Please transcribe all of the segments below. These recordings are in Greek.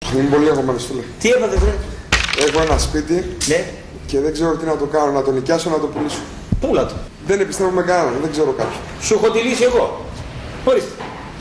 Είμαι πολύ αγχωμένος, φίλε. Τι έπατε, βρε? Έχω ένα σπίτι, ναι, και δεν ξέρω τι να το κάνω, να το νοικιάσω, να το πουλήσω. Πούλα το. Δεν επιστρέφω με κανέναν, δεν ξέρω κάποιον. Σου έχω τη λύση εγώ. Ορίστε.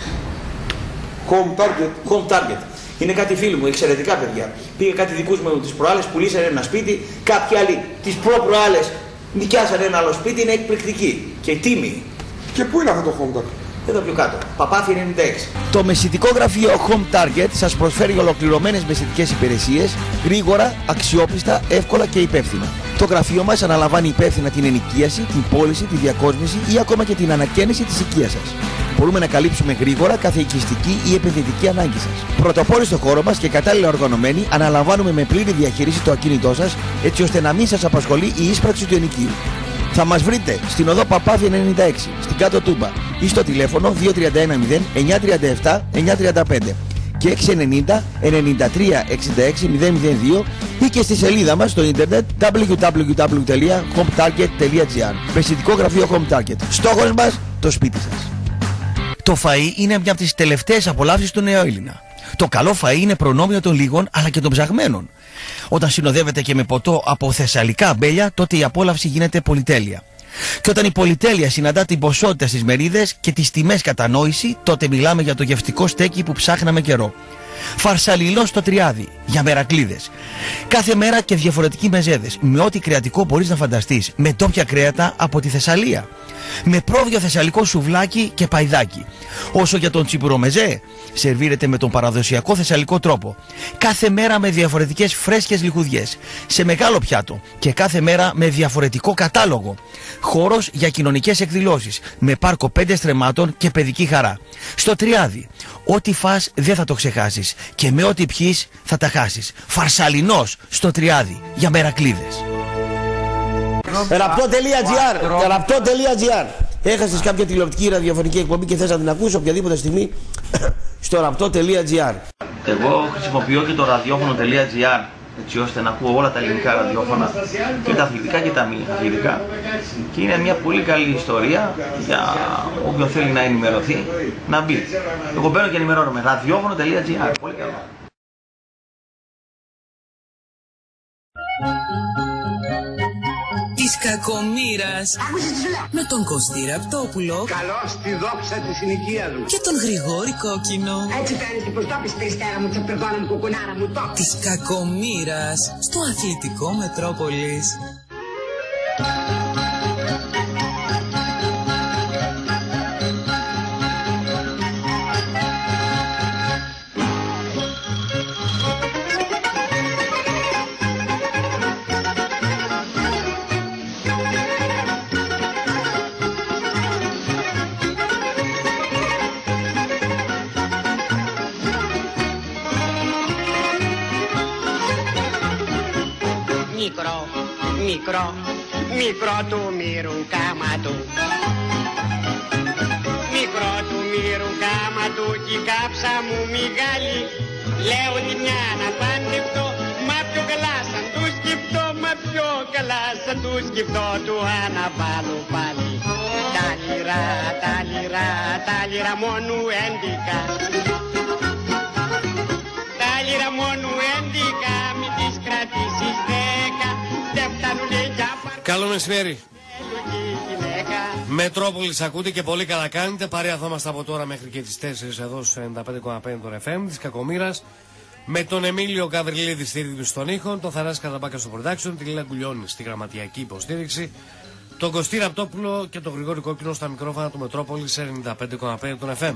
Home Target. Home Target. Είναι κάτι φίλοι μου, εξαιρετικά παιδιά. Πήγε κάτι δικούς μου τις προάλλες, πουλήσανε ένα σπίτι, κάποιοι άλλοι τις προ-προάλλες νοικιάσανε ένα άλλο σπίτι, είναι εκπληκτική και τίμη. Και πού είναι αυτό το Home Target? Εδώ πιο κάτω. Παπάθη 96. Το μεσητικό γραφείο Home Target σας προσφέρει ολοκληρωμένες μεσητικές υπηρεσίες, γρήγορα, αξιόπιστα, εύκολα και υπεύθυνα. Το γραφείο μας αναλαμβάνει υπεύθυνα την ενοικίαση, την πώληση, τη διακόσμηση ή ακόμα και την ανακαίνιση της οικίας σας. Μπορούμε να καλύψουμε γρήγορα κάθε οικιστική ή επενδυτική ανάγκη σας. Πρωτοπόροι στο χώρο μας και κατάλληλα οργανωμένοι, αναλαμβάνουμε με πλήρη διαχείριση το ακίνητό σας, έτσι ώστε να μην σας απασχολεί η ίσπραξη του ενοικίου. Θα μας βρείτε στην οδό Παπάθη 96, στην Κάτω Τούμπα, ή στο τηλέφωνο 2310 937 935 και 690 93 66 002 ή και στη σελίδα μας στο ίντερνετ www.hometarget.gr. Μεσητικό γραφείο Home Target. Στόχος μας, το σπίτι σας. Το φαΐ είναι μια από τις τελευταίες απολαύσεις του νεοέλληνα. Το καλό φαΐ είναι προνόμιο των λίγων αλλά και των ψαγμένων. Όταν συνοδεύεται και με ποτό από θεσσαλικά αμπέλια, τότε η απόλαυση γίνεται πολυτέλεια. Και όταν η πολυτέλεια συναντά την ποσότητα στις μερίδες και τις τιμές κατανόηση, τότε μιλάμε για το γευτικό στέκι που ψάχναμε καιρό. Φαρσαλιλό στο Τριάδι, για μερακλίδες. Κάθε μέρα και διαφορετικοί μεζέδες, με ό,τι κρεατικό μπορείς να φανταστείς, με ντόπια κρέατα από τη Θεσσαλία. Με πρόβιο θεσσαλικό σουβλάκι και παϊδάκι. Όσο για τον τσιπουρομεζέ, σερβίρεται με τον παραδοσιακό θεσσαλικό τρόπο. Κάθε μέρα με διαφορετικές φρέσκες λιχουδιές, σε μεγάλο πιάτο και κάθε μέρα με διαφορετικό κατάλογο. Χώρος για κοινωνικές εκδηλώσεις, με πάρκο 5 στρεμμάτων και παιδική χαρά. Στο Τριάδι, ό,τι φας δεν θα το ξεχάσεις και με ό,τι πιείς θα τα χάσεις. Φαρσαλινός στο Τριάδι, για μερακλίδες. Ραπτό.gr. Έχασες κάποια τηλεοπτική ή ραδιοφωνική εκπομπή και θες να την ακούσεις οποιαδήποτε στιγμή στο ραπτό.gr. Εγώ χρησιμοποιώ και το ραδιόφωνο.gr, έτσι ώστε να ακούω όλα τα ελληνικά ραδιόφωνα, και τα αθλητικά και τα μη αθλητικά, και είναι μια πολύ καλή ιστορία για όποιον θέλει να ενημερωθεί να μπει. Εγώ μπαίνω και ενημερώνομαι. ραδιόφωνο.gr. Πολύ καλό. Της κακομοίρας με τον Κωστή Ραπτόπουλο. Καλώς τη δόξα της συνοικία του. Και τον Γρηγόρη Κόκκινο. Έτσι κάνεις την προστόπιση περιστέρα μου, τσαπερδόνα μου, κουκουνάρα μου, το. Της κακομοίρας στο αθλητικό Μετρόπολης. Μικρό του μύρου κάμα του. Μικρό του μύρου κάμα του κι η κάψα μου μεγάλη. Λέω τη μια να παντρευτώ, μα πιο καλά σαν του σκεφτώ, μα πιο καλά σαν του σκεφτώ, του αναβάλω πάλι. Τα λιρά μόνου 11. Τα λιρά μόνου 11, μην τις κρατήσεις 10. Δεν φτάνουνε για Καλό μεσημέρι. Μετρόπολης ακούτε και πολύ καλά κάνετε. Παρέα θα είμαστε από τώρα μέχρι και τις 4 εδώ στο 95,5 των FM της Κακομοίρας. Με τον Εμίλιο Γαβριλίδη στη ρύθμιση των ήχων, τον Θανάση Καραμπάκα στο production, τη Λίλα Γκουλιώνη στη γραμματιακή υποστήριξη, τον Κωστή Ραπτόπουλο και τον Γρηγόρη Κόκκινο στα μικρόφωνα του Μετρόπολης 95,5 των FM.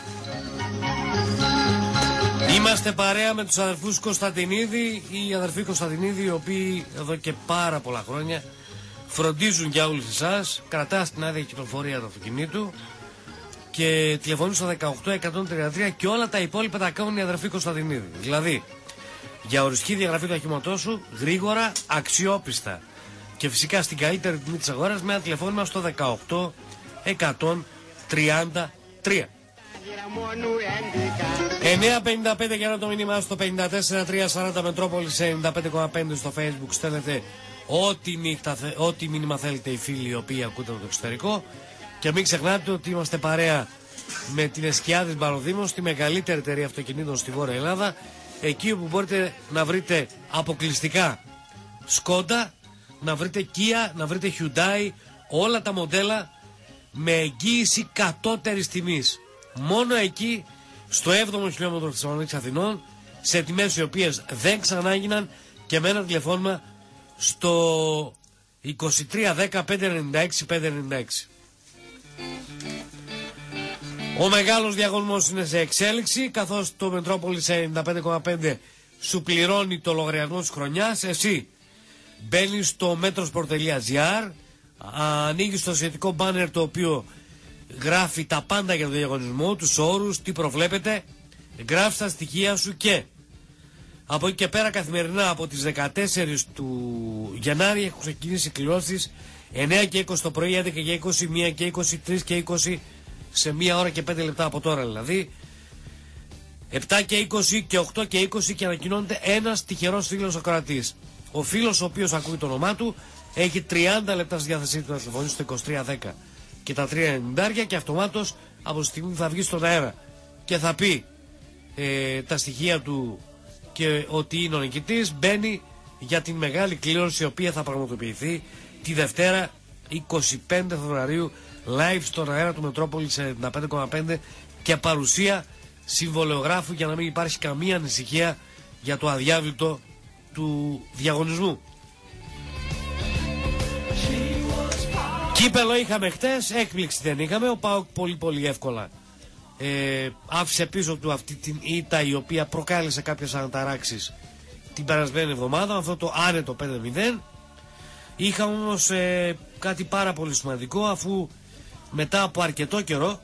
Είμαστε παρέα με τους αδερφούς Κωνσταντινίδη, οι αδερφοί Κωνσταντινίδη, οι οποίοι εδώ και πάρα πολλά χρόνια φροντίζουν για όλους εσάς, κρατάς την άδεια κυκλοφορία του αυτοκινήτου και τηλεφωνούν στο 18133 και όλα τα υπόλοιπα τα κάνουν οι αδερφοί Κωνσταντινίδη. Δηλαδή, για οριστική διαγραφή του οχήματός σου, γρήγορα, αξιόπιστα και φυσικά στην καλύτερη τιμή της αγοράς με ένα τηλεφώνημα στο 18133. 9.55 για να το μήνυμα στο 54.340 Μετρόπολης 95,5 στο Facebook. Στέλνετε ό,τι μήνυμα θέλετε οι φίλοι οι οποίοι ακούτε από το εξωτερικό. Και μην ξεχνάτε ότι είμαστε παρέα με την Εσκιάδης Μπαροδήμος, τη μεγαλύτερη εταιρεία αυτοκινήτων στη Βόρεια Ελλάδα, εκεί όπου μπορείτε να βρείτε αποκλειστικά Skoda, να βρείτε Kia, να βρείτε Hyundai, όλα τα μοντέλα με εγγύηση κατώτερης τιμής. Μόνο εκεί, στο 7ο χιλιόμετρο της Θεσσαλονίκης Αθηνών, σε τιμές οι οποίες δεν ξανάγιναν, και με ένα τηλεφώνημα στο 2310 596 596. Ο μεγάλος διαγωνισμός είναι σε εξέλιξη, καθώς το Μετρόπολης 95,5 σου πληρώνει το λογαριασμό της χρονιάς. Εσύ μπαίνεις στο metrosport.gr, ανοίγεις το σχετικό μπάνερ το οποίο γράφει τα πάντα για το διαγωνισμό, τους όρους, τι προβλέπετε, γράφεις τα στοιχεία σου και από εκεί και πέρα καθημερινά από τις 14 του Γενάρη έχουν ξεκινήσει κληρώσεις 9 και 20 το πρωί, 11 και 20, 1 και 20, 3 και 20, σε 1 ώρα και 5 λεπτά από τώρα δηλαδή, 7 και 20 και 8 και 20, και ανακοινώνεται ένας τυχερός φίλος ακροατής. Ο φίλος ο οποίος ακούει το όνομά του έχει 30 λεπτά στη διάθεσή του να τηλεφωνήσει στο 2310 και τα 390, και αυτομάτως από τη στιγμή που θα βγει στον αέρα και θα πει τα στοιχεία του και ότι είναι ο νικητής, μπαίνει για την μεγάλη κλήρωση η οποία θα πραγματοποιηθεί τη Δευτέρα 25 Φεβρουαρίου live στον αέρα του Μετρόπολης 95,5 και παρουσία συμβολεογράφου, για να μην υπάρχει καμία ανησυχία για το αδιάβλητο του διαγωνισμού. Κύπελο είχαμε χτες, έκπληξη δεν είχαμε. Ο ΠΑΟΚ πολύ εύκολα άφησε πίσω του αυτή την ήττα η οποία προκάλεσε κάποιες αναταράξεις την περασμένη εβδομάδα, αυτό το άνετο 5-0. Είχαμε όμως κάτι πάρα πολύ σημαντικό, αφού μετά από αρκετό καιρό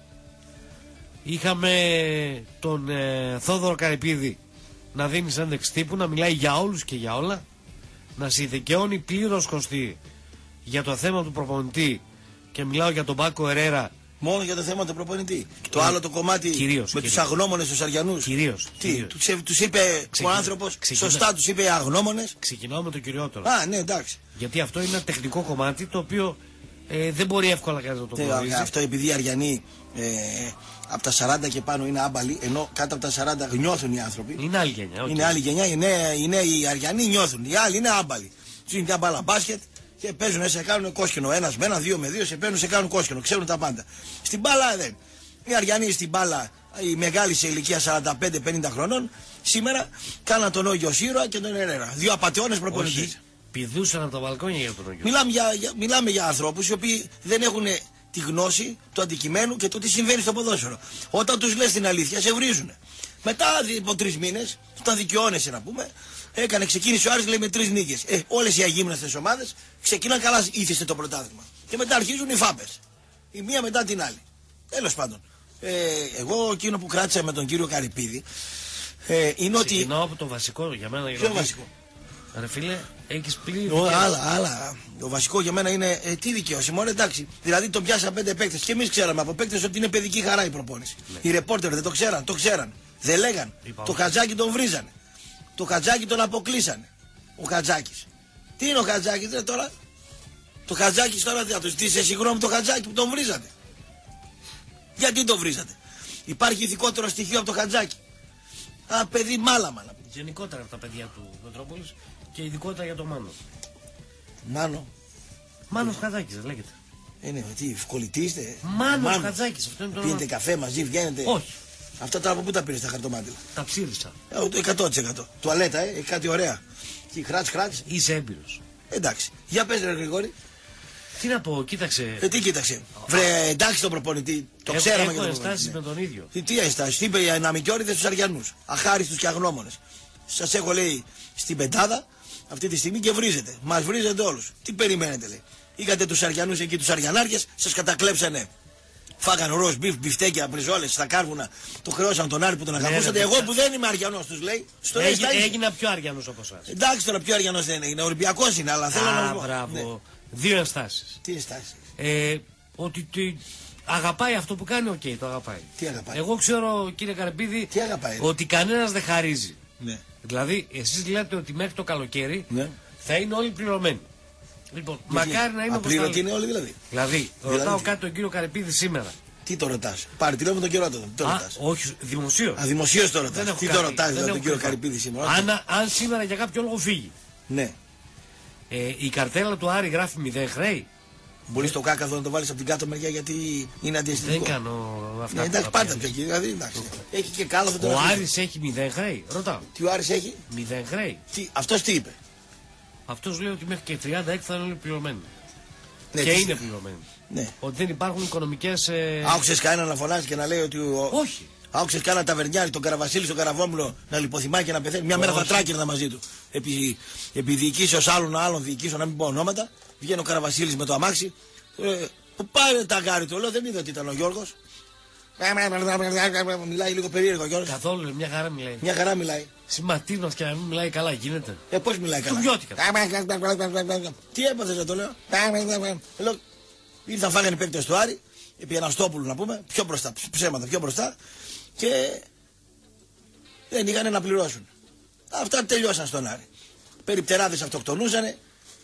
είχαμε τον Θόδωρο Καρυπίδη να δίνει συνέντευξη τύπου, να μιλάει για όλους και για όλα, να συνδικαιώνει πλήρως Κωστή για το θέμα του προπονητή, και μιλάω για τον Πάκο Ερέρα. Μόνο για το θέμα του προπονητή. Το άλλο το κομμάτι με τους αγνώμονες τους Αριανούς. Τους είπε ο άνθρωπος, σωστά τους είπε αγνώμονες. Ξεκινάω με το κυριότερο. Α, ναι, εντάξει. Γιατί αυτό είναι ένα τεχνικό κομμάτι το οποίο δεν μπορεί εύκολα κανείς να το γνωρίζει. Αυτό επειδή οι Αριανοί από τα 40 και πάνω είναι άμπαλοι, ενώ κάτω από τα 40 νιώθουν οι άνθρωποι. Είναι άλλη γενιά. Okay. Είναι άλλη γενιά, οι νέοι Αριανοί νιώθουν. Οι άλλοι είναι άμπαλοι. Τους είναι μια μπάλα μπάσκετ και παίζουν, σε κάνουν κόσκινο. Ένας με ένα, 2 με 2, σε παίρνουν, σε κάνουν κόσκινο. Ξέρουν τα πάντα. Στην μπάλα δεν. Οι Αριανοί στην μπάλα, οι μεγάλοι σε ηλικία 45-50 χρονών, σήμερα κάναν τον Όγιο Σύρωα και τον Ερέρα. 2 απατεώνες προπονητές. Πηδούσαν από τα μπαλκόνια για τον Όγιο. Μιλάμε για ανθρώπους οι οποίοι δεν έχουν τη γνώση του αντικειμένου και το τι συμβαίνει στο ποδόσφαιρο. Όταν τους λες την αλήθεια, σε βρίζουν. Μετά από 3 μήνες, όταν δικαιώνεσαι να πούμε, ξεκίνησε ο Άρης, λέει, με 3 νίκες. Όλες οι αγύμναστες ομάδες ξεκινάνε καλά, ήθιστε το πρωτάθλημα. Και μετά αρχίζουν οι φάπες. Η μία μετά την άλλη. Τέλος πάντων. Εγώ εκείνο που κράτησα με τον κύριο Καρυπίδη είναι ότι. Ξεκινάω από το βασικό για μένα. Ποιο βασικό? Ρε φίλε, έχεις πλήρη. Άλλα. Το βασικό για μένα είναι τι δικαίωση. Μόνο εντάξει. Δηλαδή τον πιάσα 5 παίκτες και εμείς ξέραμε από παίκτες ότι είναι παιδική χαρά η προπόνηση. Ναι. Οι ρεπόρτερ δεν το ξέραν, το ξέραν. Δεν λέγαν. Το Χατζάκι τον βρίζανε. Το Χατζάκι τον αποκλείσανε. Ο Χατζάκης. Τι είναι ο Χατζάκης τώρα? Το Χατζάκης τώρα θα του ζητήσει συγγνώμη το Χατζάκι που τον βρίζατε? Γιατί τον βρίζατε? Υπάρχει ηθικότερο στοιχείο από το Χατζάκι? Παιδί μάλαμα. Γενικότερα από τα παιδιά του Μετρόπολης και ειδικότερα για τον Μάνο. Μάνος Χατζάκης δεν λέγεται? Είναι, τι, ευκολητή είστε? Μάνος Χατζάκης, αυτό είναι το όνομα. Πίνετε καφέ μαζί, βγαίνετε? Όχι. Αυτά τώρα από πού τα πήρες τα χαρτομάτιλα? Τα ψήρισα. 100%. Τουαλέτα, έχει κάτι ωραία. Τι, χράτς. Είσαι έμπειρος. Εντάξει. Για πες ρε Γρηγόρη. Τι να πω, κοίταξε. Τι κοίταξε? Βρε, εντάξει τον προπονητή. Το ξέραμε και τον προπονητή. Έχω ενστάσεις με τον ίδιο. Τι ενστάσεις? Είπε οι αναμικιόριδες στους Αριανούς. Αχάριστους και αγνώμονες. Σας έχω, λέει, στην πεντάδα αυτή τη στιγμή και βρίζετε. Μας βρίζετε όλους. Τι περιμένετε, λέει? Είχατε τους Αριανούς εκεί, τους Αριανάρχες, σας κατακλέψανε. Φάγανε ροζ μπιφ, μπιφτέκια, μπριζόλες στα κάρβουνα. Το χρεώσαν τον Άρη που τον αγαπούσατε. Εγώ που δεν είμαι Αριανός, τους λέει. Έγινα πιο Αριανός από εσάς. Εντάξει, τώρα πιο Αριανός δεν είναι. Ολυμπιακός είναι, αλλά θέλω να πω. Μπράβο. 2 ενστάσεις. Τι ενστάσεις? Ότι αγαπάει αυτό που κάνει, οκ, το αγαπάει. Τι αγαπάει? Εγώ ξέρω, κύριε Καρυπίδη, τι αγαπάει, ότι κανένας δεν χαρίζει. Ναι. Δηλαδή, εσείς λέτε ότι μέχρι το καλοκαίρι θα είναι όλοι πληρωμένοι. Λοιπόν, μακάρι να είναι όπως απλήρωτοι είναι όλοι δηλαδή. Δηλαδή, ρωτάω κάτι τον κύριο Καρυπίδη σήμερα. Τι το ρωτάς? Πάρε τηλέφωνο τον κύριο του. Όχι, δημοσίως. Δημοσίως το ρωτάς. Τι το ρωτάς τον κύριο Καρυπίδη σήμερα? Αν σήμερα για κάποιο λόγο φύγει. Ναι. Η καρτέλα του Άρη γράφει 0 χρέη. Μπορείς το κάκαδο να το βάλεις από την κάτω μεριά γιατί είναι αντιαισθητικό. Δεν κάνω αυτά. Ναι, εντάξει, πάντα πια εκεί. Δηλαδή, εντάξει. Έχει και κάλαθο τώρα. Ο Άρης έχει 0 χρέη. Ρωτάω. Τι ο Άρης έχει? 0 χρέη. Αυτός τι είπε? Αυτός λέει ότι μέχρι και 36 θα είναι πληρωμένοι. Ναι, και είναι πληρωμένοι. Ναι. Ότι δεν υπάρχουν οικονομικές. Άκουσες κανένα να φωνάζει και να λέει ότι. Όχι. Άκουσες κανένα ταβερνιάρι, τον Καραβασίλη, στον Καραβόμουλο να λιποθυμάει και να πεθαίνει? Μια μέρα θα τράκερνα μαζί του. Επί διοικήσεως άλλων διοικήσεων, να μην πω ονόματα, βγαίνει ο Καραβασίλης με το αμάξι. Που πάρε τα γκάρι του, λέω, δεν είδα ότι ήταν ο Γιώργος. Μιλάει λίγο περίεργο ο Γιώργος. Καθόλου, μια χαρά μιλάει. Μια χαρά μιλάει. Συμπατήρνος και να μην μιλάει καλά, γίνεται. Πώς μιλάει καλά? Τσουμπιώτικα. Τι έπαθες να το λέω? Ήρθαν φάγανε οι παίκτες του Άρη, επί Αναστόπουλου να πούμε, πιο μπροστά, ψέματα πιο μπροστά, και δεν είχαν να πληρώσουν. Αυτά τελειώσαν στον Άρη. Περιπτεράδες αυτοκτονούσανε.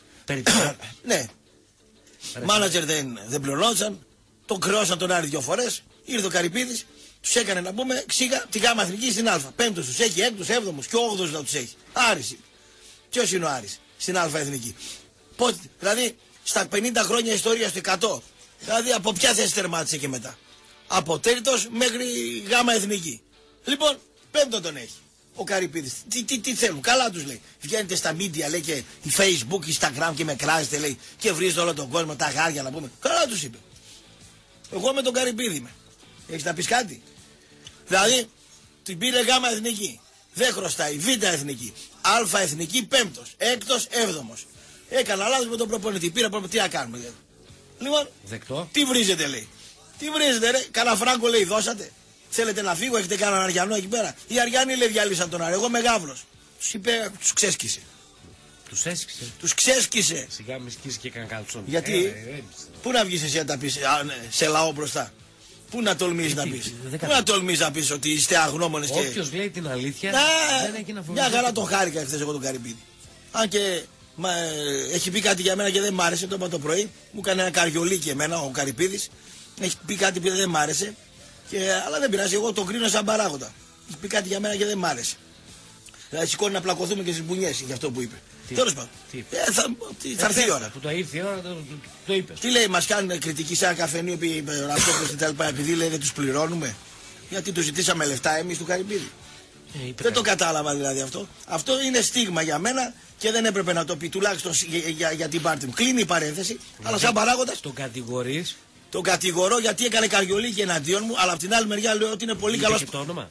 Ναι. Μάνατζερ δεν πληρώνονταν, τον κρεώσαν τον Άρη 2 φορές. Ήρθε ο Καρυπίδης, τους έκανε να πούμε ξύγα τη γάμα εθνική στην Α. Πέμπτος τους έχει, έκτος, έβδομος και 8ος να τους έχει. Άρης. Ποιος είναι ο Άρης στην Α εθνική? Πότε, δηλαδή στα 50 χρόνια ιστορίας του 100. Δηλαδή από ποια θέση τερμάτισε και μετά? Από τρίτος μέχρι γάμα εθνική. Λοιπόν, πέμπτο τον έχει ο Καρυπίδης. Τι θέλουν, καλά τους λέει. Βγαίνετε στα media, λέει, και η Facebook, Instagram, και με κράζετε, λέει, και βρίζετε όλο τον κόσμο, τα γάρια να πούμε. Καλά τους είπε. Εγώ με τον Καρυπίδη είμαι. Έχεις να πεις κάτι? Δηλαδή, την πήρε γάμα εθνική, δεν χρωστάει, β εθνική, α εθνική, πέμπτος, έκτος, έβδομος. Έκανα λάθος με τον προπονητή, πήρα προπονητή, τι να κάνουμε? Λοιπόν, δεκτό. Τι βρίζετε, λέει? Τι βρίζετε, ρε? Κάνα φράγκο, λέει, δώσατε? Θέλετε να φύγω, έχετε κανέναν Αριανό εκεί πέρα? Οι Αριανοί, λέει, διαλύσαν τον Άρη. Εγώ με γάβρος. Τους είπε, τους ξέσκησε. Τους έσκησε. Τους ξέσκησε. Σιγά μη σκίσει και καν καλτσόν. Γιατί? Πού να βγεις εσύ να τα πεις σε λαό μπροστά? Πού να τολμήσεις να πεις? Πού να τολμήσεις να πεις ότι είστε αγνώμονες? Όποιος λέει την αλήθεια δεν έχει να φοβηθεί. Μια χαρά τον χάρηκα χθες εγώ τον Καρυπίδη. Αν και έχει πει κάτι για μένα και δεν μ' άρεσε, το είπα το πρωί. Μου έκανε ένα καριολίκι εμένα ο Καρυπίδης. Έχει πει κάτι που δεν μ' άρεσε. Αλλά δεν πειράζει, εγώ τον κρίνω σαν παράγοντα. Έχει πει κάτι για μένα και δεν μ' άρεσε. Δηλαδή σηκώνει να πλακωθούμε και στις μπουνιές για αυτό που είπε. Τέλος πάντων. Θα έρθει η ώρα. Που το ήρθε η ώρα το είπε. Τι λέει, μας κάνουν κριτική σε ένα καφενείο επειδή λέει δεν τους πληρώνουμε? Γιατί τους ζητήσαμε λεφτά εμείς του Καρυπίδη? Δεν το κατάλαβα δηλαδή αυτό. Αυτό είναι στίγμα για μένα και δεν έπρεπε να το πει, τουλάχιστον για την πάρτι μου. Κλείνει η παρένθεση, αλλά σαν παράγοντας. Τον κατηγορείς? Τον κατηγορώ γιατί έκανε καριολίκι εναντίον μου, αλλά από την άλλη μεριά λέω ότι είναι πολύ καλός. Και το όνομα?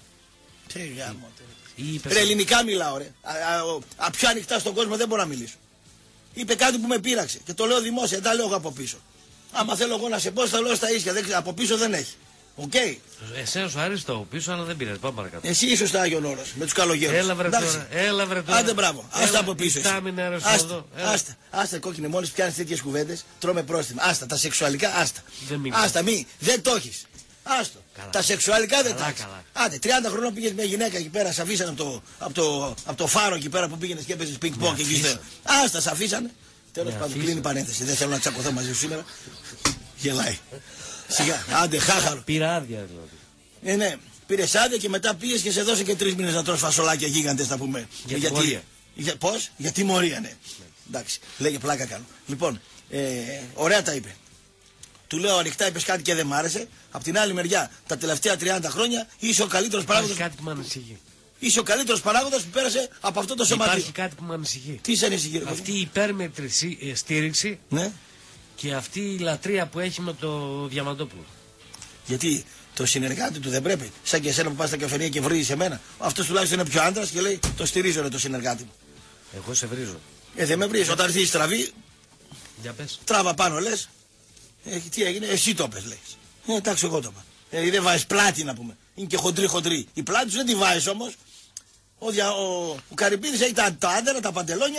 Ρε, ελληνικά μιλάω, ρε. Πιο ανοιχτά στον κόσμο δεν μπορώ να μιλήσω. Είπε κάτι που με πείραξε και το λέω δημόσια, δεν τα λέω εγώ από πίσω. Άμα θέλω εγώ να σε πω, θα λέω στα ίσια. Από πίσω δεν έχει. Οκ. Εσένα σου αρέσει το πίσω, αλλά δεν πειράζει. Πάμε παρακάτω. Εσύ ήσουν στο Άγιον Όρος με τους καλογέρους. Έλα βρε τώρα. Άντε μπράβο. Άστα από πίσω. Άστα κόκκινε, μόλις πιάνεις τέτοιες κουβέντες, τρώμε πρόστιμα. Άστα τα σεξουαλικά, άστα. Άστα δεν το έχεις. Άστο. Τα σεξουαλικά δεν τα έχεις. Άντε, 30 χρόνια πήγες μια γυναίκα εκεί πέρα, σ' αφήσανε από το φάρο εκεί πέρα που πήγαινες και έπαιζες πινκ πονγκ εκεί. Άστα, σ' αφήσανε. Τέλος πάντων, κλείνει η παρένθεση. Δεν θέλω να τσακωθώ μαζί σου σήμερα. Γελάει. Σιγά, άντε, χάχαρο. Πήρα άδεια δηλαδή. Ναι, πήρε άδεια και μετά πήγες και σε δώσε και 3 μήνες να τρως φασολάκια γίγαντες, να πούμε. Γιατί. Πώς? Για τιμωρία, ναι. Εντάξει, λέγε πλάκα κάνω. Λοιπόν, ωραία τα είπε. Του λέω ανοιχτά, είπες κάτι και δεν μ' άρεσε. Απ' την άλλη μεριά, τα τελευταία 30 χρόνια είσαι ο καλύτερος παράγοντας. Υπάρχει κάτι που με ανησυχεί. Είσαι ο καλύτερος παράγοντας που πέρασε από αυτό το σωματείο. Υπάρχει κάτι που με ανησυχεί. Τι σε ανησυχεί? Αυτή η υπέρμετρη στήριξη, ναι, και αυτή η λατρεία που έχει με το Διαμαντόπουλο. Γιατί το συνεργάτη του δεν πρέπει? Σαν και εσένα που πας στα καφενεία και βρίζεις εμένα. Αυτός τουλάχιστον είναι πιο άντρας και λέει το στηρίζω, ρε, το συνεργάτη μου. Εγώ σε βρίζω. Δεν με βρίζεις. Όταν έρθει η στραβή, για πες. Τράβα πάνω, λες. Τι έγινε? Εσύ το πες, λέει. Εντάξει, εγώ το είπα. Δεν βάζεις πλάτη, να πούμε. Είναι και χοντρή. Η πλάτη σου δεν τη βάζεις όμως. Ο Καρυπίδης έχει τα άντερα, τα παντελόνια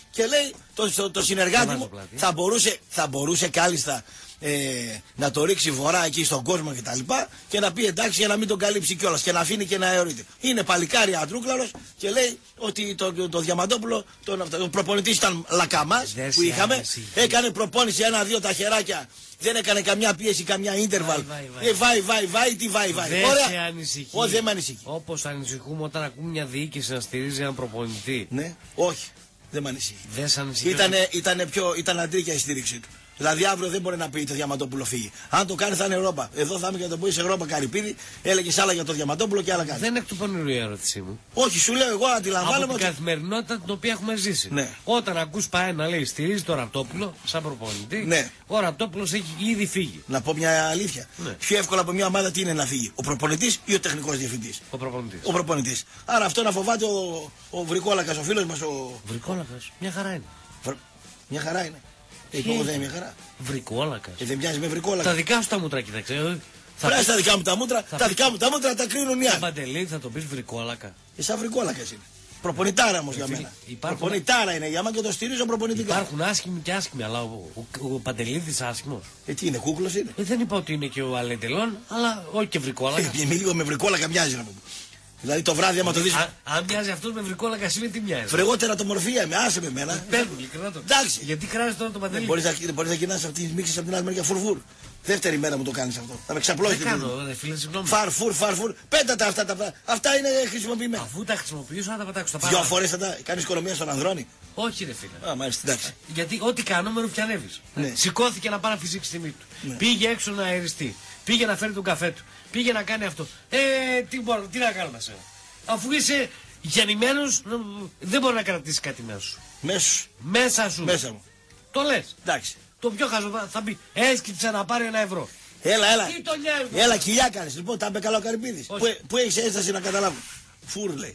και λέει το συνεργάτη μου θα μπορούσε κάλλιστα να το ρίξει βορρά εκεί στον κόσμο και τα λοιπά και να πει εντάξει για να μην τον καλύψει κιόλας και να αφήνει και να αιωρείται. Είναι παλικάρι Αντρούκλαρος και λέει ότι το Διαμαντόπουλο, ο προπονητής ήταν λακαμάς που είχαμε, έκανε προπόνηση 1-2 τα χεράκια. Δεν έκανε καμιά πίεση, καμιά ίντερβαλ. Βάει, τι βάει. Δεν με ανησυχεί. Όπως ανησυχούμε όταν ακούμε μια διοίκηση να στηρίζει έναν προπονητή. Ναι, όχι, δεν με ανησυχεί. Δεν σε ανησυχεί. Ήταν αντρίκια η στήριξή του. Δηλαδή αύριο δεν μπορεί να πει το Διαμαντόπουλο φύγει. Αν το κάνει θα είναι Ευρώπα. Εδώ θα είμαι για το πω σε Ευρώπα Καρυπίδη, έλεγε άλλα για το Διαμαντόπουλο και άλλα κάνει. Δεν είναι εκ του πονηρού η ερώτησή μου. Όχι, σου λέω εγώ αντιλαμβάνομαι. Από την καθημερινότητα την οποία έχουμε ζήσει. Ναι. Όταν ακούς πάει να λέει στηρίζει το Ραπτόπουλο σαν προπονητή, ναι. Ο Ραπτόπουλος έχει ήδη φύγει. Να πω μια αλήθεια. Ναι. Πιο εύκολα από μια ομάδα τι είναι να φύγει, ο προπονητής ή ο τεχνικός διευθυντής. Ο προπονητής. Άρα αυτό να φοβάται ο Βρικόλακας, ο φίλος μας. Βρικόλακας, μια χαρά είναι. Μια χαρά είναι. Εγώ δεν είμαι μια χαρά. Βρικόλακας. Δεν μοιάζει με βρικόλακα. Τα δικά σου τα μούτρα, κοίταξε. Πράσι τα δικά μου τα μούτρα, τα δικά μου τα μούτρα τα κρίνουν οι άλλοι. Παντελή, θα το πεις βρικόλακα. Σαν βρικόλακας είναι. Προπονητάρα όμως για μένα. Προπονητάρα είναι για μένα και το στηρίζω προπονητικά. Υπάρχουν άσχημοι και άσχημοι, αλλά ο Παντελίδης άσχημος. Τι είναι, κούκλος είναι. Δεν είπα ότι είναι και ο Αλεντελών, αλλά όχι και βρικόλακα. Μη λίγο με βρικόλακα μοιάζει να πούμε. Δηλαδή το βράδυ άμα το δεις. Αν μοιάζει αυτό με βρικόλακα, σημαίνει τι μοιάζει. Φρεγότερα το μορφία με, άσε με εμένα. Παίρνει, ειλικρινά το. Εντάξει. Γιατί κράζει τώρα το Παντελή. Μπορεί να κοινάσει αυτή τη μίξη από την άλλη μεριά φουρφούρ. Δεύτερη μέρα μου το κάνει αυτό. Θα με ξαπλώσει. Δεν κάνω, φίλε, συγγνώμη. Φαρφούρ. Πέτα τα αυτά τα πράγματα. Αυτά είναι χρησιμοποιημένα. Αφού τα χρησιμοποιήσω, να τα πετάξω στα πάνω. Δυο φορές θα τα κάνει οικονομία στον Ανδρώνη. Όχι, ρε φίλε. Α, μάλιστα, εντάξει. Γιατί ό,τι κάνω με ρουφιανεύει. Ναι. Σηκώθηκε να πάει να φυσήξει τη μύτη του. Ναι. Πήγε έξω να αεριστεί. Πήγε να φέρει τον καφέ του. Πήγε να κάνει αυτό. Τι να κάνουμε σε. Αφού είσαι γεννημένος, δεν μπορεί να κρατήσει κάτι μέσα σου. Μέσα μου. Το λες. Εντάξει. Το πιο χαζό θα πει έσκυψε να πάρει €1. Έλα. Τι το νοιάζει. Έλα, κοιλιά κάνεις. Λοιπόν, τα είπε καλά ο Καρυπίδης. Πού έχεις ένσταση να καταλάβω. Φουρ λέει.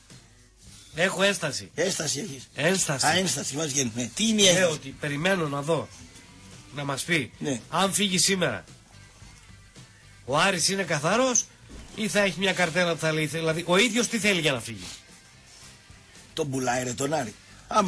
Έχω ένσταση. Ένσταση έχεις. Ένσταση. Ένσταση. Ναι. Τι είναι η ένσταση. Ότι περιμένω να δω. Να μας πει. Ναι. Αν φύγει σήμερα. Ο Άρης είναι καθαρός ή θα έχει μια καρτέλα που θα λέει. Δηλαδή ο ίδιος τι θέλει για να φύγει. Τον πουλάει ρε τον Άρη.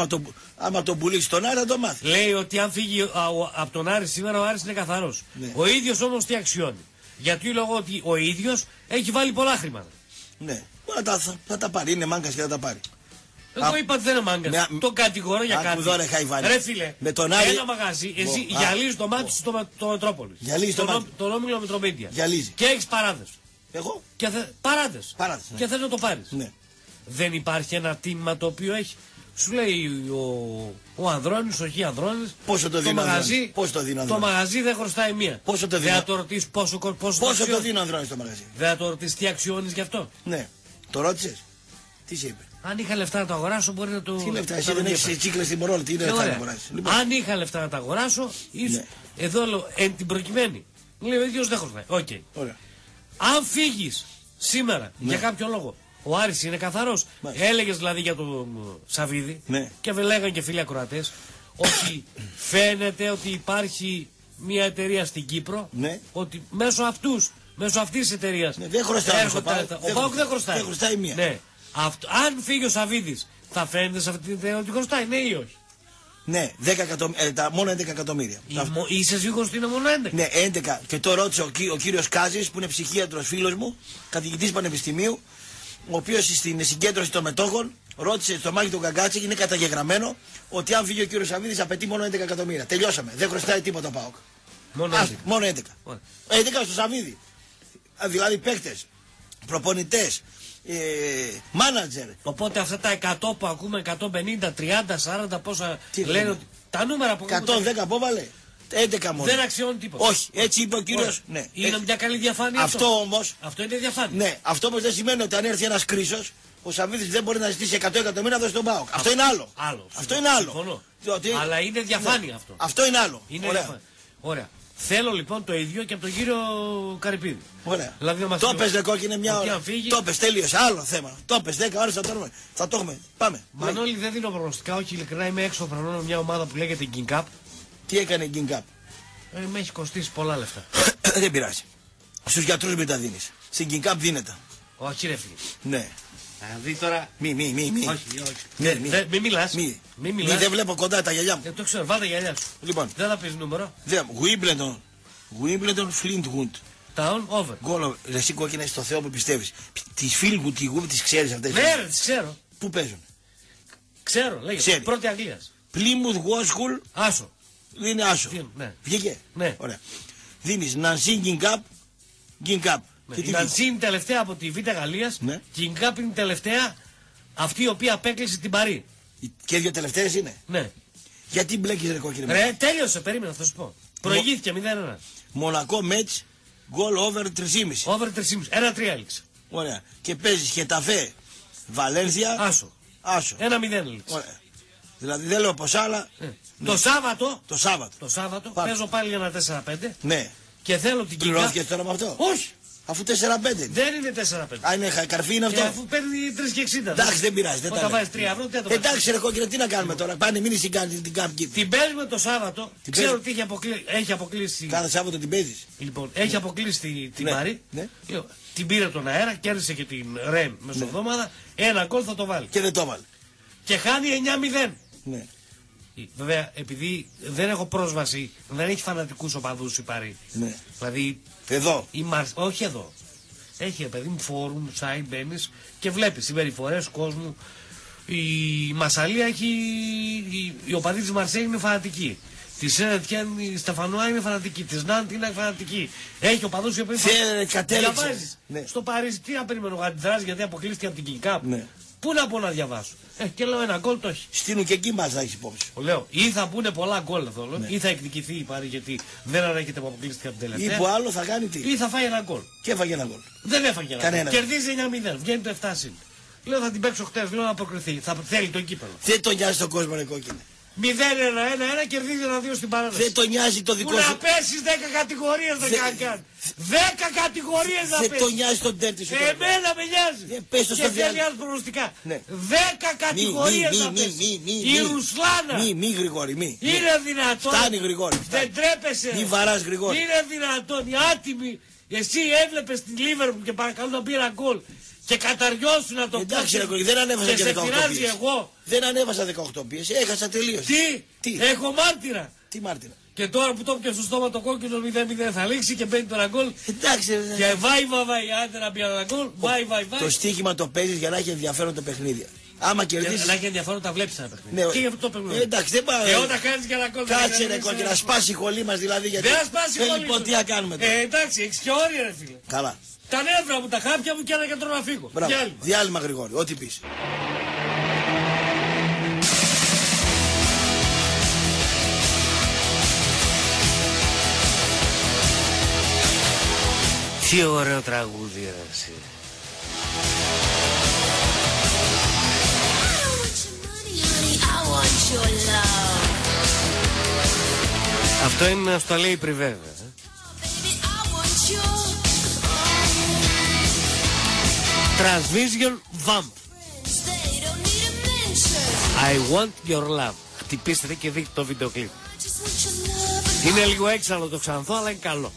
Άμα τον πουλήσει τον Άρη θα το μάθει. Λέει ότι αν φύγει από τον Άρη σήμερα ο Άρης είναι καθαρός. Ναι. Ο ίδιος όμως τι αξιώνει. Γιατί λόγω ότι ο ίδιος έχει βάλει πολλά χρήματα. Ναι. Θα τα πάρει. Είναι μάγκας και θα τα πάρει. Εγώ είπα ότι δεν είναι μάγκας. Το κατηγορώ για κάτι. Ρε φίλε, με τον Άρη... ένα μαγαζί, εσύ γυαλίζεις το μάτι σου στο Μετρόπολη. Γυαλίζεις το μάτι. Τον Όμιλο Μετρομίδια. Γυαλίζει. Και έχεις παράδες. Εγώ. Παράδες. Ναι. Και θες να το πάρεις. Ναι. Δεν υπάρχει ένα τίμημα το οποίο έχει. Σου λέει ο Ανδρώνης, ο Χ. Ανδρώνης. Πόσο το δίνει μαγαζί, το μαγαζί δεν χρωστάει μία. Πόσο το δίνει. Δεν θα το ρωτήσεις πόσο το δίνει ο Ανδρώνης το μαγαζί. Δεν θα το ρωτήσεις τι αξιώνεις γι' αυτό. Ναι. Το ρώτησες. Τι σε είπε. Αν είχα λεφτά να το αγοράσω, μπορεί να το. Τι λεφτά, εσύ δεν έχεις τσίκλες στην Μωρόλη, τι είναι λεφτά να αγοράσεις. Λοιπόν. Αν είχα λεφτά να τα αγοράσω, ναι. Εδώ εν την προκειμένη. Λέει ο ίδιος δεν χρωστάει. Okay. Ωραία. Αν φύγεις σήμερα για κάποιο λόγο, ο Άρης είναι καθαρός. Έλεγες δηλαδή για τον Σαββίδη και λέγαν και φίλοι ακροατές ότι φαίνεται ότι υπάρχει μια εταιρεία στην Κύπρο ότι μέσω αυτής της εταιρείας δεν χρωστάει. Ο ΠΑΟΚ δεν χρωστάει. Δεν χρωστάει μία. Ναι. Αν φύγει ο Σαββίδης, θα φαίνεται σε αυτή την εταιρεία ότι χρωστάει, ναι ή όχι. Ναι, μόνο 11 εκατομμύρια. Είσαι σίγουρος ότι είναι μόνο 11. Ναι, 11. Και το ρώτησε ο κύριος Κάζης που είναι ψυχίατρος φίλος μου, καθηγητής πανεπιστημίου, ο οποίος στην συγκέντρωση των μετόχων ρώτησε στο Μάκη τον Καγκάτση και είναι καταγεγραμμένο ότι αν φύγει ο κύριος Σαββίδης απαιτεί μόνο 11 εκατομμύρια. Τελειώσαμε. Δεν χρωστάει τίποτα ΠΑΟΚ. Μόνο 11. 11 στο Σαββίδη. Δηλαδή παίκτες, προπονητές, μάνατζερ. Οπότε αυτά τα 100 που ακούμε, 150, 30, 40 πόσα λένε ότι τα νούμερα που 110 από βάλε. 11 μόνο. Δεν αξιώνει τίποτα. Όχι, έτσι είπε ο κύριος. Ναι. Είναι μια καλή διαφάνεια αυτό όμως. Αυτό είναι διαφάνεια. Ναι, αυτό όμως δεν σημαίνει ότι αν έρθει ένας κρίσος, ο Σαββίδης δεν μπορεί να ζητήσει 100 εκατομμύρια να δώσει τον ΠΑΟΚ. Αυτό είναι άλλο. Αυτό είναι άλλο. Αλλά είναι διαφάνεια αυτό. Αυτό είναι άλλο. Ωραία. Θέλω λοιπόν το ίδιο και από τον κύριο Καρυπίδη. Ωραία. Δηλαδή, το πες δε κόκκινε μια ώρα. Το πες, τέλειωσε. Άλλο θέμα. Το πες 10 ώρες θα το έχουμε. Πάμε. Μανώλη, δεν δίνω προγνωστικά. Όχι, ειλικρινά είμαι έξω χρονών με μια ομάδα που λέγεται King Cup. Τι έκανε η King Cup. Με έχει κοστίσει πολλά λεφτά. Δεν πειράζει. Στους γιατρούς μην τα δίνεις. Στην King Cup δίνεται. Όχι, ρε φίλε. Ναι. δει τώρα. Μη. Όχι. Ναι, Μη μιλάς. Μη. Μη μιλάς. Δεν βλέπω κοντά τα γυαλιά μου. Το ξέρω, βάλτε γυαλιά σου. Λοιπόν. Δεν θα πεις νούμερο. Wimbledon Flintwood. Town over. Γκολ, εσύ κόκκινα στο Θεό που πιστεύεις. Τις Flintwood, τη Γουμπ, τις ξέρεις αυτές? Ναι, ρε, τις ξέρω. Πού παίζουν? Ξέρω, λέγεται. Ξέρει. Πρώτη Αγγλίας. Plymouth War School. Άσο. Δίνει άσο. Ναι. Βγήκε. Ναι. Ωραία. Δίνεις Nancy Gincup. Ναι. Η Νανσί είναι τελευταία από τη Β' Γαλλίας. Ναι. Και η Γκάπ είναι τελευταία αυτή η οποία απέκλεισε την Παρί. Και δύο τελευταίες είναι. Ναι. Γιατί μπλέκεις ρε κόκκινη? Ρε, τέλειωσε, περίμενα, θα σου πω. Προηγήθηκε 0-1. Μονακό Μέτς. Γκολ over 3,5. Over 3,5. 1-3 έληξε. Ωραία. Και παίζεις Χεταφέ Βαλένθια. Άσο. 1-0 έληξε. Ωραία. Δηλαδή δεν λέω πως άλλα. Ναι. Ναι. Το Σάββατο Πάμε. παίζω πάλι ένα 4-5. Ναι. Και θέλω την Κίκα. Πληρώθηκες τώρα με αυτό? Όχι. Αφού 4-5. Δεν είναι 4-5. Α, είναι καρφί είναι αυτό. Αφού παίρνει 3,60. Εντάξει, δεν πειράζει. Δεν όταν βάζει 3 ευρώ, τι θα το βάλεις? εντάξει, ρε κόκκινε, τι να κάνουμε τώρα. Πάνε, μην την κάνει την κάπη. Την παίζουμε το Σάββατο. Την Ξέρω παίζει. ότι έχει αποκλείσει. Κάθε Σάββατο την παίζει. Λοιπόν, έχει αποκλείσει την Ναι, Παρί. ναι. Την πήρε τον αέρα, κέρδισε και την Ρεν μεσοβδόμαδα. Ένα γκολ θα το βάλει. Και δεν το βάλει. Και χάνει 9-0. Ναι. Βέβαια, επειδή δεν έχω πρόσβαση, δεν έχει φανατικούς οπαδούς η Παρί. Ναι. Δηλαδή. Εδώ. Όχι εδώ. Έχει, παιδί μου, φόρουμ, site, μπαίνεις και βλέπεις συμπεριφορές κόσμου. Η Μασσαλία έχει. Οι οπαδοί της Μαρσέη είναι φανατικοί. Τη Σέντιεν, η Στεφανουά είναι φανατική. Τη Νάντ είναι φανατική. Έχει οπαδούς οι οποίοι. Κατέληξε. Ναι. Στο Παρίσι, τι να περιμένω εγώ, αντιδράσει γιατί αποκλείστηκε από την King Cup. Ναι. Πού να πω να διαβάσω. Και λέω ένα γκολ το έχει. Στείλουν και εκεί μας να έχει υπόψη. Λέω, ή θα πούνε πολλά γκολ εδώ, Ναι. ή θα εκδικηθεί η Παρί γιατί δεν ανέχεται που αποκλείστηκε από την Ή τελευταία. που άλλο θα κάνει τι. Ή θα φάει ένα γκολ. Και έφαγε ένα γκολ. Δεν έφαγε ένα Κανένα. γκολ. Κερδίζει 9-0, βγαίνει το 7 συν. Λέω θα την παίξω χτες, λέω να αποκριθεί. Θα θέλει το κύπελο. Δεν τον νοιάζει τον κόσμο, ρε κόκκινε. 0-1-1-1 κερδίζει 1-2 στην παράδοση. Δεν τον νοιάζει το δικό Που να σου. πέσεις 10 κατηγορίες δεν κάνει καν. 10 κατηγορίες να Δεν πέσεις. τον νοιάζει τον τέρτη σου. Εμένα με νοιάζει. πες το Και στο θέλει διάλειμμα. άλλα προγνωστικά. Ναι. 10 κατηγορίες να πέσεις. Η Ρουσλάνα. Μη Γρηγόρη, μη. Είναι δυνατόν. Φτάνει Γρηγόρη. Δεν τρέπεσαι. Μη βαράς Γρηγόρη. Είναι δυνατόν οι άτιμοι. Εσύ έβλεπες την Λίβερπουλ και παρακαλώ να πει ένα γκολ. Και καταριώσουν να το πει. Εντάξει, ρε κόκκινε, δεν ανέβασα και και σε 18 πειράζει πίεση. εγώ. Δεν ανέβασα 18 πίεση, έχασα τελείως. Τι, έχω μάρτυρα. Τι μάρτυρα. Και τώρα που το έπιασε στο στόμα το κόκκινο 0-0 θα λήξει και μπαίνει το ένα γκολ. Εντάξει, Και βάει, άντε να πει ένα γκολ. Βάει. το στοίχημα το παίζεις για να έχει ενδιαφέρον το παιχνίδι. Άμα κερδίσεις. Να έχει ενδιαφέρον τα βλέπεις ένα παιχνίδι. Ναι, Και γι' αυτό το παιχνίδι. εντάξει, δεν πάει. Και όταν κάνεις και ένα γκολ. Κάτσε ρε κόκκινε, να σπάσει η χολή μας δηλαδή. Γιατί... Δεν θα σπάσει η χολή. Λοιπόν, τι να κάνουμε τώρα. Εντάξει, έχεις και όρια ρε φίλε. Καλά. Τα νεύρα μου, τα χάπια μου και ένα γιατρό να φύγω. Μπράβο. Διάλειμμα. Διάλειμμα Γρηγόρη, ό,τι πεις. Τι ωραίο τραγούδι ρε εσύ. Αυτό είναι να στο λέει Πριβέ. Transvision Vamp. I want your love. Χτυπήστε και δείτε το βίντεο κλιπ. Είναι λίγο έξαλλο το ξανθώ, αλλά είναι καλό.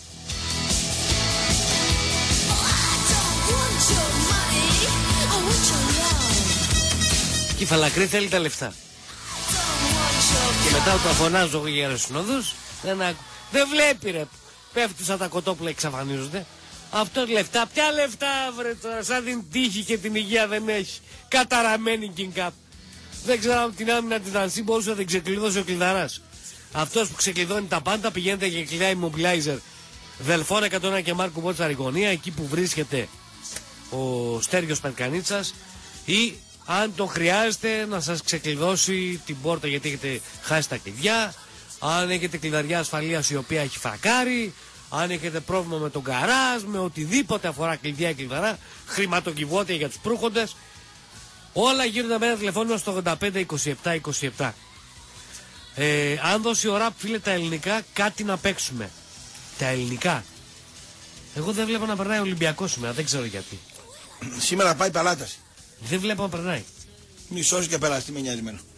Και η Φαλακρή θέλει τα λεφτά. Και μετά όταν φωνάζω εγώ για συνόδους, δεν βλέπει ρε. Πέφτει σαν τα κοτόπουλα εξαφανίζονται. Αυτό λεφτά, ποια λεφτά βρε τώρα, σαν την τύχη και την υγεία δεν έχει. Καταραμένη King Cup. Δεν ξέρω αν την άμυνα της Νανσί μπορούσε να την ξεκλειδώσει ο κλειδαράς. Αυτός που ξεκλειδώνει τα πάντα πηγαίνετε και κλειδάει immobilizer. Δελφών 101 και Μάρκου Μπότσα Ριγωνία, εκεί που βρίσκεται ο Στέργιος Περκανίτσας, ή αν τον χρειάζεται να σας ξεκλειδώσει την πόρτα γιατί έχετε χάσει τα κλειδιά, αν έχετε κλειδαριά ασφαλείας η οποία έχει φρακάρει, αν έχετε πρόβλημα με τον γκαράζ, με οτιδήποτε αφορά κλειδιά ή κλειδαρά, χρηματοκιβώτια για τους προύχοντες, όλα γίνονται με ένα τηλεφώνημα στο 85-27-27. Αν δώσει ο ραπ φίλε τα ελληνικά, κάτι να παίξουμε. Τα ελληνικά. Εγώ δεν βλέπω να περνάει Ολυμπιακό σήμερα, δεν ξέρω γιατί. Σήμερα πάει παλάταση. Δεν βλέπω να περνάει. Μισός και περάσει, τι με νοιάζει εμένα.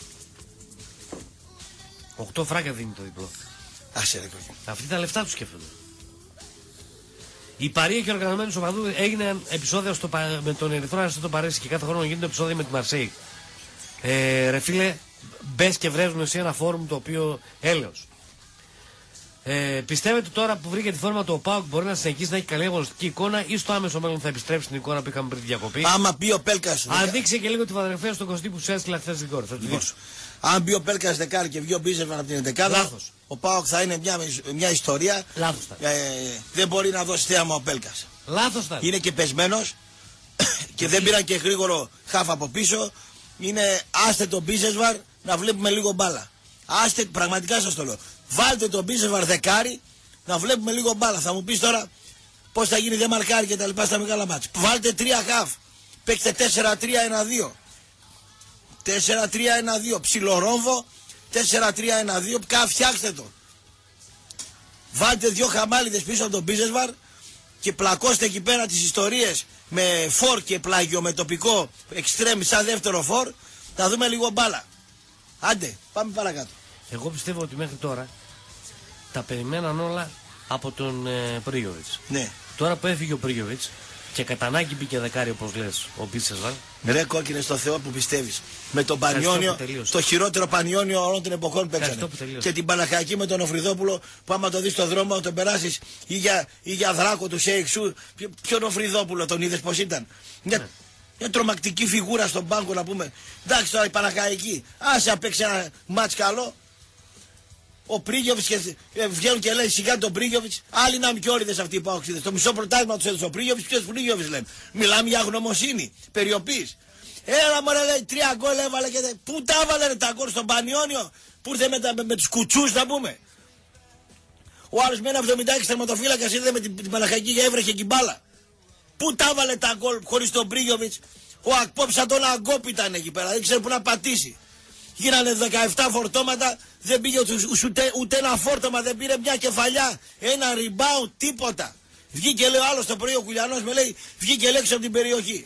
8 φράγκα δίνει το διπλό. Άσε ρε κόκκινε. Αυτοί τα λεφτά του σκέφτονται. Η Παρία και ο οργανωμένος οπαδού έγιναν επεισόδια με τον Ερυθρό Αστέρι στο Παρίσι και κάθε χρόνο γίνονται επεισόδια με τη Μαρσέη. Ρε φίλε, μπες και βρέζουν εσύ ένα φόρουμ το οποίο έλεος. Πιστεύετε τώρα που βρήκε τη φόρμα του ο ΠΑΟΚ μπορεί να συνεχίσει να έχει καλή αγωνιστική εικόνα ή στο άμεσο μέλλον θα επιστρέψει στην εικόνα που είχαμε πριν τη διακοπή? Άμα πει ο Πέλκας. Αν δείξει και λίγο τη φωτογραφία στον Κωστή που σου έστειλα χθες την κόρη. Θα τη δείξω. Αν μπει ο Πέλκας δεκάρι και βγει ο Μπίζερμαν από την δεκάδα, λάθος. Ο ΠΑΟΚ θα είναι μια ιστορία. Λάθος θα. Δεν μπορεί να δώσει θέαμα ο Πέλκας. Λάθος θα. Είναι και πεσμένος και δεν πήραν και γρήγορο χάφ από πίσω. Είναι άστε τον Μπίζεσβαρ να βλέπουμε λίγο μπάλα. Άστε, πραγματικά σας το λέω. Βάλτε τον Μπίζεσβαρ δεκάρι να βλέπουμε λίγο μπάλα. Θα μου πεις τώρα πώς θα γίνει, δεν μαρκάρει και τα λοιπά στα μεγάλα μάτς. Βάλτε 3 χάφ. Παίξτε 4-3-1-2. 4-3-1-2. Ψιλορόμβο. 4-3-1-2. Φτιάξτε το. Βάλτε 2 χαμάλιδες πίσω από τον Μπίζεσβαρ και πλακώστε εκεί πέρα τις ιστορίες με φορ και πλάγιο με τοπικό εξτρέμ σαν δεύτερο φορ. Θα δούμε λίγο μπάλα. Άντε, πάμε παρακάτω. Εγώ πιστεύω ότι μέχρι τώρα τα περιμέναν όλα από τον Πρίγιοβιτς. Ναι. Τώρα που έφυγε ο Πρίγιοβιτς και κατά ανάγκη μπήκε δεκάρι όπως λες ο Μπίσεσβαρ. Ρε κόκκινε στο Θεό που πιστεύεις. Με τον Πανιόνιο, το χειρότερο Πανιόνιο όλων των εποχών παίξανε. Και την Παναχαϊκή με τον Οφριδόπουλο που άμα το δεις στον δρόμο τον περάσεις ή για δράκο του Σέιξου. Ποιον Οφριδόπουλο τον είδες πως ήταν? Μια τρομακτική φιγούρα στον πάγκο να πούμε. Εντάξει τώρα η Παναχαϊκή. Άσε να παίξει ένα μάτς καλό. Ο Πρίγιοβιτς και βγαίνουν και λέει σιγά τον Πρίγιοβιτς. Άλλοι να μικιόριδες αυτοί οι παοξίδες. Το μισό πρωτάθλημα τους έδωσε ο Πρίγιοβιτς. Ποιος Πρίγιοβιτς λένε? Μιλάμε για γνωμοσύνη, περιοπής. Έλα μωρέ λέει 3 γκολ έβαλε και πού τα έβαλε ρε τα γκολ στον Πανιόνιο που ήρθε με τους κουτσούς να πούμε. Ο άλλος με ένα 76 τερματοφύλακας ήρθε με την Παναχαϊκή και έβρεχε και μπάλα. Πού τα έβαλε τα γκολ χωρίς τον Πρίγιοβιτς? Ο Ακπόπ σαν τον Αγκόπ ήταν εκεί πέρα, δεν ξέρει που να πατήσει. Γίνανε 17 φορτώματα, δεν πήγε ούτε ένα φόρτωμα, δεν πήρε μια κεφαλιά, ένα rebound, τίποτα. Βγήκε λέει ο άλλος το πρωί ο Κουλιανός με λέει, βγήκε λέξω από την περιοχή.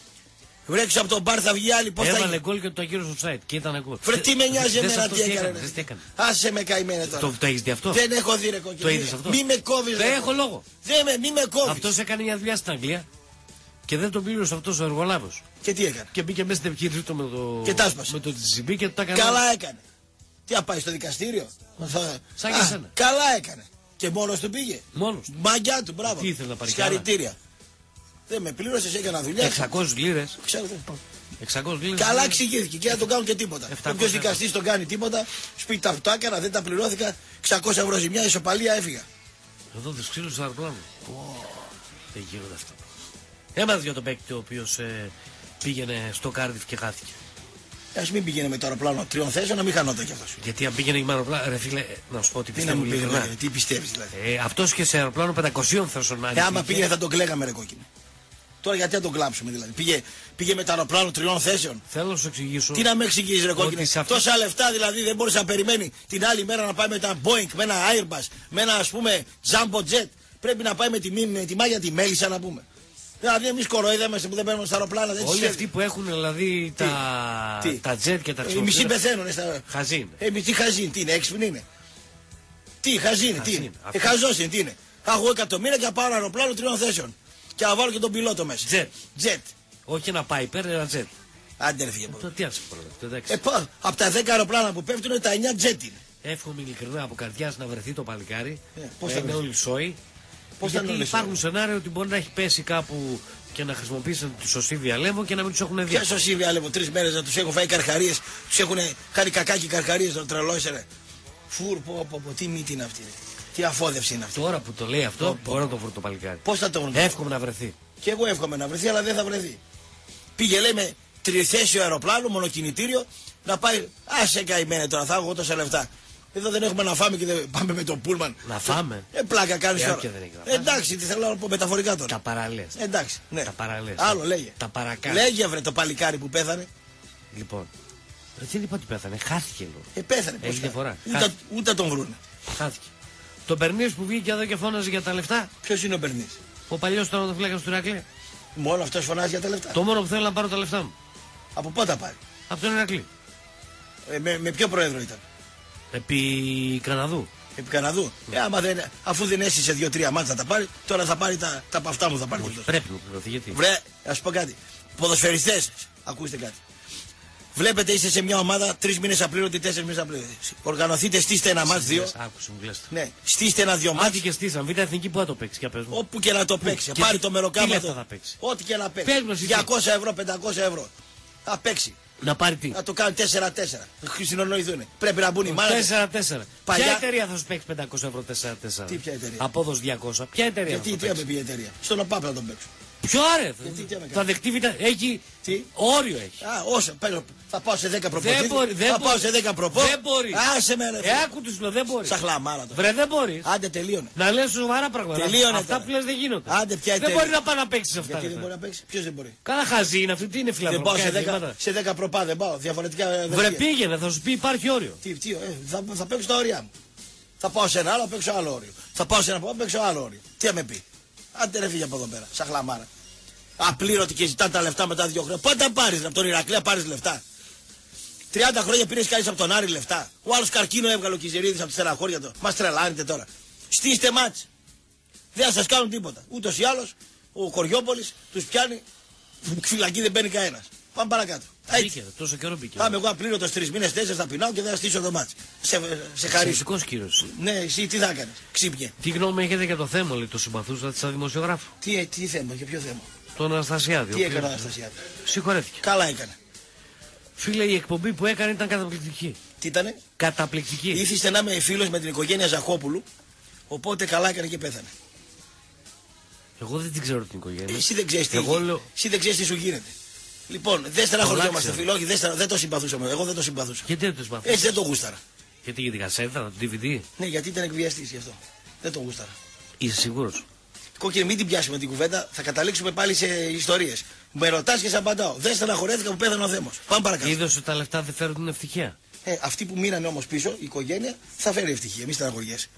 Βρέξω από τον μπαρ θα βγει άλλη, πώς θα γίνει? Έβαλε γκολ και το αγύρωσε στο site και ήταν γκολ. Βρε τι με νοιάζει εμένα τι έκανε. Άσε με καημένε τώρα. Το έχεις δει αυτό? Δεν έχω δει ρε κόκκινο. Το είδες αυτό? Μη με κόβεις. Δεν έχω λόγο. Μη με κόβεις. Αυτός έκανε μια δουλειά στην Αγγλία και δεν τον πλήρωσε αυτός ο εργολάβος. Και τι έκανε? Και μπήκε μέσα στην επιχείρησή του με το TCB και το έκανε. Καλά έκανε. Τι να πάει στο δικαστήριο? Σαν και εσένα. Καλά έκανε. Και μόνος του πήγε. Μόνος. Μαγκιά του, μπράβο. Τι ήθελε να πάρει? Συγχαρητήρια. Δεν με πλήρωσες, έκανα δουλειά. 600 λίρες. 600 λίρες. Καλά εξηγήθηκε και να τον κάνουν και τίποτα. Όποιος δικαστής τον κάνει τίποτα, σπίτι τα έκανα, δεν τα πληρώθηκα. 600 ευρώ ζημιά, ισοπαλία, έφυγα. Εδώ δεν ξύλωσε το αεροπλάνο. Δεν γίνονται αυτά. Έμαθες για τον παίκτη ο οποίος πήγαινε στο Κάρντιφ και χάθηκε. Ας μην πήγαινε με το αεροπλάνο 3 θέσεων, να μην χανόταν κι αυτός. Γιατί αν πήγαινε με αεροπλάνο, ρε φίλε, να σου πω ότι πιστεύω ειλικρινά. Τι πιστεύεις δηλαδή? Αυτός και σε αεροπλάνο 500 θέσεων. Άμα πήγαινε θα τον κλαίγαμε ρε κόκκινο. Τώρα γιατί να τον κλάψουμε δηλαδή? Πήγε με το αεροπλάνο 3 θέσεων. Θέλω να σου εξηγήσω. Τι να με εξηγήσει ρε κόκκινο? Τόσα λεφτά δηλαδή δεν μπορείς να περιμένει την άλλη μέρα να πάει με τα Boeing, με ένα Airbus, με ένα ας πούμε Jumbo Jet. Πρέπει να πάει με τη μάγια τη μέλισσα να πούμε. Δηλαδή εμείς κοροϊδεύομαστε που δεν παίρνουμε στα αεροπλάνα. Όλοι αυτοί που έχουν δηλαδή τα jet και τα οι μισοί πεθαίνουν. Χαζίν. Τι χαζίν, τι είναι, έξυπνοι είναι? Τι χαζίν, τι είναι? Χαζός είναι, τι είναι? Έχω εκατομμύρια και να πάω ένα αεροπλάνο 3 θέσεων. Και να βάλω και τον πιλότο μέσα. Jet. Όχι ένα Piper, ένα jet. Άντε ρε φύγε. Τι άσε πρώτα. Από τα 10 αεροπλάνα που πέφτουν τα 9 jet είναι. Εύχομαι ειλικρινά από καρδιάς να βρεθεί το παλικάρι. Είναι όλοι σόι. Γιατί υπάρχουν σενάρια ότι μπορεί να έχει πέσει κάπου και να χρησιμοποιήσουν τη σωσή διαλέμβο και να μην τους έχουν δει. Ποια σωσή διαλέμβο? 3 μέρες να τους έχουν φάει καρχαρίες, τους έχουν κάνει κακάκι καρχαρίες, τον τρελόισε ρε. Φουρ, τι μύτη είναι αυτή? Τι αφόδευση είναι αυτή? Τώρα που το λέει αυτό, μπορεί να το βρει το παλικάρι. Πώς θα το βρει? Εύχομαι να βρεθεί. Και εγώ εύχομαι να βρεθεί, αλλά δεν θα βρεθεί. Πήγε λέει με τριθέσιο αεροπλάνο, μονοκινητήριο, να πάει. Άσε καημένε τώρα, θα έχω τόσα λεφτά. Εδώ δεν έχουμε να φάμε και δεν πάμε με τον πούλμαν. Να φάμε. Πλάκα κάνεις τώρα. Εντάξει, τι θέλω να πω μεταφορικά τώρα. Τα παραλές. Εντάξει, ναι. Τα παραλές. Άλλο λέγε. Τα παρακάτω. Λέγε βρε το παλικάρι που πέθανε. Λοιπόν. Δεν είπα ότι πέθανε. Χάθηκε λίγο. Πέθανε. Έχει διαφορά. Ούτε τον βρούνε. Χάθηκε. Τον Μπερνής που βγήκε εδώ και φώναζε για τα λεφτά. Ποιος είναι ο Μπερνής? Ο παλιός τερματοφύλακας του Ηρακλή. Μόνο αυτός φωνάζει για τα λεφτά. Το μόνο που θέλω να πάρω τα λεφτά μου. Από πότε πάρει? Από τον Ηρακλή. Με ποιο πρόεδρο ήταν? Επί Καναδού. Επί Καναδού. Αφού δεν έσυσε 2-3 μάτς θα τα πάρει, τώρα θα πάρει τα παυτά μου θα πάρει. Πρέπει να πληρωθεί, γιατί. Βρε, να σου πω κάτι. Ποδοσφαιριστές, ακούστε κάτι. Βλέπετε, είστε σε μια ομάδα 3 μήνες απλήρωτοι, 4 μήνες απλήρωτοι. Οργανωθείτε, στήστε ένα μάτς 2. Άκουσε, μου λες. Ναι, στήστε ένα-2 μάτς. Άντι και στήσαν, Β' Εθνική που θα το παίξει, για πες μου. Όπου και να το παίξει. Και Πάρει το μεροκάματο. τι λεφτά θα παίξει. Ό,τι και να παίξει. Πες μας, 200 ευρώ, 500 ευρώ. Θα παίξει. Να πάρει τι. Να το κάνουν 4-4. Συνονοηθούν. Πρέπει να μπουν οι μάνατζερ. 4-4. Παλιά- Ποια εταιρεία θα σου παίξει 500 ευρώ 4-4. Τι, ποια εταιρεία? Απόδοση 200. Ποια εταιρεία Γιατί, θα τι σου παίξει. έπρεπε η εταιρεία. Στον ΟΠΑΠ να τον παίξουν. Ποιο άρε. Γιατί, τι έμεινε. Θα δεχτεί Β' έχει. Τι? Όριο έχει. Α, όσο. Θα πάω σε 10 προπονητές. Δεν μπορεί. Θα πάω σε 10 προπονητές. Δεν μπορεί. Άσε με ρε. Άκου τους λέω, δεν μπορεί. Σαν χλαμάρα τώρα. Βρε, δεν μπορεί. Άντε, τελείωνε. Να λες σοβαρά πράγματα. Τελείωνε Αυτά τώρα. που λες δεν γίνονται. Άντε, ποια Δεν εταιρεία. μπορεί να πάει να παίξει αυτά. Γιατί δεν λεφτά. μπορεί να παίξει. Ποιος δεν μπορεί. Κάνα χαζί είναι αυτή, τι είναι Δεν πάω φιλανθρωπικά σε 10, εγκλήματα. σε 10 προπά, δεν πάω. Διαφορετικά. Βρε, δελτία. πήγαινε, θα σου πει υπάρχει όριο. Θα παίξω τα όρια μου. Θα πάω σε ένα άλλο, παίξω άλλο όριο. Θα πάω σε ένα άλλο, παίξω άλλο όριο. Τι θα με πει. Άντε ρε, φύγε από εδώ πέρα. Σαν χλαμάρα. Απλήρωτη και ζητάνε τα λεφτά μετά 2 χρόνια. Πότε τα πάρει από τον Ηρακλή, πάρει λεφτά. 30 χρόνια πήρε κανεί από τον Άρη λεφτά. Ο άλλο καρκίνο έβγαλε ο Κιζερίδης από τη στεναχώρια του. Μα τρελάνετε τώρα. Στήστε μάτς. Δεν θα σα κάνουν τίποτα. Ούτω ή άλλω ο Κοριόπολης του πιάνει. Φυλακή δεν μπαίνει κανένα. Πάμε παρακάτω. Μπήκε, τόσο καιρό μπήκε. Πάμε εγώ απλήρωτος 3 μήνες, 4 θα πεινάω και δεν θα στήσω το μάτς. Σε χαρίζω. Φυσικός κύριος. Ναι, εσύ τι θα κάνεις. Ξύπνιε. Τι γνώμη έχετε για το θέμα, λέει, το συμπαθούσα σαν δημοσιογράφο. Τι θέμα, για ποιο θέμα. Τον Αναστασιάδη. Τι έκανε ο Αναστασιάδη. Συγχωρέθηκε. Καλά έκανε. Φίλε, η εκπομπή που έκανε ήταν καταπληκτική. Τι ήτανε. Καταπληκτική. Ήθιστε να είμαι φίλος με την οικογένεια Ζαχόπουλου. Οπότε καλά έκανε και πέθανε. Εγώ δεν την ξέρω την οικογένεια. Εσύ δεν ξέρεις τι, λέω... τι σου γίνεται. Λοιπόν, δεν στεναχωριόμαστε φίλο, όχι, δεν το συμπαθούσαμε. Εγώ δεν το συμπαθούσα. Γιατί δεν το συμπαθούσα. Έτσι δεν το γούσταρα. Γιατί για την κασέτα, το DVD. Ναι, γιατί ήταν εκβιαστής γι' αυτό. Δεν το γούσταρα. Είσαι σίγουρος. Κόκκινε, μην την πιάσουμε την κουβέντα, θα καταλήξουμε πάλι σε ιστορίες. Με ρωτάς και σε απαντάω. Δεν στεναχωρέθηκα που πέθανε ο Δέμος. Πάμε παρακάτω. Είδος ότι τα λεφτά δεν φέρουν την ευτυχία. Αυτοί που μείνανε όμως πίσω, η οικογένεια, θα φέρει ευτυχία. Μη στεναχωριέσαι.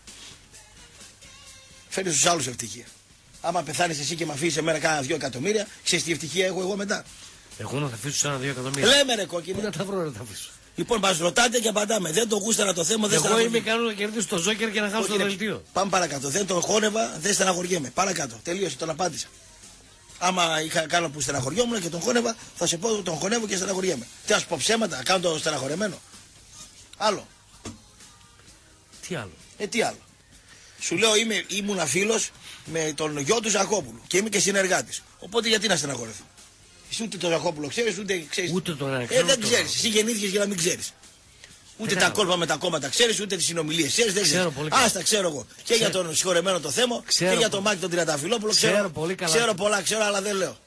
Φέρει στους άλλους ευτυχία. Άμα πεθάνεις εσύ και με αφήσεις εμένα κάνα 2 εκατομμύρια, ξέρεις τι ευτυχία έχω εγώ μετά. Εγώ να θα αφήσω σε 1-2 εκατομμύρια. Λέμε ρε κόκκινε. Πού να τα βρω να τα αφήσω. Λοιπόν, μας ρωτάτε και απαντάμε. Δεν το γούσταρα το θέμα, δεν Εγώ στεναχωριέμαι. είμαι ικανό να κερδίσω το Ζόκερ και να χάσω το Κόκκινε, δελτίο. Πάμε παρακάτω. Δεν τον χώνευα, δεν στεναχωριέμαι. Παρακάτω. Τελείωσε, τον απάντησα. Άμα είχα κάνω που στεναχωριόμουν και τον χώνευα, θα σε πω ότι τον χωνεύω και στεναχωριέμαι. Τι α πω ψέματα, κάνω το στεναχωρεμένο. Άλλο. Τι άλλο. Τι άλλο. Σου λέω ήμουνα φίλος με τον γιο του Ζαχόπουλου και είμαι και συνεργάτης. Οπότε γιατί να στεναχωρεθώ. Εσύ ούτε τον Ζαχόπουλο ξέρεις, ούτε ξέρεις. Ούτε τον ξέρω. Δεν ξέρεις. Εσύ γεννήθηκες για να μην ξέρεις. Ούτε τα κόλπα με τα κόμματα ξέρεις, ούτε τις συνομιλίες ξέρεις. Δεν ξέρεις. Άστα ξέρω εγώ. Και για τον συγχωρεμένο το θέμα και για τον Μάκη τον Τριανταφυλόπουλο ξέρω πολύ καλά. Ξέρω πολλά, ξέρω, αλλά δεν λέω.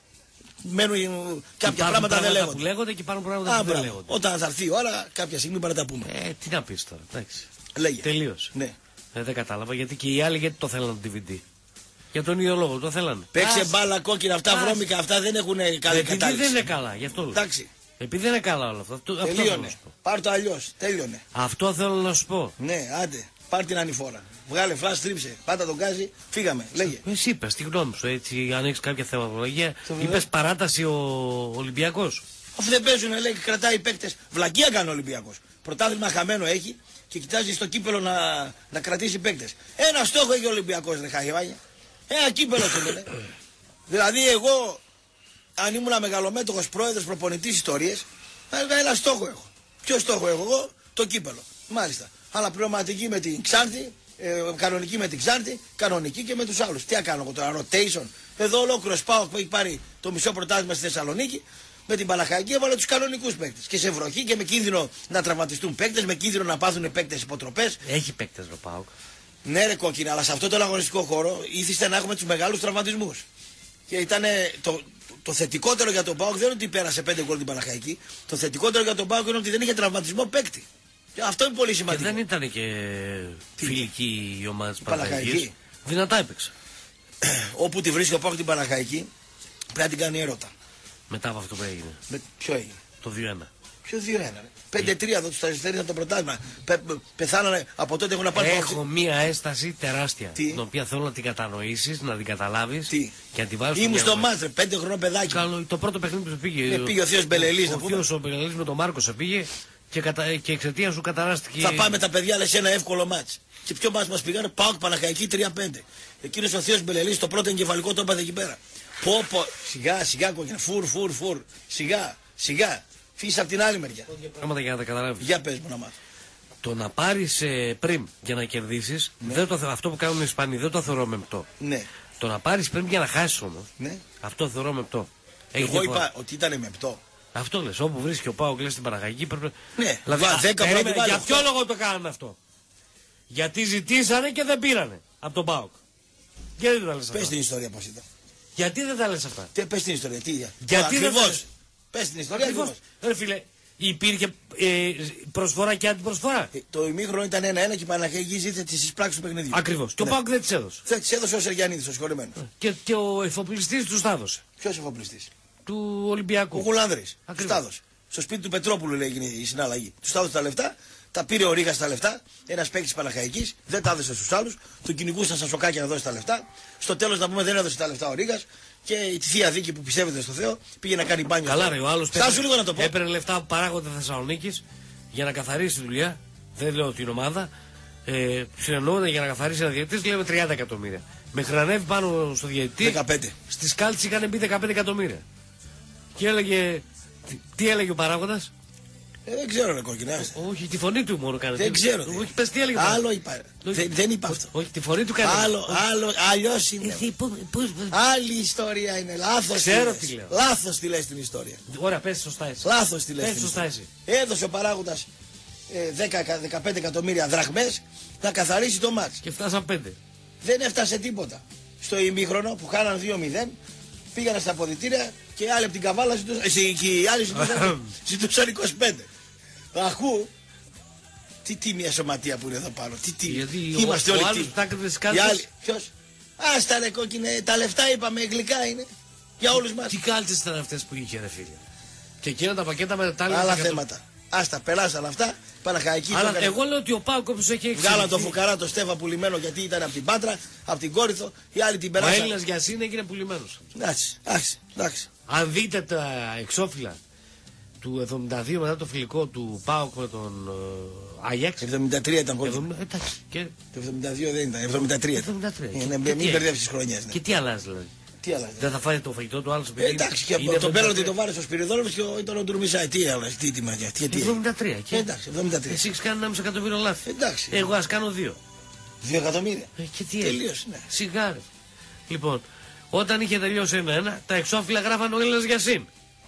Μένουν κάποια πράγματα δεν λέγονται. Που λέγονται και υπάρχουν πράγματα που δεν λέγονται. Όταν θα έρθει η ώρα, κάποια στιγμή πρέπει να τα πούμε. Τι να πεις τώρα, εντάξει. Λέγε. Τελείωσε. Ναι. Δεν κατάλαβα γιατί και οι άλλοι γιατί το θέλανε το DVD. Για τον ίδιο λόγο το θέλανε. Παίξε μπάλα κόκκινα, αυτά βρώμικα, αυτά δεν έχουν καλή κατάληξη. Επειδή δεν είναι καλά, γι' αυτό λέω. Εντάξει. Επειδή δεν είναι καλά όλα αυτά. Τελείωνε. Πάρ' το αλλιώς. Τέλειωνε. Αυτό θέλω να σου πω. Ναι, άντε. Πάρ' την ανηφόρα. Βγάλε φλάς, τρίψε. Πάτα τον γκάζι. Φύγαμε. Λέγε. Εσύ είπες τη γνώμη σου, έτσι, αν έχεις κάποια θεματολογία. Είπες παράταση ο Ολυμπιακός. Αφού δεν παίζουν, λέει, κρατάει παίκτες. Βλακεία κάνει ο Ολυμπιακός. Πρωτάθλημα χαμένο έχει και κοιτάζει στο κύπελο να κρατήσει παίκτες. Ένα στόχο έχει ο Ολυμπιακός, ρε Χαγεβάνια. Ένα κύπελο του λένε. Δηλαδή, εγώ, αν ήμουν μεγαλομέτωχος πρόεδρος προπονητής ιστορίες, ένα στόχο έχω. Ποιο στόχο έχω εγώ, το κύπελο. Μάλιστα. Αλλά πληρωματική με την Ξάνθη, κανονική με την Ξάνθη, κανονική και με τους άλλους. Τι κάνω εγώ τώρα, rotation. Εδώ ολόκληρο ΠΑΟΚ που έχει πάρει το μισό πρωτάθλημα στη Θεσσαλονίκη, με την Παναχαϊκή έβαλε τους κανονικούς παίκτες. Και σε βροχή και με κίνδυνο να τραυματιστούν παίκτες, με κίνδυνο να πάθουν παίκτες υποτροπές. Έχει παίκτες ο ΠΑΟΚ. Ναι, ρε κόκκινα, αλλά σε αυτό το αγωνιστικό χώρο ήθιστε να έχουμε τους μεγάλους τραυματισμούς. Και ήταν το θετικότερο για τον ΠΑΟΚ δεν είναι ότι πέρασε 5 γκολ την Παναχαϊκή. Το θετικότερο για τον ΠΑΟΚ είναι ότι δεν είχε τραυματισμό παίκτη. Και αυτό είναι πολύ σημαντικό. Και δεν ήταν και φιλική η ομάδα της Παναχαϊκής. Δυνατά έπαιξε. Όπου τη βρίσκει ο ΠΑΟΚ την Παναχαϊκή, πρέπει να την κάνει έρωτα. Μετά από αυτό που έγινε. Ποιο έγινε? Το 2-1. Ποιο 2-1? 5-3 εδώ του αριστερούς το πρωτάθλημα. Πεθάνανε από τότε έχουν να πάρει. Έχω μία έσταση τεράστια. Την οποία θέλω να την κατανοήσεις, να την καταλάβεις. Και να την βάλεις. Ήμουν στο μάτρε, 5 χρονών παιδάκι. Το πρώτο παιχνίδι που πήγε. Πήγε ο Θείος Μπελελής. Ο Θείος ο Μπελελής με τον Μάρκο σε πήγε. Και εξαιτία σου καταράστηκε. Θα πάμε τα παιδιά, λες, ένα εύκολο μάτς. Και ποιο μάτς μας πήγανε, ΠΑΟΚ Παναχαϊκή 3-5. Εκείνος ο Θείος Μπελελής το πρώτο εγκεφαλικό το έπαθε εκεί πέρα. Πω, σιγά κόκκινα, φουρ. Σιγά. Φύγεις από την άλλη μεριά. Πράγματα για να τα καταλάβεις. Για πες μου να μάθω. Το να πάρεις πριν για να κερδίσεις, αυτό που κάνουν οι Ισπανοί δεν το θεωρώ μεμπτό. Ναι. Το να πάρεις πριν για να χάσεις όμως, Ναι. αυτό θεωρώ μεμπτό. Εγώ είπα ότι ήταν μεμπτό. Αυτό λες, όπου βρίσκει ο ΠΑΟΚ στην Παναχαϊκή πρέπει. Ναι, δηλαδή, 10 πρώτη για ποιο λόγο το κάνανε αυτό? Γιατί ζητήσανε και δεν πήρανε από τον ΠΑΟΚ. Γιατί δεν τα λες αυτά? Πες την ιστορία πώς ήταν. Γιατί δεν τα λες αυτά? Πες την ιστορία, τι. Γιατί δεν τα λες? Πες την ιστορία ακριβώς. Ρε φίλε, υπήρχε προσφορά και αντιπροσφορά. Το ημίχρονο ήταν 1-1 και η Παναχαϊκή ζήτησε τις εισπράξεις του παιχνιδιού. Ακριβώς. Και ο ΠΑΟΚ δεν τις έδωσε. Δεν τις έδωσε ο Σεργιανίδης, ο συγχωρεμένος. Και ο εφοπλιστής τους τα έδωσε. Ποιος εφοπλιστής? Του Ολυμπιακού. Ο Γουλάνδρης. Ακριβώς. Τους τα έδωσε. Στο σπίτι του Πετρόπουλου έγινε η συναλλαγή. Τους τα έδωσε τα λεφτά, τα πήρε ο Ρίγας τα λεφτά, ένας παίκτης Παναχαϊκής, δεν τα έδωσε στους άλλους, τον κυνηγούσαν στα σοκάκια να δώσει τα λεφτά. Στο τέλος να πούμε δεν έδωσε τα λεφτά ο Ρίγας και η θεία δίκη που πιστεύετε στο Θεό πήγε να κάνει μπάνιο. Καλά, ρε, ο άλλος λίγο να το πω. έπαιρνε λεφτά από παράγοντα Θεσσαλονίκης για να καθαρίσει τη δουλειά. Δεν λέω την ομάδα. Συνεννοούνται για να καθαρίσει ένα διαιτητή, λέμε 30 εκατομμύρια. Μέχρι να ανέβει πάνω στο διαιτητή, 15. Στη σκάλτση είχαν μπει 15 εκατομμύρια. Και έλεγε. Τι έλεγε ο παράγοντας? Δεν ξέρω, ρε κόκκινα. Όχι, τη φωνή του μόνο κάνει. Δεν ξέρω. Όχι, πες τι έλεγε. Άλλο είπα. Δεν είπα αυτό. Όχι, τη φωνή του κάνει. Αλλιώς είναι. Άλλη ιστορία είναι. Λάθος. Ξέρω τι λέω. Λάθος τη λες την ιστορία. Ωραία, πες σωστά εσύ. Λάθος τη λες. Πες σωστά εσύ. Έδωσε ο παράγοντας 10-15 εκατομμύρια δραχμές να καθαρίσει το μάτς. Και φτάσαν 5. Δεν έφτασε τίποτα. Στο ημίχρονο που χάναν 2-0 πήγανε στα αποδυτήρια και οι άλλοι από την Καβάλα ζητούσαν 25. Αχού, τι μια σωματεία που είναι εδώ πάνω. Γιατί είμαστε ο όλοι άλλος που τα έκανε τις κάλτσες. Ποιος? Άστα ρε κόκκινε, τα λεφτά είπαμε, γλυκά είναι. Για όλους μας. Τι κάλτσες ήταν αυτές που είχε, ρε φίλε? Και εκείνα τα πακέτα με τα άλλα θέματα. Άστα, περάσαν αυτά. Παναχαϊκή. Αλλά εγώ λέω ότι ο Πάοκ όπως έχει εξηγηθεί. Βγάλαν το φουκαρά το Στέφα πουλημένο γιατί ήταν από την Πάτρα, από την Κόρυθο. Οι άλλοι την περάσαν. Ο Έλληνας Γιασίν έγινε πουλημένος. Εντάξει. Αν δείτε τα εξώφυλλα του 72 μετά το φιλικό του ΠΑΟΚ με τον Άγιαξ. 73 ήταν πολύ. Εντάξει. Και... Το 72 δεν ήταν. 73. Μην μπερδεύεις τις χρονιές. Και τι αλλάζει δηλαδή? Τι άλλα. Δεν θα φάει το φαγητό του άλλου σε εντάξει, και από τον πέραντι το βάλε στο Σπυριδόνος και ήταν ο Ντουρμισάη. Τι άλλα, τι μαγιά. 73. Εντάξει, 73. Εσύ έχεις κάνει 1,5 εκατομμύριο λάθη. Εντάξει. Εγώ ας κάνω 2. 2 εκατομμύρια. Και τι τελείωσε. Ναι. Σιγάρε. Λοιπόν, όταν είχε τελειώσει 1-1, τα εξώφυλλα γράφαν ο Έλληνας Γιασίν.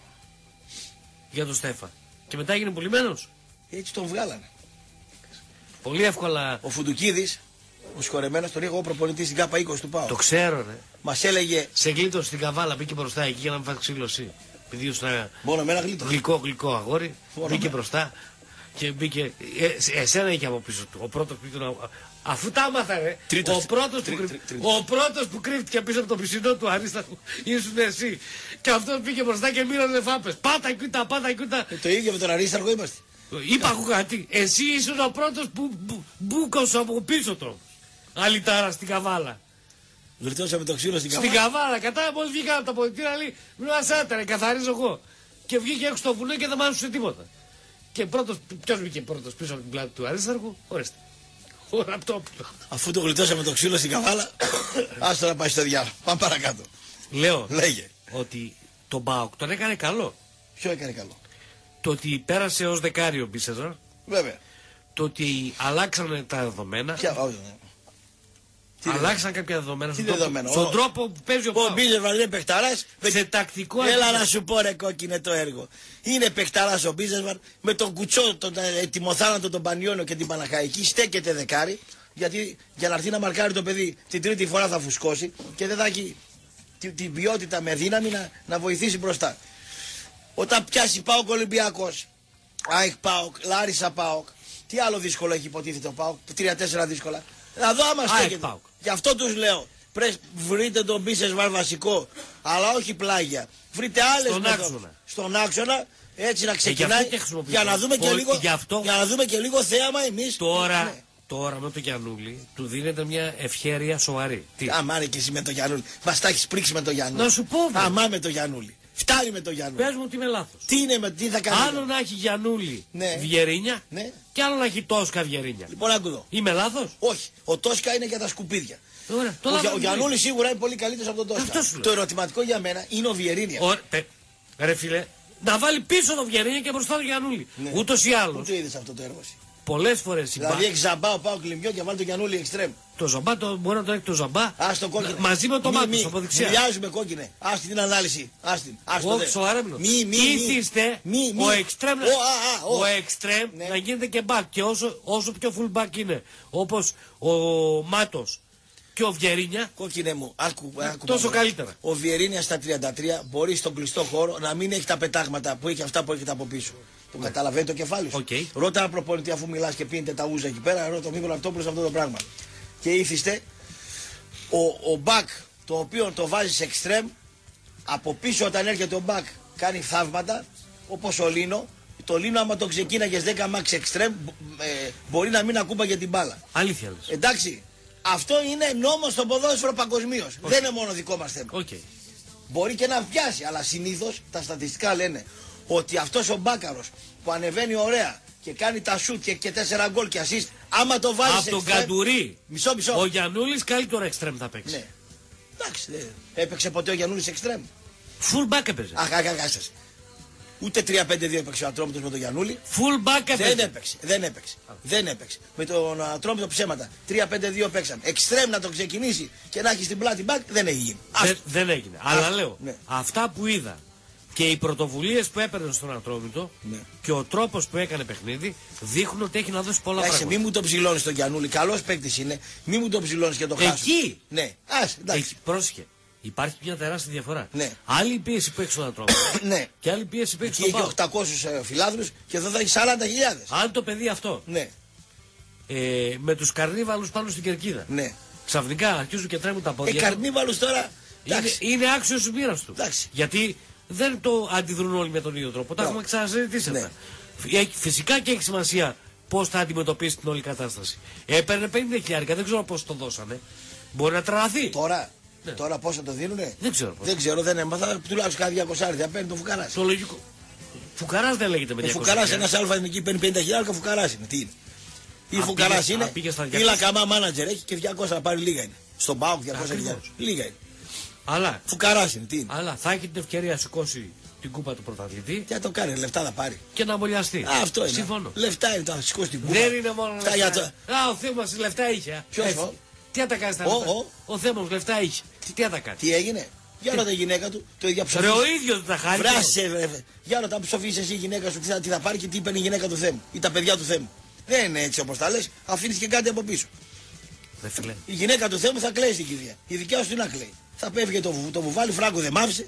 Για τον Στέφα. Και μετά έγινε πουλημένος. Έτσι τον βγάλανε. Πολύ εύκολα. Ο Φουντουκίδης, ο συγχωρεμένος, τον είχα εγώ προπονητή στην ΚΑΠΑ 20 του ΠΑΟ. Το ξέρω, ρε. Μας έλεγε. Σε γλίτωσε στην Καβάλα, μπήκε μπροστά εκεί για να μην φάει ξύλωση. Επειδή ήσουν μόνο με ένα γλυκό αγόρι. Μπήκε μπροστά και μπήκε. Εσένα είχε από πίσω του. Ο πρώτος που ήταν. Αφού τα άμαθα, ρε. Ο πρώτος που κρύφτηκε πίσω από το πισινό του Αρίσταχου ήσουν εσύ. Και αυτός πήγε μπροστά και μοίρανε φάπες. Πάτα κούτα. Το ίδιο με τον Αρίσταρχο είμαστε. Είπα εγώ κάτι. Εσύ ήσουν ο πρώτος που μπούκωσε από πίσω του. Αλυτάρα στην Καβάλα. Γλιτώσαμε το ξύλο στην Καβάλα. Στην Καβάλα, κατά μόλις βγήκα από τα ποδητήρια, λέει μην μας άταρε, καθαρίζω εγώ. Και βγήκε έξω στο βουνό και δεν μ' άκουσε τίποτα. Και πρώτος, ποιος βγήκε πρώτος πίσω από την πλάτη του Αρίσταρχου? Ορίστε. Ο Ραπτόπουλος. Αφού το γλιτώσαμε το ξύλο στην Καβάλα, άστο να πάει στο διάλογο. Πάμε παρακάτω. Λέω λέγε ότι τον ΠΑΟΚ τον έκανε καλό. Ποιο έκανε καλό? Το ότι πέρασε ως δεκάριο Μπίσεζαρ. Βέβαια. Το ότι αλλάξανε τα δεδομένα. Ποια, αλλάξαν κάποια δεδομένα στον τρόπο που παίζει ο ΠΑΟΚ. Ο Μπίσεσβαρ είναι παιχταράς. Σε τακτικό έλα να σου πω, ρε κόκκινε, το έργο. Είναι παιχταράς ο Μπίσεσβαρ με τον κουτσό, τον τιμοθάνατο, τον Πανιώνιο και την Παναχαϊκή. Στέκεται δεκάρι. Γιατί για να έρθει να μαρκάρει το παιδί την τρίτη φορά θα φουσκώσει και δεν θα έχει την ποιότητα με δύναμη να βοηθήσει μπροστά. Όταν πιάσει ΠΑΟΚ Ολυμπιακός, ΑΕΚ ΠΑΟΚ, Λάρισα ΠΑΟΚ, τι άλλο δύσκολο έχει υποτίθεται ο ΠΑΟΚ? 3-4 δύσκολα. Να δω άμα στέκεται. Γι' αυτό τους λέω. Βρείτε τον Μπίσεσβαρ βασικό, αλλά όχι πλάγια. Βρείτε άλλες στον άξονα, έτσι να ξεκινάει, για να δούμε και λίγο θέαμα εμείς. Τώρα με το Γιαννούλη του δίνεται μια ευχέρεια σοβαρή. Αμά και εσύ με το Γιαννούλη. Μας τα έχεις πρίξει με το Γιαννούλη. Να σου πω. Αμά με το Γιαννούλη. Φτάνει με το Γιαννούλη. Πες μου ότι είμαι λάθος. Τι θα κάνει. Άλλο να έχει Γιαννούλη Ναι. Βιερίνια Ναι. και άλλο να έχει Τόσκα Βιερίνια. Λοιπόν, άκου εδώ. Είμαι λάθος. Όχι. Ο Τόσκα είναι για τα σκουπίδια. Ωραία, το Ο λάθος. Γιαννούλη σίγουρα είναι πολύ καλύτερο από τον Αυτό Τόσκα. σου λέω. Το ερωτηματικό για μένα είναι ο Βιερίνια. Ρε φίλε, να βάλει πίσω το Βιερίνια και μπροστά το Γιαννούλη. Ναι. Ούτως ή Πού άλλως. το είδε αυτό το έργο εσύ. Πολλές φορές Δηλαδή έχει Ζαμπά, ο Πάο Κλιμιό και βάλει το Γιαννούλη εξτρέμ. το Ζαμπά μπορεί να το έχει το Ζαμπά. Α το κόκκινο. Μαζί με το Μάτος από δεξιά. Μοιάζουμε κόκκινε. Άστη την ανάλυση. Άστην. Όχι, σοβαρέμενο. Ήθιστε ο εξτρέμ Ναι. να γίνεται και back. Και όσο πιο full back είναι, όπως ο Μάτος και ο Βιερίνια, Κόκκινε μου, άκου τόσο παπά. καλύτερα. Ο Βιερίνια στα 33 μπορεί στον κλειστό χώρο να μην έχει τα πετάγματα που έχει αυτά που έχετε από πίσω. Το καταλαβαίνει το κεφάλι σου. Okay. Ρώτα ένα προπονητή αφού μιλά και πίνετε τα ούζα εκεί πέρα, ρώτα τον Μίκο Λακτόπουλο αυτό το πράγμα. Και ήθιστε ο μπακ το οποίο το βάζει εξτρέμ, από πίσω όταν έρχεται ο μπακ κάνει θαύματα όπως ο Λίνο. Το Λίνο άμα το ξεκίναγες 10 max εξτρέμ μπορεί να μην ακούμπαγε την μπάλα. Αλήθεια λες. Εντάξει. Αυτό είναι νόμος στο ποδόσφαιρο παγκοσμίως. Δεν είναι μόνο δικό μας θέμα. Okay. Μπορεί και να πιάσει, αλλά συνήθως τα στατιστικά λένε ότι αυτός ο μπάκαρος που ανεβαίνει ωραία και κάνει τα σουτ και 4 γκολ και assist, άμα το βάλεις Από τον Καντουρί. Μισό. Ο Γιαννούλης καλύτερο εξτρέμ θα παίξει. Ναι. Εντάξει, έπαιξε ποτέ ο Γιαννούλης εξτρέμ. Full back έπαιζε. Αχ, ούτε 3-5-2 έπαιξε ο Ατρόμητος με τον Γιαννούλη. Full back έπαιζε. Δεν έπαιξε. Με τον Ατρόμητο ψέματα. 3-5-2 παίξαν. Εξτρέμ να το ξεκινήσει και να έχει στην πλάτη μπακ δεν έχει γίνει. Δεν έγινε. Αλλά λέω, ναι. αυτά που είδα και οι πρωτοβουλίες που έπαιρνε στον Ατρόμητο Ναι. και ο τρόπος που έκανε παιχνίδι δείχνουν ότι έχει να δώσει πολλά Άξε, πράγματα. μη μου τον ψηλώνεις τον Γιαννούλη. Καλός παίκτης είναι. Μη μου τον ψηλώνεις και το χάσεις. Εκεί! Ναι. Εντάξει. Πρόσεχε. Υπάρχει μια τεράστια διαφορά. Ναι. Άλλη η πίεση που έχει στον Ατρόμητο Ναι. και άλλη η πίεση που έχει Εκεί στον έχει Πάο. 800 φιλάδρους και εδώ θα έχει 40.000. Αν το παιδί αυτό Ναι. με τους καρνίβαλους πάνω στην κερκίδα Ναι. ξαφνικά αρχίζουν και τρέμουν τα πόδια. Καρνίβαλους τώρα. Είναι άξιος της μοίρας του. Εντάξει. Γιατί δεν το αντιδρούν όλοι με τον ίδιο τρόπο. Τα έχουμε ξανασυζητήσει αυτά. Φυσικά και έχει σημασία πώς θα αντιμετωπίσει την όλη κατάσταση. Έπαιρνε 50.000, δεν ξέρω πώς το δώσανε. Μπορεί να τρελαθεί. Τώρα πόσο το δίνουνε. Δεν ξέρω. Δεν έμαθα. Τουλάχιστον κάτι 200 θα παίρνει το Φουκαράς. Το λογικό. Φουκαράς δεν λέγεται με 200. Ο Φουκαράς ένας αλφα εθνική παίρνει 50.000 Φουκαράς είναι. Τι είναι. Ή Φουκαράς είναι. Ή Λακαμά μάνατζερ έχει και 200 να πάρει λίγα είναι. Στον ΠΑΟΚ 200.000. Λίγα είναι. Αλλά. Φουκαράς είναι. Τι είναι. Αλλά θα έχει την ευκαιρία να σηκώσει την κούπα του πρωταθλητή. Τι θα το κάνει, λεφτά θα πάρει. Και να εμβολιαστεί. Αυτό είναι. Συμφωνώ. Λεφτά είναι το να σηκώσει την κούπα. Δεν είναι μόνο λεφτά. Ο Θήμος λεφτά είχε. Ποιος? Τι θα τα κάνει τα λεφτά. Ο Θήμος λεφτά είχε. Τι θα τα κάνει. Τι έγινε. Για ρώτα η γυναίκα του, το ίδιο ψοφής. Ρε ο ίδιος δεν τα χάρη. Βράσε, για ρώτα που ψοφείς εσύ η γυναίκα σου, τι θα πάρει και τι είπε η γυναίκα του Θέμου ή τα παιδιά του Θέμου. Δεν είναι έτσι όπως τα λες, αφήνεις και κάτι από πίσω. Η γυναίκα του Θέμου θα κλαίει στην κηδεία. Η δικιά σου τι να κλαίει. Θα πέφυγε το βουβάλι, φράγκο δεν μ' άφησε.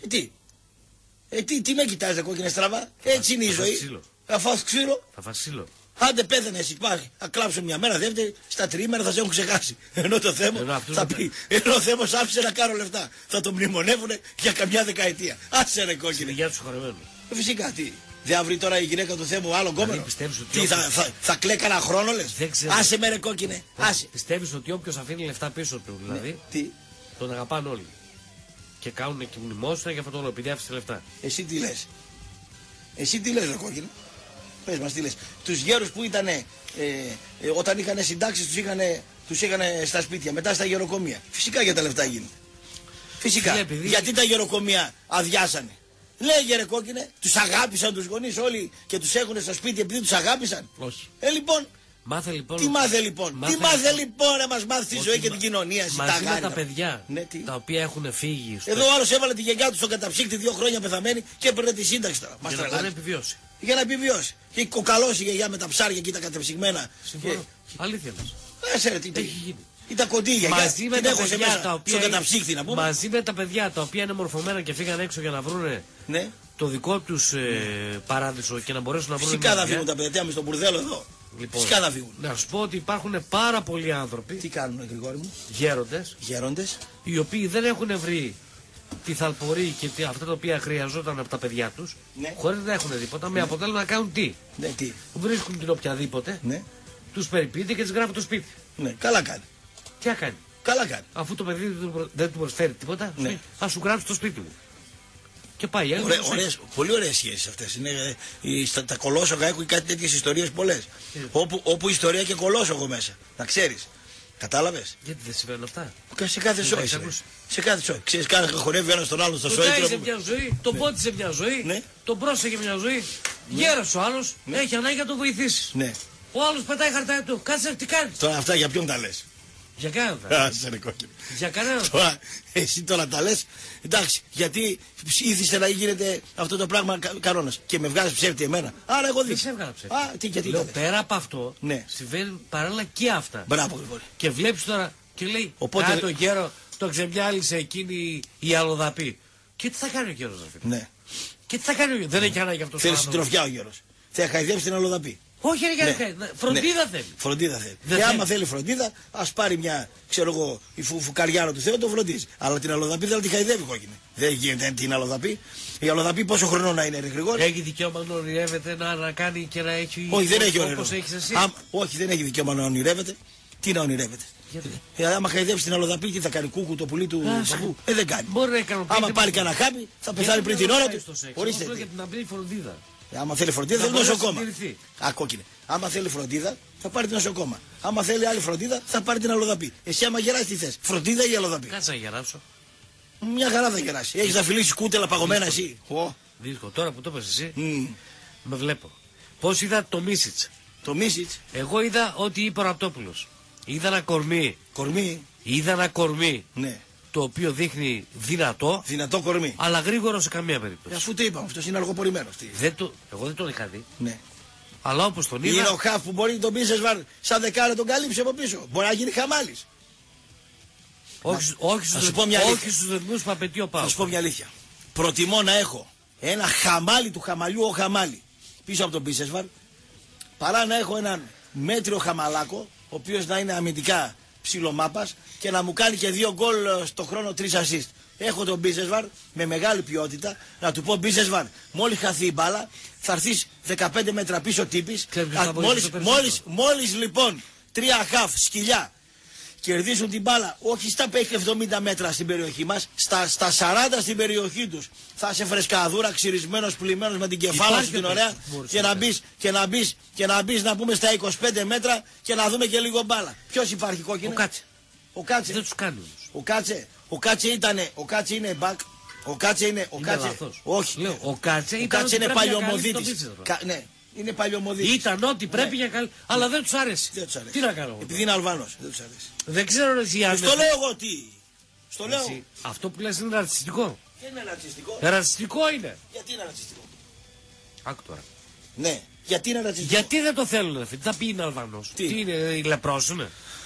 Τι με κοιτάζει κόκκινε στραβά. Έτσι είναι η ζωή. Θα φας ξύλο. Θα φας ξύλο. Άντε πέθανε εσύ υπάρχει. Θα κλάψω μια μέρα, δεύτερη, στα τριήμερα θα σε έχουν ξεχάσει. Ενώ το θέμα θα πει. Ενώ ο Θέμος άφησε να κάνω λεφτά. Θα το μνημονεύουνε για καμιά δεκαετία. Άσε ρε κόκκινε. Για τους χορεμένους. Φυσικά τι. Δεν θα βρει τώρα η γυναίκα του Θέμου άλλο γκόμενο. Τι θα κλαίει κανένα χρόνο λες. Άσε με ρε κόκκινε. Άσε. Πιστεύεις ότι όποιος αφήνει λεφτά πίσω του δηλαδή. Τι. Τον αγαπάνε όλοι. Και κάνουν και μνημόσυνα για αυτό το λόγο επειδή άφησε λεφτά. Εσύ τι λες. Εσύ τι λες ρε κόκκινε. Πες μας τι λες. Τους γέρους που ήταν όταν είχαν συντάξεις τους είχαν στα σπίτια, μετά στα γεροκομεία. Φυσικά για τα λεφτά γίνεται. Φυσικά. Γιατί τα γεροκομεία αδειάσανε. Λέγε ρε κόκκινε, τους αγάπησαν τους γονείς όλοι και τους έχουν στο σπίτι επειδή τους αγάπησαν. Όχι. Λοιπόν. Μάθε λοιπόν. Τι μάθε λοιπόν. Τι μάθε λοιπόν να μας μάθει τη ζωή και την κοινωνία. Μαζί με τα παιδιά τα οποία έχουν φύγει. Εδώ ο άλλος έβαλε τη γιαγιά του στον καταψύκτη 2 χρόνια πεθαμένη και έπαιρνε τη σύνταξη τώρα. Για να επιβιώσει. Για να επιβιώσει. Και κοκαλώσει η γιαγιά με τα ψάρια εκεί τα κατεψυγμένα. Συμφωνώ. Αλήθεια μας. Τι έχει γίνει. Ήταν κοντή η γιαγιά. Μαζί με τα παιδιά τα οποία. Στον καταψύκτη να πούμε. Μαζί με τα παιδιά τα οποία είναι μορφωμένα και φύγαν έξω για να βρουν το δικό τους παράδεισο και να μπορέσουν να βρουν. Φυσικά θα φύγουν τα παιδιά με στον μπουρδέλο εδώ. Λοιπόν, φυσικά θα φύγουν. Να σου πω ότι υπάρχουν πάρα πολλοί άνθρωποι. Τι κάνουν, Γρηγόρη μου. Γέροντες. Οι οποίοι δεν έχουν βρει τη θαλπορή και αυτά τα οποία χρειαζόταν από τα παιδιά τους. Ναι. Χωρίς να έχουν τίποτα. Με αποτέλεσμα να κάνουν τι. Ναι, τι. Βρίσκουν την οποιαδήποτε. Ναι. Τους περιποιείται και τις γράφουν το σπίτι. Ναι, καλά κάνει. Τι θα κάνει. Καλά κάνει. Αφού το παιδί δεν του προσφέρει τίποτα, θα σου γράψει το σπίτι μου. Και πάει. Πολύ ωραίες σχέσεις αυτές. Τα κολόσογα έχουν κάτι τέτοιες ιστορίες πολλές. Όπου ιστορία και κολόσογο μέσα. Να ξέρεις. Κατάλαβες. Γιατί δεν συμβαίνουν αυτά. Σε κάθε σόι. Σε κάθε σόι. Ξέρεις, κάθε χορεύει ένα στον άλλον στο σόι. Τον σε μια ζωή, τον πότισε μια ζωή, ναι. Τον πρόσεχε μια ζωή. Γέρασε ο άλλος, έχει ανάγκη να τον βοηθήσεις. Ναι. Ο άλλος πετάει χαρτιά του. Κάτσε τι κάνεις. Τώρα αυτά για ποιον τα λες. Για κανέναν. Για κανέναν. Τώρα, εσύ τώρα τα λες. Εντάξει, γιατί ήθιστε να γίνεται αυτό το πράγμα κανόνας. Και με βγάζεις ψεύτη εμένα. Άρα εγώ δεν σε έβγαλα ψεύτη. Γιατί λέω, πέρα από αυτό, ναι. Συμβαίνει παράλληλα και αυτά. Μπράβο, λοιπόν. Και βλέπεις τώρα και λέει, οπότε... το γέρο το ξεμιάλισε εκείνη η αλλοδαπή. Και τι θα κάνει ο γέρος, ναι. Και τι θα κάνει ο γέρος. Δεν έχει ανάγκη αυτό. Θέλει συντροφιά ο γέρος. Θα χαϊδέψει την αλλοδαπή. Όχι, φροντίδα θέλει. Φροντίδα θέλει. Και άμα θέλει φροντίδα, ας πάρει μια, ξέρω εγώ, η φουκαριάρα του Θεού, το φροντίζει. Αλλά την αλλοδαπή δεν τη χαϊδεύει, κόκκινη. Δεν γίνεται την αλλοδαπή. Η αλλοδαπή πόσο χρόνο να είναι, ρε Γρηγόρη. Έχει δικαίωμα να ονειρεύεται, να κάνει και να έχει. Όχι, δεν έχει όπως έχεις εσύ. Όχι, δεν έχει δικαίωμα να ονειρεύεται. Τι να ονειρεύεται. Άμα χαϊδεύσει την αλλοδαπή, τι θα κάνει, κούκου το πουλί του παππού. Δεν κάνει. Άμα πάρει κανένα χάπι, θα πεθάνει πριν την ώρα του. Ορίστε. Για την απλή φροντίδα. Άμα θέλει φροντίδα, θέλει νοσοκόμα. Κόκκινε. Άμα θέλει φροντίδα, θα πάρει την νοσοκόμα. Άμα θέλει άλλη φροντίδα, θα πάρει την αλλοδαπή. Εσύ, άμα γεράσει, τι θες, φροντίδα ή αλλοδαπή. Κάτσε να γεράσω. Μια χαρά θα γεράσει. Έχει να φιλήσει κούτελα παγωμένα εσύ. Δύσκολο. Τώρα που το πες εσύ, με βλέπω. Πώς είδα το Μίσιτς. Το Μίσιτς. Εγώ είδα ό,τι είπε ο Ραπτόπουλος. Είδα ένα κορμί. Κορμί. Είδα ένα κορμί. Ναι. Το οποίο δείχνει δυνατό. Δυνατό κορμί. Αλλά γρήγορο σε καμία περίπτωση. Αφού το είπαμε, αυτό είναι αργοπορημένος. Εγώ δεν τον είχα δει. Ναι. Αλλά όπως τον είδα. Είναι ο χαφ που μπορεί τον Μπίσεσβαρ σαν δεκάρα τον καλύψει από πίσω. Μπορεί να γίνει χαμάλης. Όχι στους ρυθμούς που απαιτεί ο Πάοκ. Θα σου πω μια αλήθεια. Προτιμώ να έχω ένα χαμάλι του χαμαλιού ο χαμάλι πίσω από τον Μπίσεσβαρ παρά να έχω έναν μέτριο χαμαλάκο ο οποίος να είναι αμυντικά ψιλομάπας και να μου κάνει και 2 γκολ στο χρόνο 3 assist. Έχω τον Μπίσεσβαρ με μεγάλη ποιότητα να του πω Μπίσεσβαρ, μόλις χαθεί η μπάλα θα έρθεις 15 μέτρα πίσω τύπης. Μόλις λοιπόν 3 χαφ σκυλιά κερδίσουν την μπάλα όχι στα 70 μέτρα στην περιοχή μας, στα 40 στην περιοχή τους, θα είσαι φρεσκαδούρα, ξυρισμένος, πλημμένος με την κεφάλα σου την ωραία και να μπεις να πούμε στα 25 μέτρα και να δούμε και λίγο μπάλα. Ποιος υπάρχει, κόκκινε? Ο Κάτσε. Δεν τους κάνει όμως. Ο Κάτσε είναι back. Ο Κάτσε είναι. Όχι. Λέω, ο Κάτσε είναι παλιωμοδίτης. Ναι. Είναι παλιωμοδίτης. Ήταν ό,τι πρέπει για καλή. Αλλά δεν τους άρεσε. Τι να κάνω. Επειδή είναι Αλβανός. Δεν τους αρέσει. Δεν ξέρω εσύ αν. Στο λέω εγώ τι. Στο λέω. Αυτό που λες είναι ρατσιστικό. Δεν είναι ρατσιστικό. Ρατσιστικό είναι. Γιατί είναι ρατσιστικό? Άκου τώρα. Ναι. Γιατί είναι ρατσιστικό? Γιατί δεν το θέλουν, τι θα πει είναι Αλβανός. Τι είναι, οι λεπρός είναι.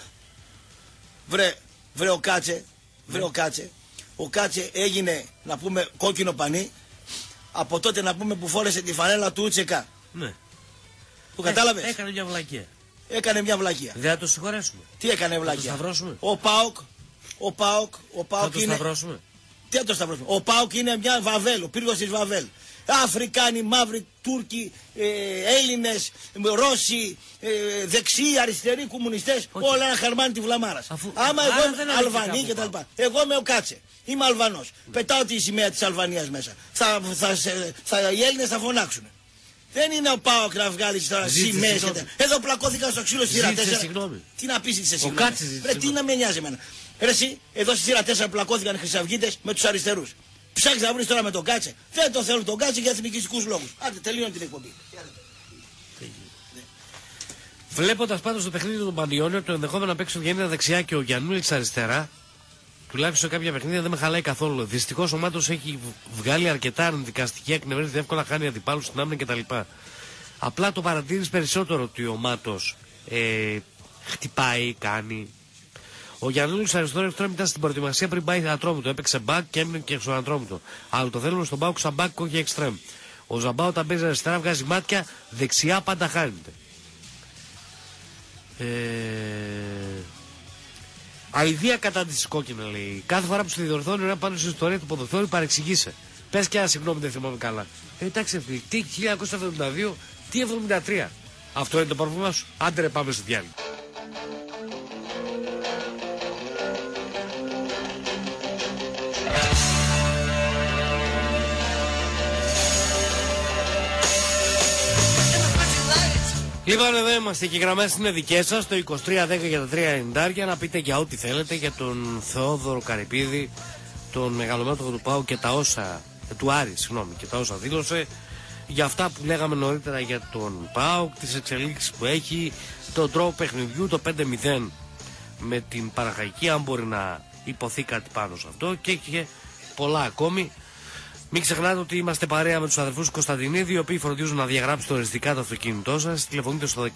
Βρε ο Κάτσε. Ο Κάτσε έγινε να πούμε κόκκινο πανί από τότε να πούμε που φόρεσε τη φανέλα του Ούτσεκα. Ναι. Το κατάλαβες? Έκανε μια βλακεία. Δεν θα το συγχωρέσουμε. Τι έκανε βλακεία? Θα το σταυρώσουμε. Ο Πάοκ θα το σταυρώσουμε. Τι θα το σταυρώσουμε? Ο Πάοκ είναι μια Βαβέλ, ο πύργος της Βαβέλ. Αφρικάνοι, μαύροι, Τούρκοι, Έλληνες, Ρώσοι, δεξιοί, αριστεροί, κομμουνιστές, όλα ένα χαρμάνι τη βλαμάρας. Άμα εγώ είμαι Αλβανοί και τα λοιπά. Εγώ είμαι ο Κάτσε. Είμαι Αλβανός. Πετάω τη σημαία της Αλβανίας μέσα. Οι Έλληνες θα φωνάξουν. Δεν είναι ο Πάοκ να βγάλει τώρα σημαίες. Εδώ πλακώθηκαν στο ξύλο στη σειρά 4. Τι να πεις σε συγγνώμη? Τι να με νοιάζει εμένα. Εσύ, εδώ στη σειρά 4 πλακώθηκαν οι χρυσαυγίτες με τους αριστερούς. Ψάχνεις να βρεις τώρα με τον Κάτσε. Δεν το θέλουν τον Κάτσε για εθνικιστικούς λόγους. Άντε, τελείωνε την εκπομπή. Βλέποντας πάντως το παιχνίδι του Πανιόνιο, το ενδεχόμενο να παίξει ο Γιάννη δεξιά και ο Γιαννούλης αριστερά, τουλάχιστον κάποια παιχνίδια δεν με χαλάει καθόλου. Δυστυχώς ο Μάτος έχει βγάλει αρκετά αρνητικά στοιχεία, εκνευρίζεται εύκολα, χάνει αντιπάλους στην άμυνα κτλ. Απλά το παρατήρεις περισσότερο ότι ο Μάτος χτυπάει, κάνει. Ο Γιαννούλης αριστερό εξτρέμ ήταν στην προετοιμασία πριν πάει Ατρόμητο. Έπαιξε μπακ και έμεινε και στον Ατρόμητο. Αλλά το θέλουμε στον Πάοκ σαν μπακ, όχι εξτρέμ. Ο Ζαμπά όταν παίζει αριστερά βγάζει μάτια, δεξιά πάντα χάνεται. Αηδία κατά τη κόκκινα λέει. Κάθε φορά που σου διορθώνει ένα πάνω στην ιστορία του ποδοσφαίρου παρεξηγείσαι. Πες και ένα συγγνώμη, δεν θυμάμαι καλά. Εντάξει, φίλοι, τι 1972, τι 73. Αυτό είναι το πρόβλημά σου. Άντε ρε, πάμε στο διάλειμμα. Λοιπόν, εδώ είμαστε και οι γραμμές είναι δικές σας, το 2310 για τα 390, να πείτε για ό,τι θέλετε, για τον Θεόδωρο Καρυπίδη, τον μεγαλομέτωχο του ΠΑΟ και τα όσα, του Άρη, συγγνώμη, και τα όσα δήλωσε, για αυτά που λέγαμε νωρίτερα για τον ΠΑΟ, τις εξελίξεις που έχει, τον τρόπο παιχνιδιού, το 5-0 με την Παναχαϊκή, αν μπορεί να υποθεί κάτι πάνω σε αυτό, και πολλά ακόμη. Μην ξεχνάτε ότι είμαστε παρέα με τους αδερφούς Κωνσταντινίδη, οι οποίοι φροντίζουν να διαγράψετε οριστικά το αυτοκίνητό σας. Τηλεφωνείτε στο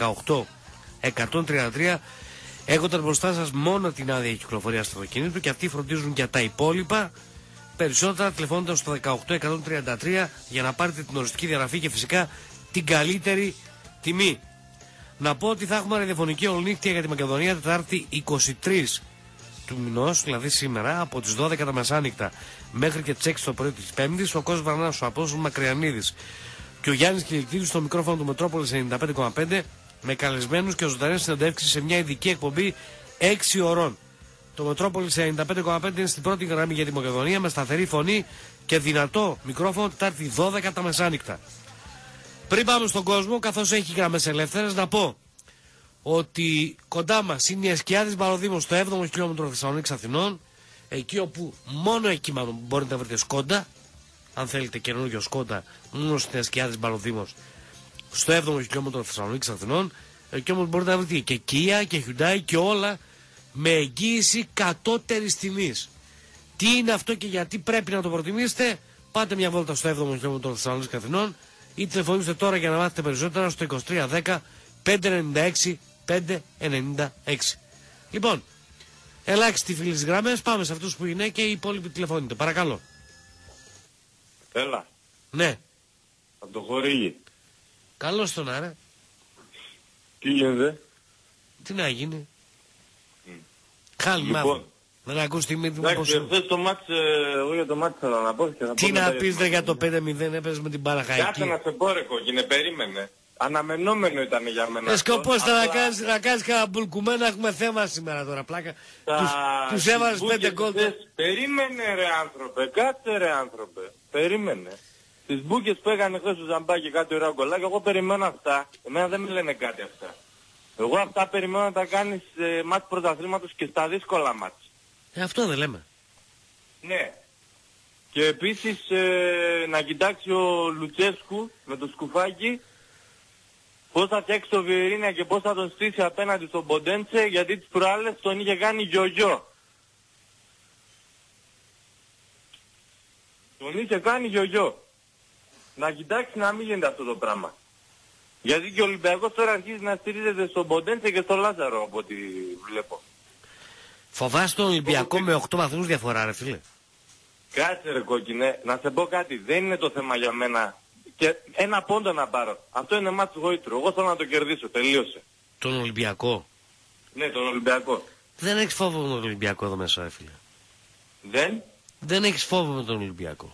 18133, έχοντας μπροστά σας μόνο την άδεια κυκλοφορία στο αυτοκίνητο, και αυτοί φροντίζουν για τα υπόλοιπα. Περισσότερα τηλεφωνείτε στο 18133 για να πάρετε την οριστική διαγραφή και φυσικά την καλύτερη τιμή. Να πω ότι θα έχουμε ραδιοφωνική ολονύχτια για τη Μακεδονία Τετάρτη 23 του μηνός, δηλαδή σήμερα, από τις 12 τα μεσάνυχτα μέχρι και τις 6 το πρωί της Πέμπτης, ο Κώστας Βαρνάς, ο Απόστολος Μακριανίδης και ο Γιάννης Κυλικτίδης στο μικρόφωνο του Μετρόπολης 95,5, με καλεσμένους και ζωντανές συνεντεύξεις σε μια ειδική εκπομπή 6 ωρών. Το Μετρόπολης 95,5 είναι στην πρώτη γραμμή για τη Μακεδονία, με σταθερή φωνή και δυνατό μικρόφωνο, Τετάρτη 12 τα μεσάνυχτα. Πριν πάμε στον κόσμο, καθώς έχει γραμμές ελεύθερες, να πω ότι κοντά μας είναι η Εσκιάδης Μπαλοδήμος στο 7ο χιλιόμετρο Θεσσαλονίκης Αθηνών, εκεί όπου μόνο εκεί μάλλον μπορείτε να βρείτε Σκόντα, αν θέλετε καινούργιο Σκόντα, μόνο στην Εσκιάδης Μπαλοδήμος στο 7ο χιλιόμετρο Θεσσαλονίκης Αθηνών, εκεί όμως μπορείτε να βρείτε και Kia και Hyundai και όλα με εγγύηση κατώτερης τιμής. Τι είναι αυτό και γιατί πρέπει να το προτιμήσετε? Πάτε μια βόλτα στο 7ο χιλιόμετρο Θεσσαλονίκης Αθηνών ή τηλεφωνήστε τώρα για να μάθετε περισσότερα στο 2310 596 596. Λοιπόν, ελάχιστοι φίλοι στις γραμμές, πάμε σε αυτούς που είναι και οι υπόλοιποι τηλεφωνείτε. Παρακαλώ. Έλα. Ναι. Από το χορήγι. Καλώς τον άρα. Τι γίνεται? Τι να γίνει. Χάλι Λοιπόν. μάθω. Δεν ακούς τη μύτη μου πως... Εντάξει, το μάτς, εγώ για το μάτς θέλω να πω και θα Τι πω να πεις για το 5-0, έπαιζε με την Παναχαϊκή. Κάτσε να σε πω ρε κόκκινε, περίμενε. Αναμενόμενο ήταν για μένα. Σκοπός ήταν να κάνεις κανένα μπουλκουμένα, έχουμε θέμα σήμερα τώρα, πλάκα. Τους έβαλες 5 γκολ. Περίμενε ρε άνθρωπε, κάτσε ρε άνθρωπε. Περίμενε. Τις μπούκες που έκανε χθες ο Ζαμπάκη κάτι ωραία γκολάκια, εγώ περιμένω αυτά. Εμένα δεν με λένε κάτι αυτά. Εγώ αυτά περιμένω να τα κάνεις μάτς πρωταθλήματος και στα δύσκολα μάτς. Αυτό δεν λέμε. Ναι. Και επίσης να κοιτάξει ο Λουτσέσκου με το σκουφάκι πώς θα φτιάξει το Βιερίνια και πώς θα τον στήσει απέναντι στον Ποντέντσε, γιατί τις προάλλες τον είχε κάνει γιογιό. Τον είχε κάνει γιογιό. Να κοιτάξει να μην γίνεται αυτό το πράγμα. Γιατί και ο Ολυμπιακός τώρα αρχίζει να στηρίζεται στον Ποντέντσε και στον Λάζαρο από ό,τι βλέπω. Φοβάσαι τον Ολυμπιακό με 8 βαθμούς διαφορά ρε φίλε? Κάτσε ρε κόκκινε, να σε πω κάτι, δεν είναι το θέμα για μένα. Και ένα πόντο να πάρω. Αυτό είναι μάτς γόητρου. Εγώ θέλω να το κερδίσω. Τελείωσε. Τον Ολυμπιακό? Ναι, τον Ολυμπιακό. Δεν έχεις φόβο με τον Ολυμπιακό εδώ μέσα ρε φίλε? Δεν έχεις φόβο με τον Ολυμπιακό?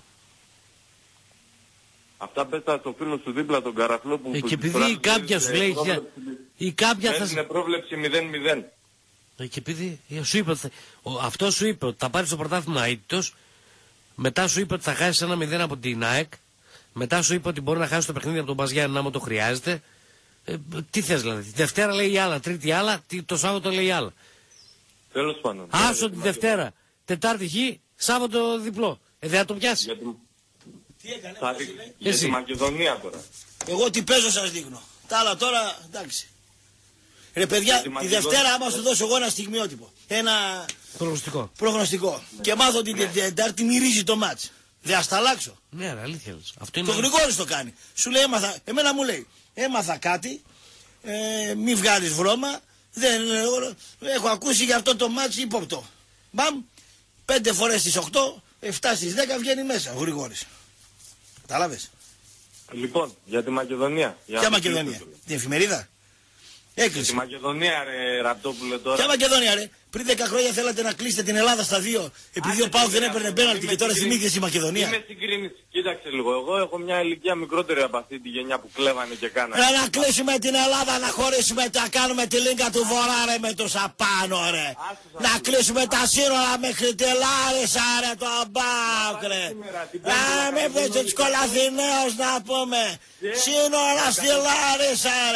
Αυτά πες τα στο φίλο σου δίπλα τον Καραφλό που... Και επειδή κάποια σου λέει... Η κάποια θα... Είναι πρόβλεψη 0-0. Και επειδή σου είπε, αυτό σου είπε ότι θα πάρεις το πρωτάθλημα αίτητος, μετά σου είπε ότι θα χάσεις 1-0 από την ΑΕΚ, μετά σου είπε ότι μπορεί να χάσει το παιχνίδι από τον Μπαζιάννη άμα το χρειάζεται. Τι θες δηλαδή? Τη Δευτέρα λέει άλλα, Τρίτη άλλα, το Σάββατο λέει άλλα. Τέλος πάντων. Άσο τη Δευτέρα, Τετάρτη χ, Σάββατο διπλό. Δεν θα το πιάσει. Τι έκανε? Για τη Μακεδονία τώρα. Εγώ τι παίζω σας δείχνω. Τα άλλα τώρα εντάξει. Ρε παιδιά, τη Δευτέρα άμα σου δώσω εγώ ένα στιγμιότυπο, ένα προγνωστικό και μάθω ότι την Τετάρτη μυρίζει το μάτς. Δεν ας τα αλλάξω. Ναι, αλήθεια λες. Το Γρηγόρης το κάνει. Σου λέει έμαθα, εμένα μου λέει, έμαθα κάτι, μη βγάλεις βρώμα, δεν, έχω ακούσει για αυτό το μάτς ύποπτο. Μπαμ, 5 φορές στις 8, 7 στις 10 βγαίνει μέσα ο Γρηγόρης. Κατάλαβες? Λοιπόν, για τη Μακεδονία. Ποια Μακεδονία? Την εφημερίδα? Έκλεισε. Τη Μακεδονία ρε Ραπτόπουλε τώρα. Ποια Μακεδονία ρε? Πριν 10 χρόνια θέλατε να κλείσετε την Ελλάδα στα δύο επειδή ο ΠΑΟΚ δεν έπαιρνε πέναλτι και τώρα θυμήθηκες η Μακεδονία. Είμαι συγκρίνης. Κοίταξε λίγο. Εγώ έχω μια ηλικία μικρότερη από αυτή τη γενιά που κλέβανε και κάνανε. Να κλείσουμε την Ελλάδα, να χωρίσουμε, να κάνουμε τη λίγκα του Βορρά ρε με τους απάνω ρε. Να κλείσουμε τα σύνορα μέχρι τη Λάρισα ρε το ΠΑΟΚ ρε. Να μην πείτε τους Κολαθηναίους να πούμε. Σύνορα στη Λάρισα ρε.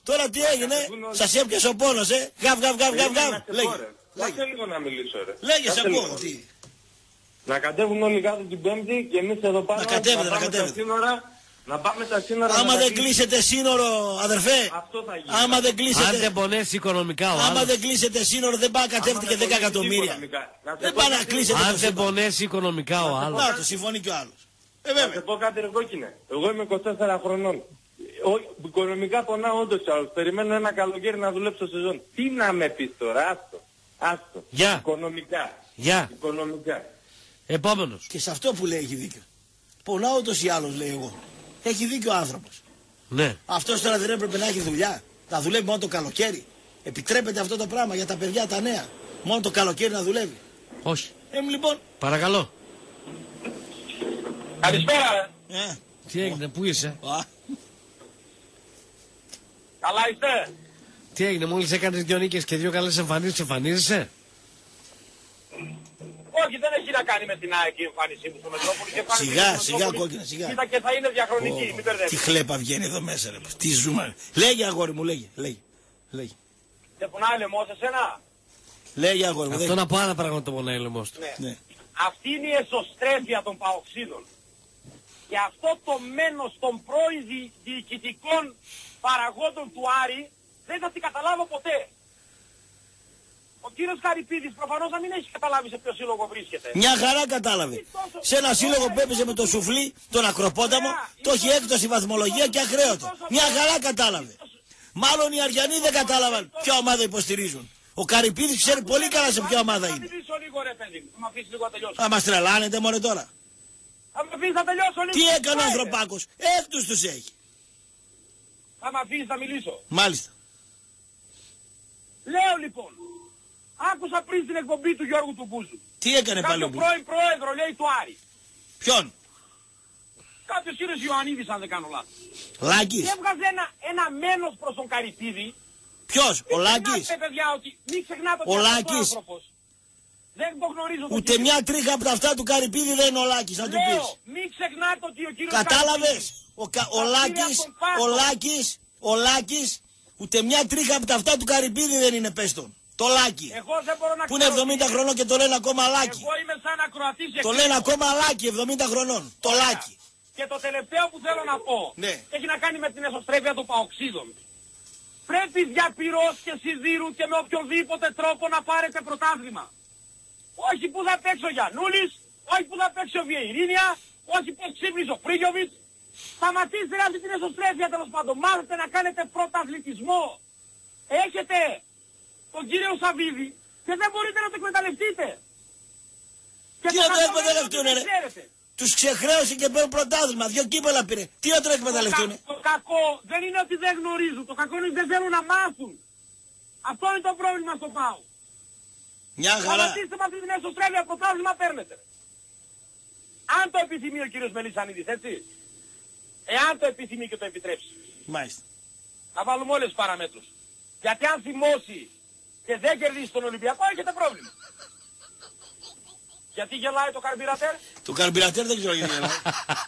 Τώρα τι έγινε, σας έπιασε ο πόνος, Γαβ. Λέγε λίγο να μιλήσω, ρε. Λέγε, σε ακούω. Τι. Να κατέβουν όλοι κάτω την Πέμπτη και εμείς εδώ πάνω να κατέβετε. Να πάμε στα σύνορα. Άμα δεν κλείσετε σύνορο, αδερφέ. Αυτό θα γίνει. Άμα δεν κλείσετε. Αν δεν πονέσει οικονομικά ο άλλος. Άμα δεν κλείσετε σύνορο, δεν πάει να κατέβετε και 10 εκατομμύρια. Δεν πάει να κλείσετε. Αν δεν πονέσει οικονομικά ο άλλος. Να το συμφωνεί και ο άλλος. Θα σε πω κάτι, ρε κόκκινε. Εγώ είμαι 24 χρονών. Οικονομικά πονάω όντως κι άλλος. Περιμένω ένα καλοκαίρι να δουλέψω σεζόν. Τι να με πεις τώρα, άστο. Γεια. Οικονομικά. Επόμενος. Και σε αυτό που λέει έχει δίκιο. Πονάω ούτως ή άλλως, λέει εγώ. Έχει δίκιο ο άνθρωπος. Ναι. Αυτός τώρα δεν έπρεπε να έχει δουλειά. Να δουλεύει μόνο το καλοκαίρι. Επιτρέπεται αυτό το πράγμα για τα παιδιά τα νέα. Μόνο το καλοκαίρι να δουλεύει. Όχι. Λοιπόν. Παρακαλώ. Καλησπέρα, ρε. Τι έγινε, πού είσαι? Καλά είστε? Τι έγινε, μόλις έκανες 2 νίκες και 2 καλές εμφανίσεις, εμφανίζεσαι? Όχι, δεν έχει να κάνει με την ΑΕΚ η εμφάνισή μου στο Μετρόπολη. Σιγά κόκκινα, σιγά. Κοίτα και θα είναι διαχρονική, μην μπερδεύεις. Τι χλέπα βγαίνει εδώ μέσα, ρε. Τι ζούμε. Λέγε, αγόρι μου, λέγε. Δεν πονάει λαιμός εσένα? Λέγε, αγόρι μου. Αυτό να πω άλλα πράγματα το πονάει λαιμός του. Ναι. Αυτή είναι η εσωστρέφεια των παοξίδων. Και αυτό το μένος των πρώην διοικητικών παραγόντων του Άρη δεν θα την καταλάβω ποτέ. Ο κύριος Καρυπίδης προφανώς να μην έχει καταλάβει σε ποιο σύλλογο βρίσκεται. Μια χαρά κατάλαβε. Σε ένα σύλλογο που έπαιζε με το σουφλί, τον Ακροπόταμο, το έχει έκπτωση βαθμολογία και ακραίωτο. Μια χαρά κατάλαβε. Μάλλον οι Αριανοί δεν κατάλαβαν ποια ομάδα υποστηρίζουν. Ο Καρυπίδης ξέρει πολύ καλά σε ποια ομάδα είναι. Θα μας τρελάνετε μωρέ τώρα. Τι έκανε ο Ανθρωπάκος, έκτους τους έχει. Θα με αφήσεις να μιλήσω. Μάλιστα. Λέω λοιπόν, άκουσα πριν την εκπομπή του Γιώργου του Μπούζου. Τι έκανε πάλι ο Μπούζου? Κάποιο πρώην πρόεδρο λέει του Άρη. Ποιον? Κάποιος κύριος Ιωαννίδης αν δεν κάνω λάθος. Λάκης. Και έβγαζε ένα μένος προς τον Καρυπίδη. Ποιος, ο Λάκης? Μην ξεχνάτε ότι ο Λάκης. Δεν το γνωρίζω. Ούτε μια τρίχα από τα αυτά του Καρυπίδη δεν είναι ο Λάκης, να του πεις. Μην ξεχνάτε ότι ο κύριος κατάλαβες, ο Λάκης, ούτε μια τρίχα από τα αυτά του Καρυπίδη δεν είναι, πες τον. Το Λάκη. Εγώ δεν μπορώ να που είναι 70 χρονών και το λένε ακόμα Λάκη. Εγώ είμαι σαν ακροατής. Το λένε ακόμα Λάκη, 70 χρονών. Το Λάκη. Και το τελευταίο που θέλω να πω, έχει να κάνει με την εσωστρέφεια των παοξίδων. Πρέπει δια πυρός και σιδήρου και με οποιοδήποτε τρόπο να πάρετε πρωτάθλημα. Όχι που θα παίξει ο Γιαννούλης, όχι που θα παίξει ο Βιεϊρίνια, όχι που ξύπνησε ο Πρίγιοβιτς. Σταματήστε αυτή την εσωστρέφεια τέλος πάντων. Μάθετε να κάνετε πρωταθλητισμό. Έχετε τον κύριο Σαββίδη και δεν μπορείτε να το εκμεταλλευτείτε. Τι να το εκμεταλλευτούν ρε. Τους ξεχρέωσε και παίρνουν πρωτάθλημα. 2 κύπελα πήρε. Τι να το εκμεταλλευτούν. Το κακό δεν είναι ότι δεν γνωρίζουν. Το κακό είναι ότι δεν θέλουν να μάθουν. Αυτό είναι το πρόβλημα στο ΠΑΟ. Μια χαρά. Σταματήστε με αυτή την εσωστρέφεια, πρωτάθλημα παίρνετε. Αν το επιθυμεί ο κύριος Μελισσανίδης, έτσι. Εάν το επιθυμεί και το επιτρέψει. Μάλιστα. Να βάλουμε όλες τις παραμέτρους. Γιατί αν θυμώσει και δεν κερδίσει τον Ολυμπιακό, έχετε πρόβλημα. Γιατί γελάει το καρμπυρατέρ? Το καρμπυρατέρ δεν ξέρω γιατί γελάει.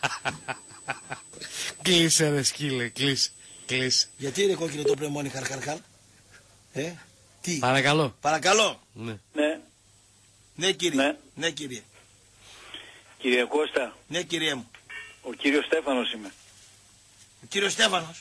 Κλείσε ρε σκύλε, κλείσε. Γιατί είναι κόκκινο το πνευμόνι χαρχαρχαρ? Τι? Παρακαλώ. Ναι κύριε. Ναι κύριε. Κύριε Κώστα. Ναι κύριε μου. Ο κύριος Στέφανος είμαι. Ο κύριος Στέφανος.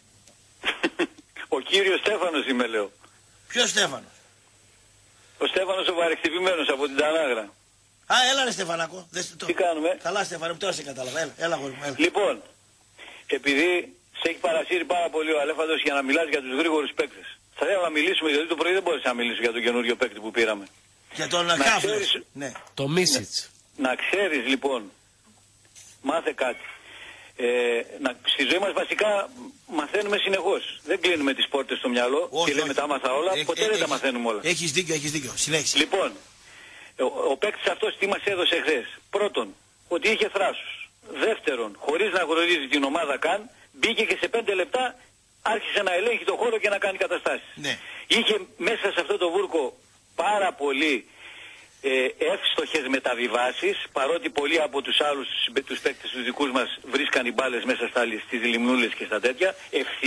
Ο κύριος Στέφανος είμαι λέω. Ποιος Στέφανος? Ο Στέφανος ο παρεκτυπημένος από την Τανάγρα. Έλα ρε Στεφανάκο. Τι κάνουμε? Καλά Στέφανε μου, τώρα σε κατάλαβα. Έλα γόρι μου. Λοιπόν, επειδή σε έχει παρασύρει πάρα πολύ ο Αλέφαντος για να μιλάς για τους γρήγορους παίκτες. Θα ήθελα να μιλήσουμε, γιατί το πρωί δεν μπορούσα να μιλήσω για τον καινούριο παίκτη που πήραμε. Για τον Χάφλος. Ναι. Το Μίσιτς. Να ξέρεις λοιπόν, μάθε κάτι. Στη ζωή μας βασικά μαθαίνουμε συνεχώς. Δεν κλείνουμε τις πόρτες στο μυαλό και λέμε τα άμαθα όλα, ποτέ δεν τα μαθαίνουμε όλα. Έχεις δίκιο. Συνέχισε. Λοιπόν, ο παίκτης αυτός τι μας έδωσε χθες? Πρώτον, ότι είχε θράσος. Δεύτερον, χωρίς να γνωρίζει την ομάδα καν, μπήκε και σε 5 λεπτά άρχισε να ελέγχει το χώρο και να κάνει καταστάσεις. Ναι. Είχε μέσα σε αυτό το βούρκο πάρα πολύ εύστοχες μεταβιβάσεις, παρότι πολλοί από τους άλλους τους παίκτες τους δικούς μας βρίσκαν οι μπάλες μέσα στις λιμνούλες και στα τέτοια,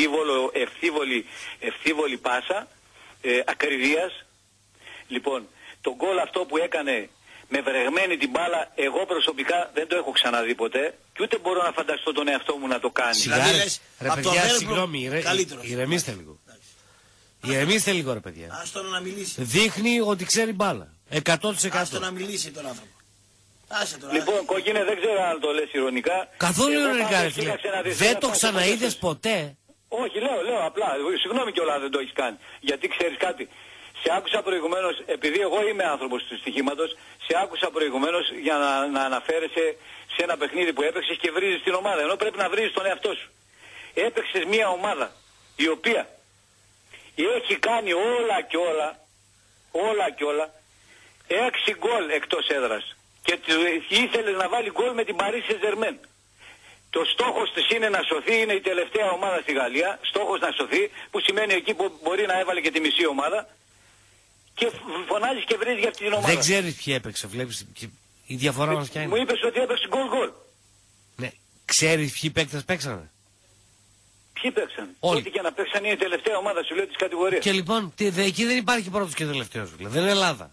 ευθύβολη πάσα, ακριβίας. Λοιπόν, το γκολ αυτό που έκανε με βρεγμένη την μπάλα, εγώ προσωπικά δεν το έχω ξαναδεί ποτέ και ούτε μπορώ να φανταστώ τον εαυτό μου να το κάνει. Ρε παιδιά, συγγνώμη, ηρεμήστε λίγο. Ηρεμήστε λίγο ρε παιδιά. Ας τον να μιλήσει. Δείχνει ότι ξέρει μπάλα. 100%. Ας τον να μιλήσει τον άνθρωπο. Λοιπόν, κόκκινε, δεν ξέρω αν το λες ηρωνικά. Καθόλου ηρωνικά ρε φίλε. Δεν το ξαναείδες ποτέ? Όχι, λέω απλά. Συγγνώμη κιόλας δεν το έχεις κάνει. Γιατί ξέρεις κάτι. Σε άκουσα προηγουμένως, επειδή εγώ είμαι άνθρωπος του στοιχήματος, σε άκουσα προηγουμένως για να αναφέρεσαι σε ένα παιχνίδι που έπαιξες και βρίζεις την ομάδα. Ενώ πρέπει να βρίζεις τον εαυτό σου. Έπαιξες μια ομάδα η οποία έχει κάνει όλα και όλα 6 γκολ εκτός έδρας. Και ήθελες να βάλει γκολ με την Paris Saint-Germain. Το στόχος της είναι να σωθεί, είναι η τελευταία ομάδα στη Γαλλία. Στόχος να σωθεί, που σημαίνει εκεί που μπορεί να έβαλε και τη μισή ομάδα. Και φωνάζεις και βρίζεις για αυτή την ομάδα. Δεν ξέρεις ποιοι έπαιξε, βλέπεις. Η διαφορά μας ποια είναι. Μου είπες ότι έπαιξε γκολ. Ναι. Ξέρεις ποιοι παίκτες παίξανε? Ποιοι παίξαν? Όλοι. Ό,τι και να παίξαν είναι η τελευταία ομάδα σου λέω της κατηγορίας. Και λοιπόν, εκεί δεν υπάρχει πρώτος και τελευταίος. Δεν είναι Ελλάδα.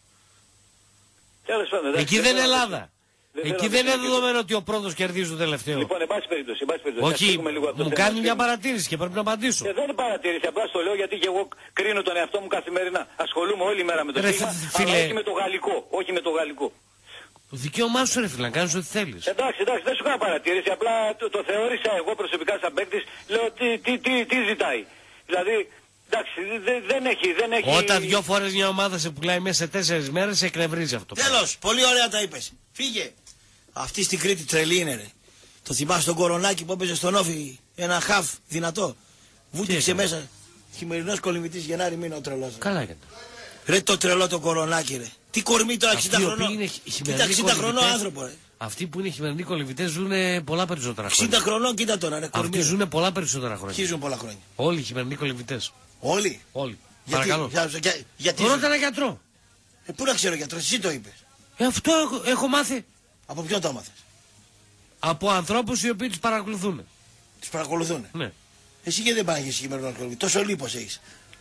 Τέλος πάντων, εκεί δεν είναι Ελλάδα. Εκεί δεν είναι δεδομένο ότι ο πρώτος κερδίζει το τελευταίο. Λοιπόν, εν πάση περιπτώσει. Όχι, μου κάνει μια παρατήρηση και πρέπει να απαντήσω. Δεν είναι παρατήρηση, απλά το λέω γιατί και εγώ κρίνω τον εαυτό μου καθημερινά. Ασχολούμαι όλη μέρα με το στίγμα, αλλά όχι με το γαλλικό. Όχι με το γαλλικό. Το δικαίωμά σου ρε φίλε, να κάνεις ό,τι θέλεις. Εντάξει, δεν σου κάνω παρατήρηση, απλά το θεώρησα εγώ προσωπικά σαν παίκτης, λέω τι ζητάει. Δηλαδή, εντάξει, δεν έχει... Όταν 2 φορές μια ομάδα σε πουλάει μέσα σε 4 μέρες, σε εκνευρίζει αυτό. Τέλος, πολύ ωραία τα είπες. Φύγε. Αυτή στην Κρήτη τρελή είναι ρε. Το θυμάσαι τον Κορονάκι που έπαιζε στον Όφη, ένα χαφ δυνατό. Βούτυξε μέσα. Χειμερινός κολυμβητής Γενάρη μήνα ο τρελός. Καλά έκανε. Ρε το τρελό το Κορονάκι ρε. Τι κορμί τώρα 60 χρονών. Κοίτα 60 χρονών άνθρωπο ρε. Αυτοί που είναι χειμερινοί κολυμβητές ζουν πολλά περισσότερα χρόνια. 60 χρονών κοίτα τώρα ρε. Αυτοί ζουν πολλά περισσότερα χρόνια. Ποιοι ζουν πολλά χρόνια? Όλοι οι χειμερινοί κολυμβητές. Όλοι. Παρακαλώ. Γιατί ρώτα ένα γιατρό. Πού να ξέρω γιατρό, εσύ το είπες. Αυτό έχω μάθει. Από ποιον το έμαθες? Από ανθρώπους οι οποίοι τους παρακολουθούν. Τους παρακολουθούν. Ναι. Εσύ και δεν πάγεις χειμερινό κολυμβητή. Τόσο λίπος έχεις.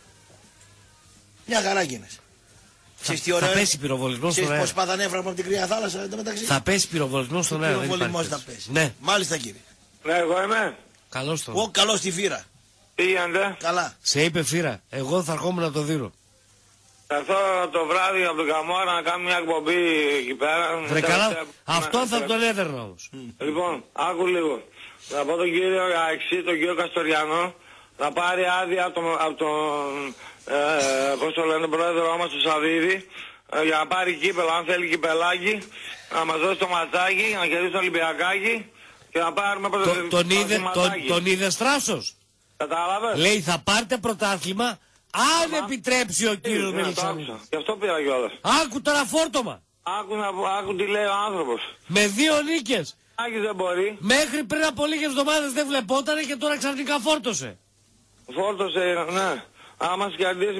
Μια χαρά γίνες. Θα πέσει πυροβολισμός στον αέρα. Πώς πάθανε έβραγμα από την κρύα θάλασσα εντωμεταξύ. Θα πέσει πυροβολισμός στον αέρα. Πυροβολισμός θα πέσει. Ναι. Μάλιστα κύριε. Ναι, εγώ είμαι. Καλώς τον. Καλώς τη φύρα. Τι γίνεται? Καλά. Σε είπε φύρα. Εγώ θα ερχόμουν να το δίνω. Θα έρθω το βράδυ από τον Καμόρα να κάνω μια εκπομπή εκεί πέρα. Βρε καλά. Αυτό θα τον έδερνα όμως. Λοιπόν, άκου λίγο. Θα πω τον κύριο Αξί, τον κύριο Καστοριανό, να πάρει άδεια από τον πώς το λένε, πρόεδρό μας του Σαββίδη, για να πάρει κύπελο, αν θέλει κυπελάκι, να μας δώσει το ματσάκι, να κερδίσει το Ολυμπιακάκι και να πάρουμε τον είδε Στράσος. Κατάλαβες? Λέει θα πάρτε πρωτάθλημα αν επιτρέψει ο κύριος Μελισσανίδης. Γι' αυτό πήρα κιόλας. Άκου τώρα φόρτωμα. Άκου τι λέει ο άνθρωπος. Με 2 νίκες. Άκης δεν μπορεί. Μέχρι πριν από λίγες εβδομάδες δεν βλεπότανε και τώρα ξαφνικά φόρτωσε. Φόρτωσε, ναι. Άμα κερδίσει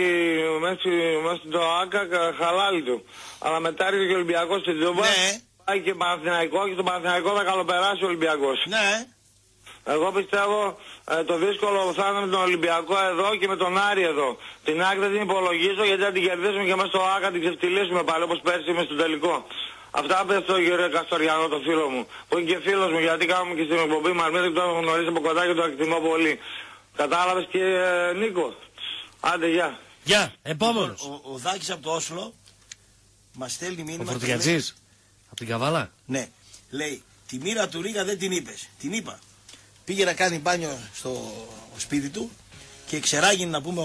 μέσα στο ΆΚΑ, χαλάλι του. Αλλά μετά έρχεται και ο Ολυμπιακός στην Τζούμπα. Ναι. Πάει και Παναθηναϊκό και τον Παναθηναϊκό θα καλοπεράσει ο Ολυμπιακός. Ναι. Εγώ πιστεύω το δύσκολο θα είναι με τον Ολυμπιακό εδώ και με τον Άρη εδώ. Την άκρη δεν την υπολογίζω γιατί θα την κερδίσουμε και μέσα στο ΆΚΑ την ξεφτυλίσουμε πάλι όπως πέρσι είμαι στο τελικό. Αυτά πες στο κύριο Καστοριανό, το φίλο μου, που είναι και φίλος μου γιατί κάνουμε και στην εκπομπή μας, μην το έχω γνωρίσει από κοντά και το εκτιμώ πολύ. Κατάλαβες κύριε Νίκο? Άντε γεια. Γεια, επόμενος. Ο Δάκης από το Όσλο μας στέλνει μήνυμα. Ο Φορτηγατζής, από την Καβάλα. Ναι, λέει, τη μοίρα του Ρίγα δεν την είπες. Την είπα. Πήγε να κάνει μπάνιο στο σπίτι του και ξεράγινε να πούμε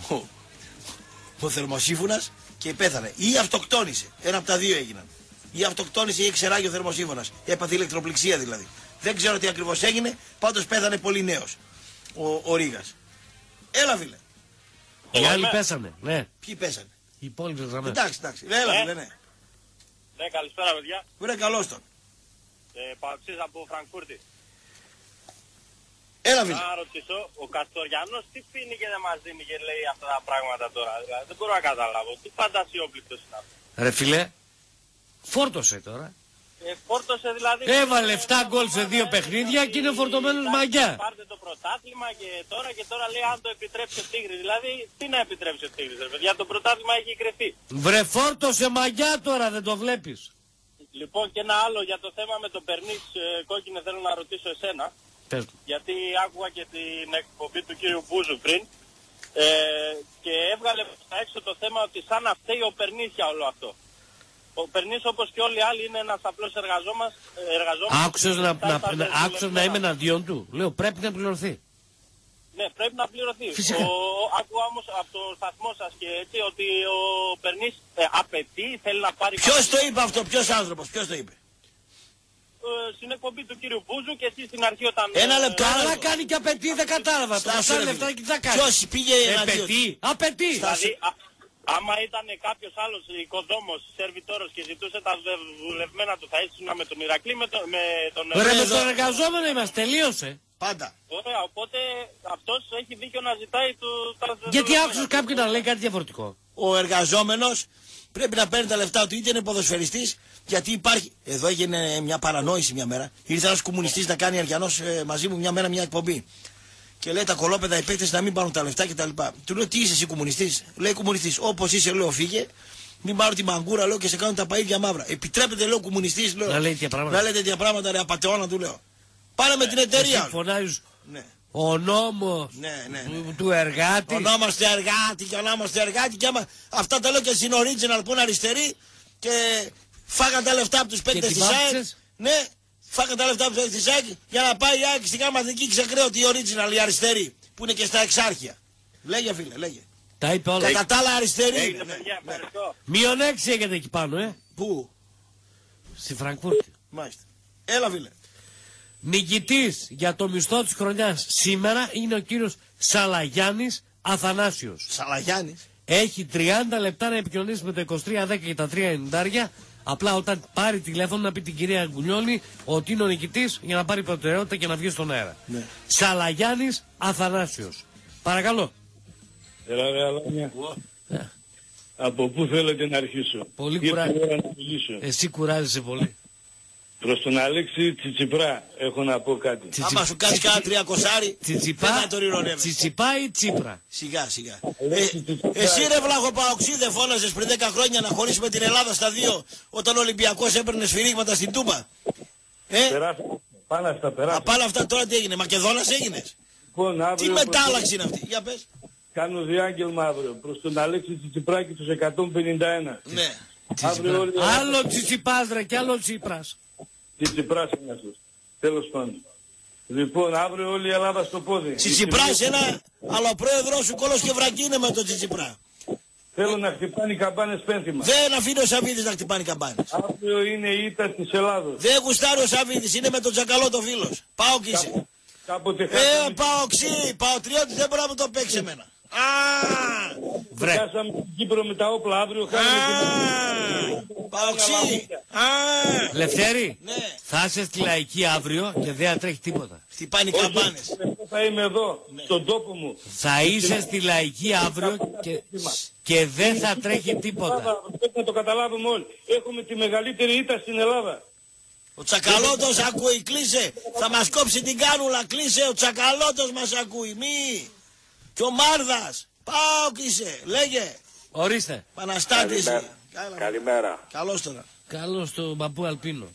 ο θερμοσύφωνας και πέθανε. Ή αυτοκτόνησε. Ένα από τα δύο έγιναν. Ή αυτοκτόνησε ή ξεράγει ο θερμοσύφωνας. Έπαθε ηλεκτροπληξία δηλαδή. Δεν ξέρω τι ακριβώς έγινε, πάντως πέθανε πολύ νέος ο Ρίγας. Έλα φίλε. Οι άλλοι πέσανε, ναι. Ποιοι πέσανε? Οι υπόλοιπες γραμμές. Εντάξει, έλα φίλε, ναι. Ναι, καλησπέρα παιδιά. Βρε καλώς τον. Παοξής από Φραγκφούρτη. Έλα φίλε. Να ρωτήσω, ο Καστοριανός τι πίνει και δεν μας δίνει και λέει αυτά τα πράγματα τώρα? Δηλαδή, δεν μπορώ να καταλάβω. Τι φαντασιόπληκτος είναι αυτό. Ρε φίλε, φόρτωσε τώρα. Φόρτωσε δηλαδή. Έβαλε 7 γκολ σε 2 παιχνίδια και είναι φορτωμένος μαγιά. Πάρτε το πρωτάθλημα και τώρα λέει αν το επιτρέψει ο Τίγρης. Δηλαδή τι να επιτρέψει ο Τίγρης, ρε παιδιά, το πρωτάθλημα έχει κρυφτεί. Βρε φόρτωσε μαγιά τώρα, δεν το βλέπεις. Λοιπόν και ένα άλλο για το θέμα με τον Περνής, Κόκκινε, θέλω να ρωτήσω εσένα. Πες. Γιατί άκουγα και την εκπομπή του κύριου Μπούζου πριν και έβγαλε στα έξω το θέμα ότι σαν να φταίει ο Περνής για όλο αυτό. Ο Περνής όπως και όλοι οι άλλοι είναι ένας απλός εργαζόμενος. Άκουσες να είμαι εναντίον του. Λέω πρέπει να πληρωθεί. Ναι, πρέπει να πληρωθεί. Άκουγα όμως από το σταθμό σας και έτσι ότι ο Περνής απαιτεί, θέλει να πάρει... Ποιος το είπε αυτό, ποιος άνθρωπος, ποιος το είπε? Στην εκπομπή του κύριου Μπούζου και εσύ στην αρχή όταν... Ένα λεπτό. Αλλά κάνει και απαιτεί, δεν κατάλαβα. Στα λεφτά και τι θα κάνει. Ποιος πήγε εναντίον? Απαιτεί. Δηλαδή, άμα ήταν κάποιος άλλος οικοδόμος, σερβιτόρος και ζητούσε τα δουλευμένα του, θα ήσουν με τον Ηρακλή, με τον... Ρε, με τον εργαζόμενο είμαστε, τελείωσε. Πάντα. Ωραία, οπότε αυτός έχει δίκιο να ζητάει τα... Γιατί άκουσες κάποιον να λέει κάτι διαφορετικό? Ο εργαζόμενος πρέπει να παίρνει τα λεφτά του, είτε είναι ποδοσφαιριστής, γιατί υπάρχει... Εδώ έγινε μια παρανόηση μια μέρα. Ήρθε ένας κομμουνιστής να κάνει αριανός μαζί μου μια μέρα μια εκπομπή. Και λέει τα κολόπεδα οι παίκτες να μην πάρουν τα λεφτά κτλ. Του λέω τι είσαι εσύ κομμουνιστής? Λέει κομμουνιστής. Όπως είσαι, λέω, φύγε. Μην πάρω τη μαγκούρα, λέω, και σε κάνουν τα παΐδια μαύρα. Επιτρέπεται, λέω, κομμουνιστής, λέω, να λέει τέτοια πράγματα, ρε απατεώνα, του λέω. Πάρε με την εταιρεία. Φωνάζεις ναι. Ο νόμος του εργάτη. Ο νόμος του εργάτη και ο νόμος του εργάτη. Και άμα αυτά τα λέω και στην original που είναι αριστερή και φάγαν τα λεφτά από τους παίκτες της ΑΕΚ. Ναι. Φάγαν τα λεφτά από τους της ΑΕΚ για να πάει η ΑΕΚ στην γάμα εθνική ξεκραίωτη η original, η αριστερή, που είναι και στα εξάρχεια. Λέγε φίλε, λέγε. Τα είπε όλα. Κατά τα άλλα αριστερή. Μείον 6 έχετε εκεί πάνω, Πού? Στη Φραγκφούρτη. Μάλιστα. Έλα φίλε. Νικητής για το μισθό της χρονιάς σήμερα είναι ο κύριος Σαλαγιάννης Αθανάσιος. Σαλαγιάννης. Έχει 30 λεπτά να επικοινωνήσει με το 2310 και τα 390. Απλά όταν πάρει τηλέφωνο να πει την κυρία Γκουνιόλη ότι είναι ο νικητής για να πάρει προτεραιότητα και να βγει στον αέρα. Ναι. Σαλαγιάννης Αθανάσιος. Παρακαλώ. Έλα ρε Αλάνια. Από πού θέλετε να αρχίσω? Πολύ κουράζεσαι. Εσύ κουράζεσαι πολύ. Προς τον Αλέξη Τσιτσιπρά έχω να πω κάτι. Άμα σου κάνει κάνα 300, Τσιτσιπά ή Τσίπρα? Σιγά σιγά. Εσύ ρε βλαχοπαοξή δεν φώναζες πριν 10 χρόνια να χωρίσουμε την Ελλάδα στα δύο όταν ο Ολυμπιακός έπαιρνε σφυρίγματα στην Τούμπα? Πάνε αυτά, περάσαμε. Απ' αυτά τώρα τι έγινε? Μακεδόνας έγινες? Τι μετάλλαξη είναι αυτή? Για πες. Κάνω διάγγελμα αύριο προς τον Αλέξη Τσιτσιπρά και τους 151. Ναι. Άλλο Τσιτσιπάς ρε και άλλο Τσίπρας. Τσιτσιπράς είναι αυτός. Τέλος πάντων. Λοιπόν, αύριο όλη η Ελλάδα στο πόδι. Τσιτσιπράς ένα, αλλά ο πρόεδρος σου κόλος και βρακί είναι με τον Τσιτσιπρά. Θέλω να χτυπάνε οι καμπάνες πένθυμα. Δεν αφήνει ο Σαββίδης να χτυπάνε οι καμπάνες. Αύριο είναι η ήττα της Ελλάδος. Δεν γουστάρει ο Σαββίδης, είναι με τον Τζακαλό το φίλος. Πάω κι είσαι. Πάω ξύ, πάω τριώτης, δεν μπορεί να μου το παίξει εμένα. Βρε. Χάσαμε την Κύπρο με τα όπλα, αύριο χάνουμε την... Παοξή. Λευτέρη, θα είσαι στη Λαϊκή αύριο και δεν θα τρέχει τίποτα. Χτυπάνε οι καμπάνες. Θα είμαι εδώ, στον τόπο μου. Θα είσαι στη Λαϊκή αύριο και δεν θα τρέχει τίποτα. Πρέπει να το καταλάβουμε όλοι. Έχουμε τη μεγαλύτερη ήττα στην Ελλάδα. Ο Τσακαλώτος ακούει, κλείσε. Θα μας κόψει την κάνουλα, κλείσε. Ο Τσακαλώτος μας ακούει, μη. Και ο Μάρδας. Πάω κλείσε, λέγε. Ορίστε. Παναστάτης. Καλημέρα. Καλώς τώρα. Καλώς το παππού Αλπίνο.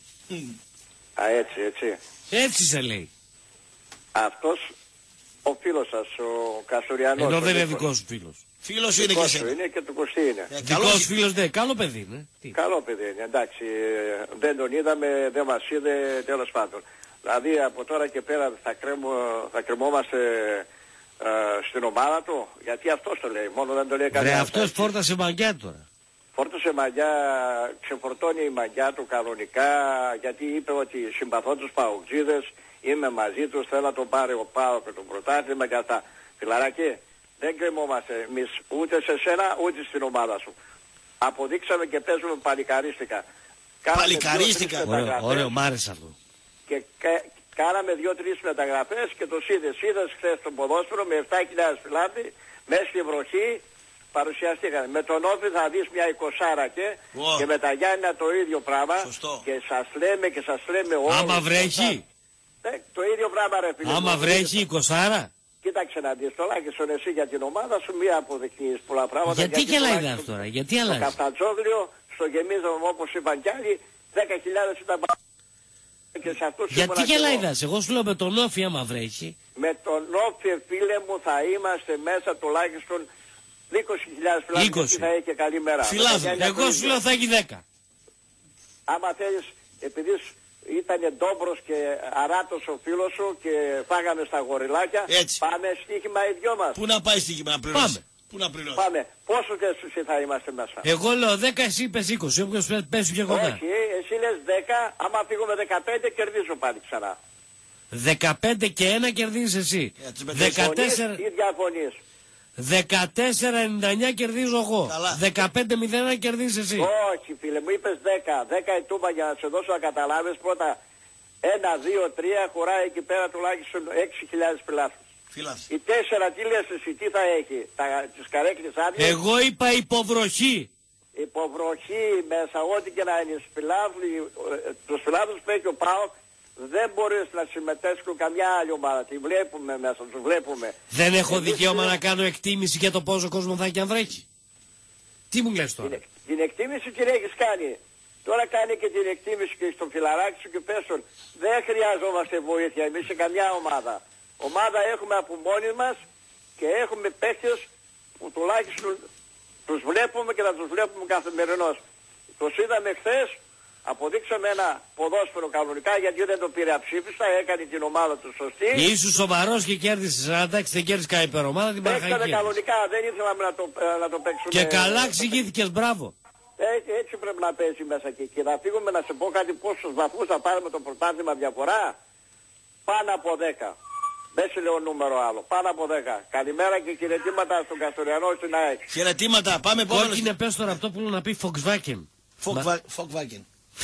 Έτσι. Έτσι σε λέει. Αυτός ο φίλος σας, ο Καστοριανός. Ενώ δεν είναι δικός σου φίλος. Φίλος σου είναι και εσένα. Είναι και του Κωστή είναι. Δικός φίλος δεν, καλό παιδί είναι. Καλό παιδί είναι, εντάξει. Δεν τον είδαμε, δεν μας είδε, τέλος πάντων. Δηλαδή από τώρα και πέρα θα κρεμόμαστε στην ομάδα του, γιατί αυτός το λέει, μόνο δεν το λέει κανένας. Ρε αυτός φόρτασε μαγιά τώρα. Φόρτωσε μαγιά, ξεφορτώνει η μαγιά του κανονικά, γιατί είπε ότι συμπαθώ τους παουτζίδες, είμαι μαζί τους, θέλω να τον πάρει ο ΠΑΟΚ και το πρωτάθλημα και αυτά. Φιλαράκι, δεν κρεμόμαστε εμείς ούτε σε σένα ούτε στην ομάδα σου. Αποδείξαμε και παίζουμε παλικαρίστικα. Παλικαρίστικα. Ωραίο, μ' άρεσε αυτό. Και κάναμε 2-3 μεταγραφές και το είδες χθες στο ποδόσφαιρο με 7.000 φιλάντη, μέσα στη βροχή, παρουσιαστήκαν. Με τον Όφη θα δεις μια 20 και με τα Γιάννηνα το ίδιο πράγμα. Σωστό. Και σας λέμε όλοι. Άμα βρέχει. Το ίδιο πράγμα ρε φίλε. Άμα βρέχει 20. Κοίταξε να δεις τουλάχιστον εσύ για την ομάδα σου μία αποδεικνύεις πολλά πράγματα. Γιατί γελάει τώρα, γιατί αλλάζει. Στο Καφτατζόγλιο, στο γεμίζαμε όπως είπαν κι άλλοι, 10.000 ήταν και σε αυτούς. Γιατί γελάιδας, εγώ σου λέω με τον Όφη άμα βρέχει. Με τον Όφη φίλε μου θα είμαστε μέσα τουλάχιστον 20.000 φυλάδες και θα έχει καλή μέρα. Φιλάδου, εγώ σου λέω θα έχει 10. Άμα θέλεις, επειδή ήταν ντόμπρος και αράτος ο φίλος σου και φάγαμε στα γοριλάκια, πάμε στοίχημα οι δυο μας. Πού να πάει στοίχημα να πληρώσει. Πάμε. Πού να πληρώσει. Πάμε. Πόσο θες εσύ θα είμαστε μέσα. Εγώ λέω 10, εσύ είπες 20, όποιος πέσει πιο κοντά. Όχι, εσύ λες 10, άμα φύγουμε 15 κερδίζω πάλι ξανά. 15 και 1 κερδίζεις εσύ. 14 ή διαφωνείς. 14,99 κερδίζω εγώ. 15,01 κερδίζεις εσύ. Όχι φίλε μου, είπες 10. 10 η τούμπα για να σε δώσω να καταλάβεις πρώτα. 1, 2, 3 χωράει εκεί πέρα τουλάχιστον 6.000 πελάτες. Οι 4 τι λες εσύ, τι θα έχει, τις καρέκλες άδειες. Εγώ είπα υποβροχή. Υποβροχή μέσα, ό,τι και να είναι. Τους φιλάδους που έχει ο ΠΑΟΚ δεν μπορείς να συμμετέσχουν καμιά άλλη ομάδα. Τη βλέπουμε μέσα, τους βλέπουμε. Δεν έχω δικαίωμα να κάνω εκτίμηση για το πόσο κόσμο θα έχει αν βρέχει. Τι μου λες τώρα. Την εκτίμηση την έχεις κάνει. Τώρα κάνει και την εκτίμηση και στο φιλαράκι σου και πες τον, δεν χρειαζόμαστε βοήθεια εμείς σε καμιά ομάδα. Ομάδα έχουμε από μόνοι μας και έχουμε παίκτες που τουλάχιστον τους βλέπουμε και θα τους βλέπουμε καθημερινώς. Τους είδαμε χθες, αποδείξαμε ένα ποδόσφαιρο κανονικά γιατί δεν το πήρε αψήφιστα, έκανε την ομάδα του σωστή. Ήσου σοβαρός και κέρδισες, εντάξει δεν κέρδισες κανένα υπερομάδα, την Παναχαϊκή. Παίξαμε κανονικά, δεν ήθελαμε να το παίξουμε. Και καλά εξηγήθηκες, μπράβο. Έτσι πρέπει να παίζει μέσα και να φύγουμε να σε πω κάτι πόσους βαθμούς θα πάρουμε το πρωτάθλημα διαφορά. Πάνω από 10. Δεν σε λέω νούμερο άλλο. Πάνω από 10. Καλημέρα και χαιρετήματα στον Καστοριανό στην ΑΕΚ. Χαιρετήματα, πάμε επόμενο. Κόκκινε πες τώρα αυτό που να πει Volkswagen. Volkswagen.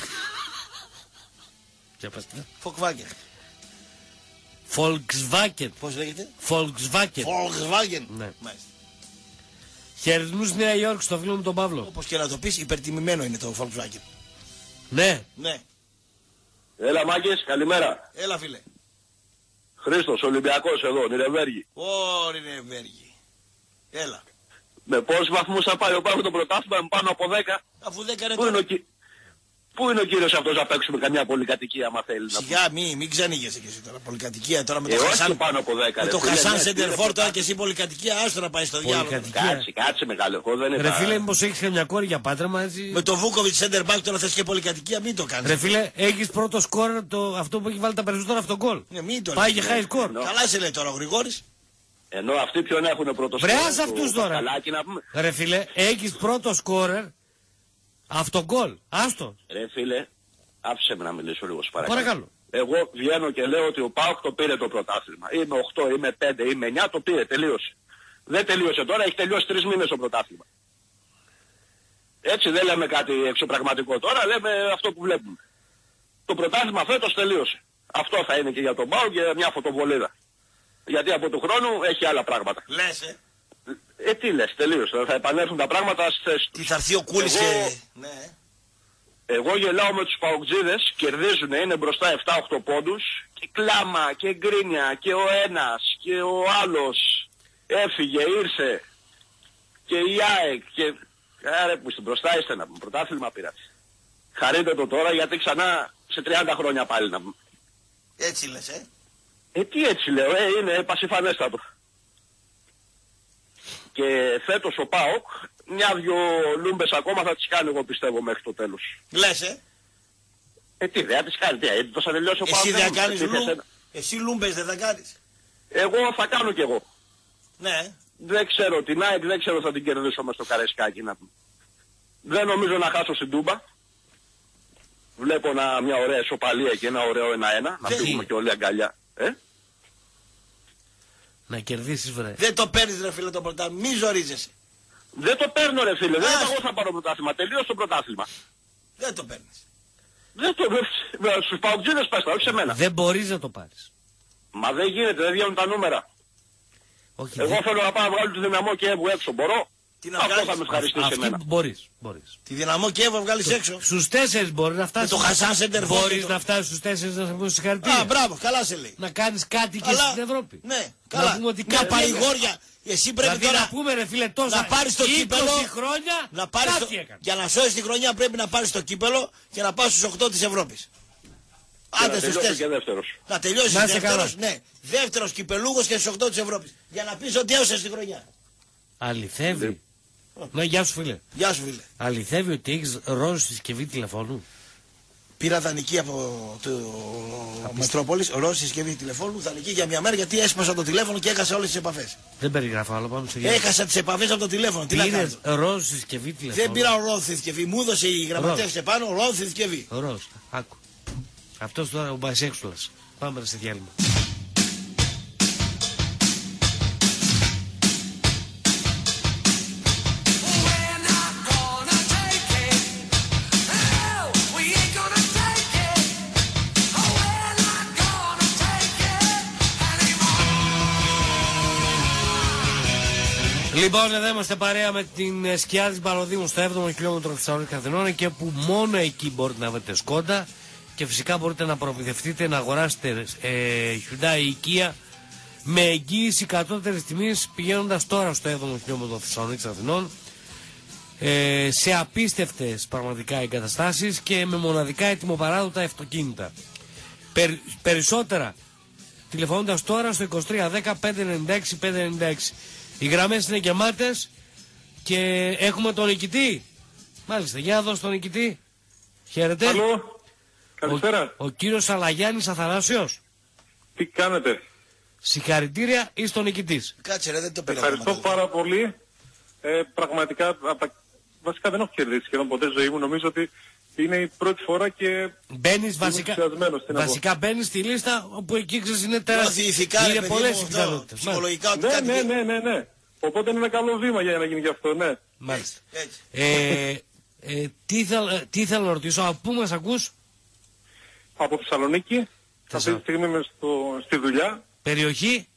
Volkswagen. Volkswagen. Πώς λέγεται? Volkswagen. Ναι. Χαιρετισμούς Νέα Υόρκη στο φίλο μου τον Παύλο. Όπως και να το πεις, υπερτιμημένο είναι το Volkswagen. Ναι. Ναι. Έλα Μάκης, καλημέρα. Έλα φίλε. Χρήστος, Ολυμπιακός εδώ, Νιρεμβέργη. Νιρεμβέργη. Έλα. Με πόσους βαθμούς θα πάει ο Παύλος το πρωτάθλημα, με πάνω από 10. Αφού 10 είναι τώρα. Πού είναι ο κύριος αυτός να παίξουμε καμιά πολυκατοικία άμα θέλει? Σιγά μην ξανήγεσαι και εσύ τώρα πολυκατοικία τώρα με το Χασάν. Πάνω από 10, με το Χασάν Σεντερφόρ τώρα και εσύ πολυκατοικία άστο να πάει στο διάλογο. Κάτσε μεγάλο, εγώ δεν είναι. Ρε φίλε, μήπως έχεις καμιά κόρη για πάτρεμα έτσι. Με το Βούκοβιτς Σεντερμπάκ τώρα θες και πολυκατοικία, μην το κάνεις. Ρε φίλε, έχεις πρώτο σκορ αυτό που έχει βάλει τα περισσότερα αυτογκόλ. Πάει και high score. Καλά σε λέει τώρα ο Γρηγόρης. Ενώ αυτοί ποιον έχουν πρώτο σκορ. Βρεάς αυτούς τώρα. Ρε φίλε, έχεις πρώτο σκόρερ αυτογκόλ. Άστο. Ρε φίλε, άφησε με να μιλήσω λίγο παρακαλώ. Παρακαλώ. Εγώ βγαίνω και λέω ότι ο ΠΑΟΚ το πήρε το πρωτάθλημα. Είμαι 8, είμαι 5, είμαι 9, το πήρε, τελείωσε. Δεν τελείωσε τώρα, έχει τελειώσει 3 μήνες το πρωτάθλημα. Έτσι δεν λέμε κάτι εξωπραγματικό τώρα, λέμε αυτό που βλέπουμε. Το πρωτάθλημα φέτος τελείωσε. Αυτό θα είναι και για τον ΠΑΟΚ και μια φωτοβολίδα. Γιατί από του χρόνου έχει άλλα πράγματα. Λες, τι λες, τελείωσε. Θα επανέλθουν τα πράγματα στις θέσεις τους. Τι θα έρθει ο Κούλης και... Ναι. Εγώ γελάω με τους παοκτζίδες, κερδίζουν, είναι μπροστά 7-8 πόντους και κλάμα και γκρίνια και ο ένας και ο άλλος έφυγε, ήρθε και η ΑΕΚ και... Άρα που στην μπροστά είστε να πούμε, πρωτάθλημα πήρατε. Χαρείτε το τώρα γιατί ξανά σε 30 χρόνια πάλι να πούμε. Έτσι λες, τι έτσι λέω, είναι πασιφανέστατο. Και φέτος ο ΠΑΟΚ μια-δυο λούμπες ακόμα θα τις κάνει εγώ πιστεύω μέχρι το τέλος. Λες, τι δεν θα τις κάνει, το θα τελειώσει ο ΠΑΟΚ. Εσύ δεν κάνεις εσύ λούμπες δεν θα κάνεις. Εγώ θα κάνω κι εγώ. Ναι. Δεν ξέρω την ΑΕΚ, δεν ξέρω θα την κερδίσω μες στο Καρεσκάκι να πούμε. Δεν νομίζω να χάσω στην Τούμπα. Βλέπω μια ωραία ισοπαλία και ένα ωραίο 1-1. Να φύγουμε και όλοι αγκαλιά. Να κερδίσεις βρε. Δεν το παίρνεις ρε φίλε το πρωτάθλημα, μη ζορίζεσαι. Δεν το παίρνω ρε φίλε, δεν εγώ θα πάρω πρωτάθλημα, τελείωσε το πρωτάθλημα. Δεν το παίρνεις. Δεν το στους παουτζίδες πες, όχι σε μένα. Δεν μπορείς να το πάρεις. Μα δεν γίνεται, δεν βγαίνουν τα νούμερα. Όχι, εγώ θέλω να πάω να βγάλω τη δυναμό και έβγω έξω, μπορώ. Αυτό θα με ευχαριστήσει εμένα. Μπορείς. Τη Δυναμό Κιέβο βγάλεις έξω. Στους 4 μπορεί να φτάσεις. Το Χασάν Σέντερ Μπορείς να φτάσεις στους 4 να σε πούν συγχαρητήρια. Α, μπράβο, καλά σε λέει. Να κάνεις κάτι και στην Ευρώπη. Ναι, καλά. Να πούμε ότι μια παρηγόρια. Εσύ πρέπει δηλαδή τώρα να πούμε ρε φίλε τόσα, να πάρεις το 20 κύπελο, χρόνια να πάρεις για να σώσεις τη χρονιά πρέπει να πάρεις το κύπελο και να πας στους 8 της Ευρώπης. Άντε στους 4. Να τελειώσεις δεύτερος, ναι. Δεύτερος κυπελούγος και στους 8 της Ευρώπης. Για να πεις ότι έσωσες τη χρονιά. Αληθεύει. Ναι, γεια σου φίλε. Γεια σου φίλε. Αληθεύει ότι έχεις ροζ συσκευή τηλεφώνου. Πήρα δανεική από το Μετρόπολης, ροζ συσκευή τηλεφώνου, δανεική για μια μέρα γιατί έσπασα το τηλέφωνο και έχασα όλες τις επαφές. Δεν περιγράφω άλλο πάνω σε έχασα τις επαφές από το τηλέφωνο. Τι να κάνω. Ροζ συσκευή τηλεφώνου. Δεν πήρα ροζ συσκευή, μου έδωσε η γραμματεύση επάνω ροζ συσκευή. Ροζ, άκου. Αυτός τώρα ο Μπασέξουλας. Πάμε σε διάλειμμα. Λοιπόν, εδώ είμαστε παρέα με την σκιά της Μπαλωδήμου στο 7ο χιλιόμετρο Θεσσαλονίκη Αθηνών και που μόνο εκεί μπορείτε να βρείτε Σκόντα και φυσικά μπορείτε να προμηθευτείτε, να αγοράσετε Hyundai ή Kia με εγγύηση κατώτερης τιμής πηγαίνοντας τώρα στο 7ο χιλιόμετρο Θεσσαλονίκη Αθηνών σε απίστευτες πραγματικά εγκαταστάσεις και με μοναδικά ετοιμοπαράδοτα αυτοκίνητα. Περισσότερα τηλεφωνώντας τώρα στο 2310 596 596. Οι γραμμές είναι γεμάτες και έχουμε τον νικητή. Μάλιστα, για να δώσω τον νικητή. Χαίρετε. Αλλού. Καλησπέρα. Ο κύριος Αλαγιάννης Αθανάσιος. Τι κάνετε. Συγχαρητήρια, είσαι ο νικητής. Κάτσε ρε, δεν το πήρα. Ευχαριστώ πάρα πολύ. Πραγματικά, βασικά δεν έχω κερδίσει σχεδόν ποτέ ζωή μου. Νομίζω ότι είναι η πρώτη φορά και μπαίνεις βασικά μπαίνεις στη λίστα όπου εκεί ξέρεις είναι τεράστια. Είναι πολλές οι πιθανότητες. Ψυχολογικά ναι. Οπότε είναι ένα καλό βήμα για να γίνει γι' αυτό, ναι. Μάλιστα. Τι ήθελα να ρωτήσω, από πού μας ακούς? Από Θεσσαλονίκη. Αυτή τη στιγμή είμαι στη δουλειά. Περιοχή?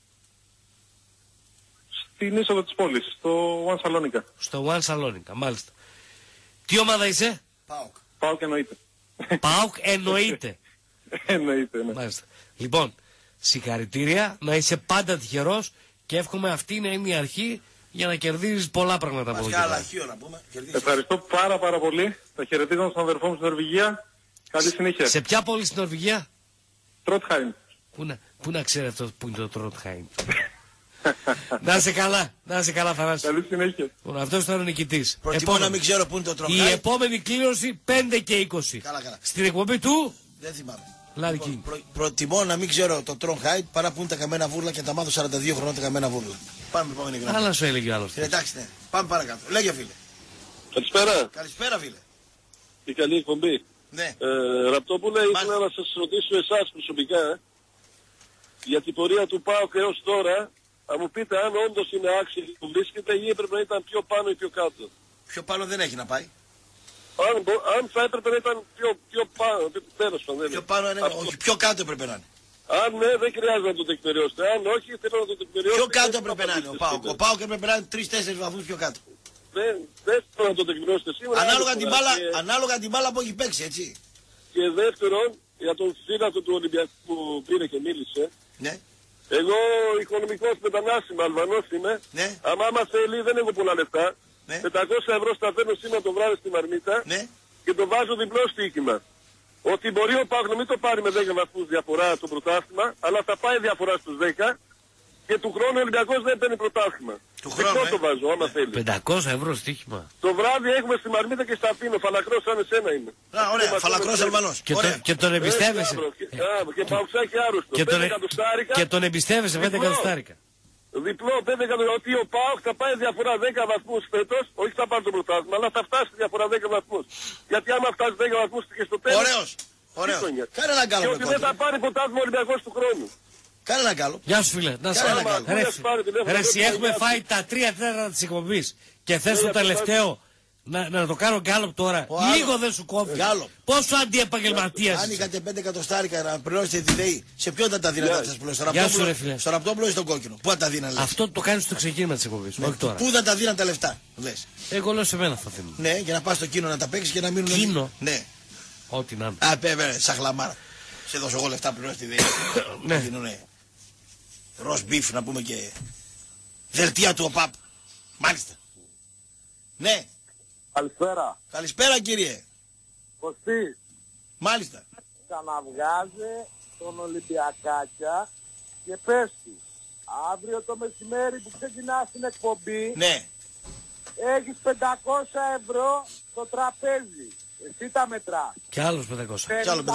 Στην είσοδο της πόλης, στο One Salonica. Στο One Salonica, μάλιστα. Τι ομάδα είσαι? ΠΑΟΚ εννοείται. ΠΑΟΚ εννοείται. Εννοείται, ναι. Μάλιστα. Λοιπόν, συγχαρητήρια, να είσαι πάντα τυχερός και εύχομαι αυτή να είναι η αρχή για να κερδίζεις πολλά πράγματα από εδώ. Ευχαριστώ πάρα πολύ. Τα χαιρετίζω στον αδερφό μου στην Νορβηγία. Καλή συνέχεια. Σε ποια πόλη στην Νορβηγία? Τρότχαϊμ. Πού να ξέρει αυτό που είναι το Τρότχαϊμ. Να είσαι καλά Θανάση. Καλή συνέχεια. Αυτός ήταν ο νικητής. Προτιμώ να μην ξέρω πού είναι το Τρότχαϊμ. Η επόμενη κλήρωση 5 και 20. Καλά. Στην εκπομπή του δεν θυμάμαι. Λάρη προτιμώ να μην ξέρω το Τρότχαϊμ παρά που είναι τα καμένα βούρλα και τα μάθω 42 χρόνια τα καμένα βούρλα. Πάμε επόμενη γραμμή. Άλλα σου έλεγε ο άλλος. Εντάξει, ναι. Πάμε παρακάτω. Λέγε φίλε. Καλησπέρα φίλε. Η καλή εκπομπή. Ναι. Ραπτόπουλε, ήθελα να σας ρωτήσω εσάς προσωπικά για την πορεία του ΠΑΟΚ έως τώρα. Θα μου πείτε αν όντως είναι άξιο που βρίσκεται ή έπρεπε να ήταν πιο πάνω ή πιο κάτω. Πιο πάνω δεν έχει να πάει. Αν θα έπρεπε να ήταν πιο πάνω, τέλος πάντων. Πιο πάνω είναι, όχι, πιο κάτω έπρεπε να είναι. Αν ναι, δεν χρειάζεται να το τεκμηριώσετε. Αν όχι, θέλω να το τεκμηριώσετε. Πιο κάτω έπρεπε να είναι ο ΠΑΟΚ. Ο ΠΑΟΚ έπρεπε να είναι 3-4 βαθμούς πιο κάτω. Δεν θέλω να το τεκμηριώσετε σήμερα. Ανάλογα την μπάλα που έχει παίξει, έτσι. Και δεύτερον, για τον φίλατο του Ολυμπιακού που πήρε και μίλησε. Ναι. Εγώ οικονομικός μετανάστης είμαι, Αλβανός είμαι. Ναι. Άμα θέλει δεν έχω πολλά λεφτά. Ναι. 500 ευρώ σταθένω σήμερα το βράδυ στη Μαρμίτα. Ναι. Και το βάζω διπλό στοίχημα. Ότι μπορεί ο ΠΑΟΚ να μην το πάρει με 10 βαθμούς διαφορά το πρωτάθλημα, αλλά θα πάει διαφορά στους 10 και του χρόνου ο Ολυμπιακός δεν παίρνει πρωτάθλημα. Του χρόνου το βάζω, άμα θέλει. 500 ευρώ στοίχημα. Το βράδυ έχουμε στη Μαρμίτα και στα Πίνο, φαλακρός σαν εσένα είναι. Ωραία, φαλακρός Αλβανός. Και τον εμπιστεύεσαι. Και παουξάκι άρρωστο. Και τον εμπιστεύεσαι 5 εκατοστάρικα. Διπλό 5 εκατοστάρικα, ότι ο ΠΑΟΚ θα πάει διαφορά 10 βαθμούς φέτος, όχι θα πάρει το πρωτάθλημα, αλλά θα φτάσει διαφορά 10 βαθμούς. Γιατί άμα φτάσει 10 βαθμούς και στο τέλος... Ωραίος. Κάνε έναν καλό. Και ότι δεν θα πάρει πρωτάθλημα Ολυμπιακός του χρόνου. Κάνε έναν καλό. Γεια σου φίλε. Να σε ρε, έχουμε φάει τα 3 τέταρτα της εκπομπής και θες το τελευταίο Να το κάνω γκάλοπ τώρα. Λίγο δεν σου κόβει. Πόσο αντιεπαγγελματίας. Αν είχατε 5 εκατοστάρικα να πληρώσετε τη ΔΕΗ, σε ποιον θα τα δίνατε αυτά που πληρώσετε? Στον Ραπτόπουλο ή στον Κόκκινο? Πού θα τα δίνανε? Αυτό το κάνει στο ξεκίνημα της εκπομπής. Όχι τώρα. Πού θα τα δίνανε τα λεφτά, λες? Εγώ λέω σε μένα θα θέλουν. Ναι, για να πας στο Κίνο να τα παίξεις και να μείνουν. Κίνο. Ναι. Ό,τι να είναι. Α, βέβαια, σαν χλαμάρα. Σε δώσω εγώ λεφτά πληρώσει τη ΔΕΗ. Ναι. Δίνουνε ροζ μπιφ να πούμε και δελτία του ΟΠΑΠ. Μάλιστα. Ναι. Καλησπέρα. Καλησπέρα κύριε. Κωστή. Μάλιστα. Ξαναβγάζε τον Ολυμπιακάκια και πες του. Αύριο το μεσημέρι που ξεκινάς την εκπομπή, ναι, έχεις 500 ευρώ στο τραπέζι. Εσύ τα μετράς. Και άλλους 500. Και άλλο 500.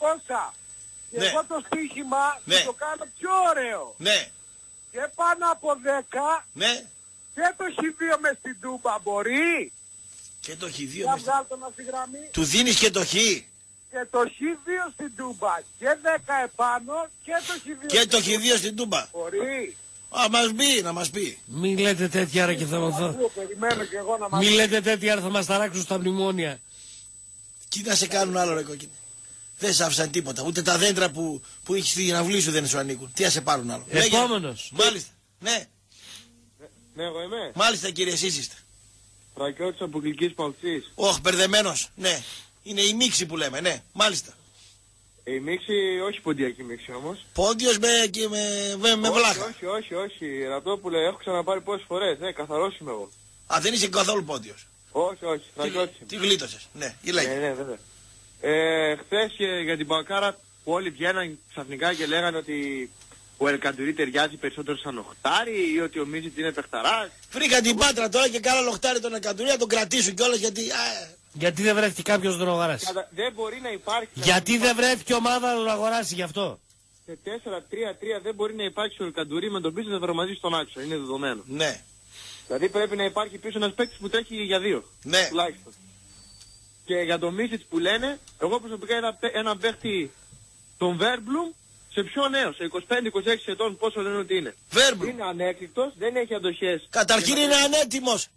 Και ναι, εγώ το στοίχημα ναι, το κάνω πιο ωραίο. Ναι. Και πάνω από 10. Ναι. Και το χ2 μες στην Τούμπα μπορεί. Και το χ2 μες στην Τούμπα. Του δίνεις και το χ. Και το χ2 στην Τούμπα. Και 10 επάνω και το χ2. Και το χ2 στην Τούμπα. Μπορεί. Α, μας πει, να μας πει. Μην λέτε τέτοια άρα και θα μας Μην λέτε τέτοια άρα θα μας ταράξουν στα μνημόνια. Τι να σε κάνουν άλλο ρε κόκκινε? Δεν σ' άφησαν τίποτα. Ούτε τα δέντρα που έχεις στην αυλή σου δεν σου ανήκουν. Τι να σε πάρουν άλλο? Επόμενος. Μάλιστα. Ναι. Ναι, εγώ είμαι. Μάλιστα κύριε, εσείς είστε. Φραγκιώτης από Γλυκής Παουξής. Όχι, μπερδεμένος. Ναι. Είναι η μίξη που λέμε, ναι. Μάλιστα. Η μίξη, όχι ποντιακή μίξη όμως. Πόντιος με βλάκα. Όχι. Ραπτόπουλε, έχω ξαναπάρει πόσες φορές. Ναι, καθαρός είμαι εγώ. Α, δεν είσαι καθόλου πόντιος? Όχι. Τι γλίτωσες? Ναι, γυλάκι. Ναι, βέβαια. Χθες για την Παοκάρα που όλοι βγαίναν ξαφνικά και λέγανε ότι ο Ελκαντουρί ταιριάζει περισσότερο σαν λοχτάρι ή ότι ο Μίζιτ είναι παιχταράς. Βρήκα την Πάτρα τώρα και κάνα λοχτάρι τον Ελκαντουρί, να τον κρατήσουν κιόλας γιατί... Γιατί δεν βρέθηκε κάποιος να τον αγοράσει? Δεν μπορεί να υπάρχει... Γιατί δεν βρέθηκε ομάδα να τον αγοράσει γι' αυτό? Σε 4-3-3 δεν μπορεί να υπάρξει ο Ελκαντουρί με τον πίσω να βρομαζεί στον άξονα, είναι δεδομένο. Ναι. Δηλαδή πρέπει να υπάρχει πίσω ένας παίκτης που τρέχει για 2. Ναι. Τουλάχιστον. Και για τον Μίσιτς που λένε, εγώ προσωπικά είδα έναν παίχτη, τον Βέρμπλουμ, σε πιο νέο, σε 25-26 ετών, πόσο λένε ότι είναι. Βέρμπλουμ. Είναι ανέκριτος, δεν έχει αντοχές. Καταρχήν είναι ανέτοιμος.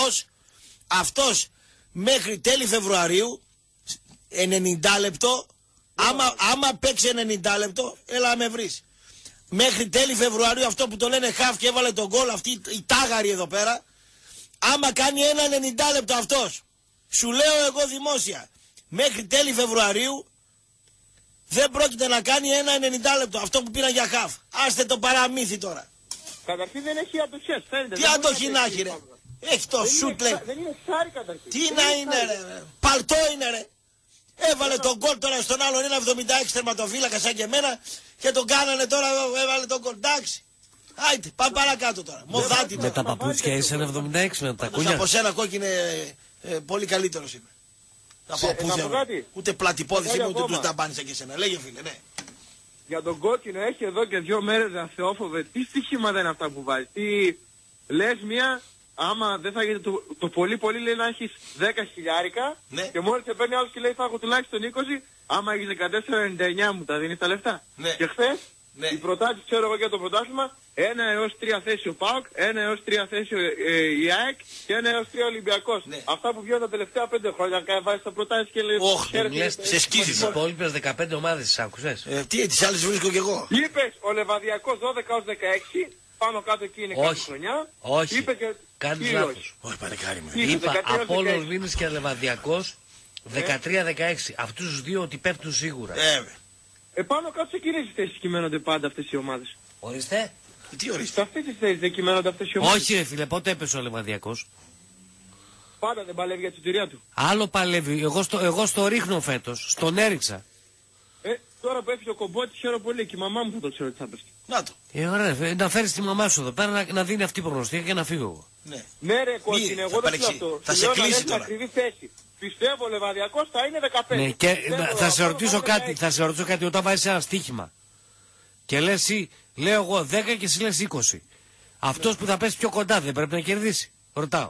Αυτός μέχρι τέλη Φεβρουαρίου, 90 λεπτό, άμα παίξει 90 λεπτό, έλα να με βρεις. Μέχρι τέλη Φεβρουαρίου αυτό που το λένε χαφ και έβαλε τον γκολ, αυτή η τάγαρη εδώ πέρα, άμα κάνει ένα 90 λεπτό αυτός, σου λέω εγώ δημόσια, μέχρι τέλη Φεβρουαρίου δεν πρόκειται να κάνει ένα 90 λεπτό, αυτό που πήραν για χαφ. Άστε το παραμύθι τώρα. Καταρχήν δεν έχει αντοχές, φαίνεται. Τι αντοχή να έχει ρε? Έχει το σούτ λέει. Δεν είναι σάρι καταρχήν. Τι να είναι ρε? Παλτό είναι ρε. Έβαλε τον γκολ τώρα στον άλλον, ένα 76 τερματοφύλακα σαν και εμένα και τον κάνανε τώρα, έβαλε τον γκολ. Εντάξει. Άιτε, πάμε παρακάτω τώρα. Μοδάτι. Με τα παπούτσια είσαι 76 με τα κούνια. Από σένα κόκκινε πολύ καλύτερος είμαι. Τα παπούτσια. Ούτε πλατυπόδης είμαι, ούτε τους ταμπάνισα και εσένα. Λέγε φίλε, ναι. Για τον κόκκινο έχει εδώ και 2 μέρες να θεόφοβε. Τι στοιχήματα είναι αυτά που βάζει? Τι λες μία, άμα δεν θα γίνεται το πολύ λέει να έχεις 10 χιλιάρικα, ναι, και μόλις σε παίρνει άλλος και λέει θα έχω τουλάχιστον 20, άμα έχεις 14,99 μου τα δίνεις τα λεφτά. Ναι. Και χθες, ναι, οι προτάσεις ξέρω εγώ για το πρωτάθλημα, 1 έως 3 θέση ο ΠΑΟΚ, 1 έως 3 θέση η ΑΕΚ και 1 έως 3 Ολυμπιακός. Ναι. Αυτά που βγαίνουν τα τελευταία 5 χρόνια, βάζεις τα προτάσεις και λέει... σε σκίζεις. Τις υπόλοιπες 15 ομάδες τις άκουσες? Τι, τις άλλες βρίσκω κι εγώ. Είπες ο Λεβαδιακός 12 έως 16, πάνω κάτω εκεί είναι κάθε χρονιά. Όχι, είπε και... κάνεις λάθος. Όχι πανεκάρι μου. Είπα Απόλλων Μήνης και Λεβαδιακός 13-16. Αυτούς τους δύο ότι πέφτουν σίγουρα. Επάνω κάτω σε εκείνες τις θέσεις κυμαίνονται πάντα αυτές οι ομάδες. Ορίστε. Τι ορίστε? Σε αυτές τις θέσεις δεν κυμαίνονται αυτές οι ομάδες. Όχι ρε φίλε, πότε έπεσε ο Λεβαδιακός? Πάντα δεν παλεύει για τη συντηρία του. Άλλο παλεύει, εγώ στο ρίχνω φέτος, στον έριξα. Τώρα που έφυγε ο Κομπότης χαίρομαι πολύ και η μαμά μου θα το ξέρω τι θα πέσει. Να το. Ωραία, να φέρεις τη μαμά σου εδώ πέρα να δίνει αυτή προγνωστική και να φύγω εγώ. Ναι ρε κόκκινε, εγώ δεν ξέρω αυτό. Θα σε κλείσει τώρα. Ακριβή θέση. Πιστεύω ο Λεβαδιακός θα είναι 15. Ναι, και θα σε ρωτήσω κάτι, όταν βάζεις ένα στοίχημα και λες εσύ, λέω εγώ 10 και εσύ λες 20. Αυτός που θα πέσει πιο κοντά δεν πρέπει να κερδίσει? Ρωτάω.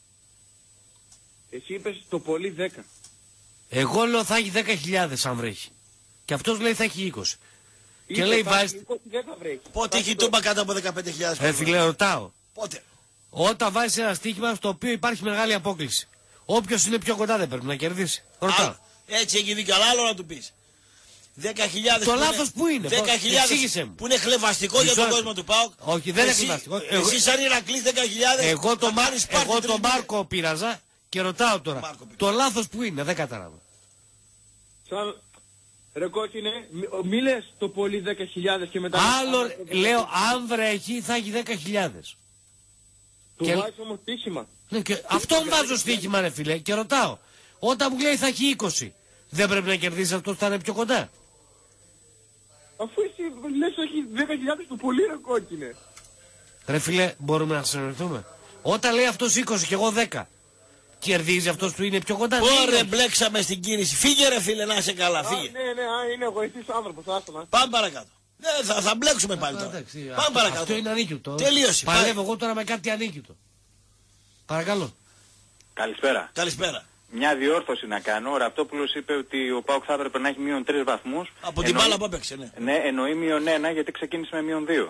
Εσύ είπες το πολύ 10. Εγώ λέω θα έχει 10.000 αν βρέχει. Και αυτός λέει θα έχει 20. Και λέει βάζει... Πότε έχει τούμπα κάτω από 15.000? Φίλε ρωτάω. Πότε? Όταν βάζεις ένα στοίχημα στο οποίο υπάρχει μεγάλη απόκληση. Όποιος είναι πιο κοντά δεν πρέπει να κερδίσει. Ρωτάω. Έτσι έχει δίκιο, αλλά άλλο να του πεις. 10.000 το λάθος που είναι. 10.000 που είναι χλεβαστικό για τον κόσμο του ΠΑΟΚ. Όχι, δεν είναι χλεβαστικό. Εσύ σαν Ηρακλής 10.000. Εγώ τον Μάρκο πήραζα και ρωτάω τώρα. Το λάθος που είναι, δεν κατάλαβα. Σαν ρε κόκκινε, μη λες το πολύ 10.000 και μετά... Άλλο, λέω, αν βρέχει θα έχει 10.000. Του βάζεις όμως στοίχημα. Ναι, και αυτόν βάζω στοίχημα ρε φίλε και ρωτάω. Όταν μου λέει θα έχει 20, δεν πρέπει να κερδίσει αυτό που θα είναι πιο κοντά. Αφού εσύ λες έχει 10.000 το πολύ ρε κόκκινε. Ρε φίλε, μπορούμε να συνεργαστούμε. Όταν λέει αυτός 20 και εγώ 10, κερδίζει αυτός που είναι πιο κοντά. Ωραία, μπλέξαμε στην κίνηση. Φύγε ρε φίλε, να είσαι καλά, φύγε. Ναι, είναι εγωιστής άνθρωπος, άστονα. Πάμε παρακάτω. Ναι, θα μπλέξουμε πάλι τώρα. Πάμε παρακάτω. Αυτό είναι ανίκητο. Τελείωσε. Παλεύω εγώ τώρα με κάτι ανίκητο. Παρακαλώ. Καλησπέρα. Καλησπέρα. Μια διόρθωση να κάνω. Ο Ραπτόπουλος είπε ότι ο ΠΑΟΚ θα έπρεπε να έχει μείον 3 βαθμούς. Από την μπάλα που έπαιξε, ναι. Ναι, εννοεί μείον 1 γιατί ξεκίνησε με μείον 2.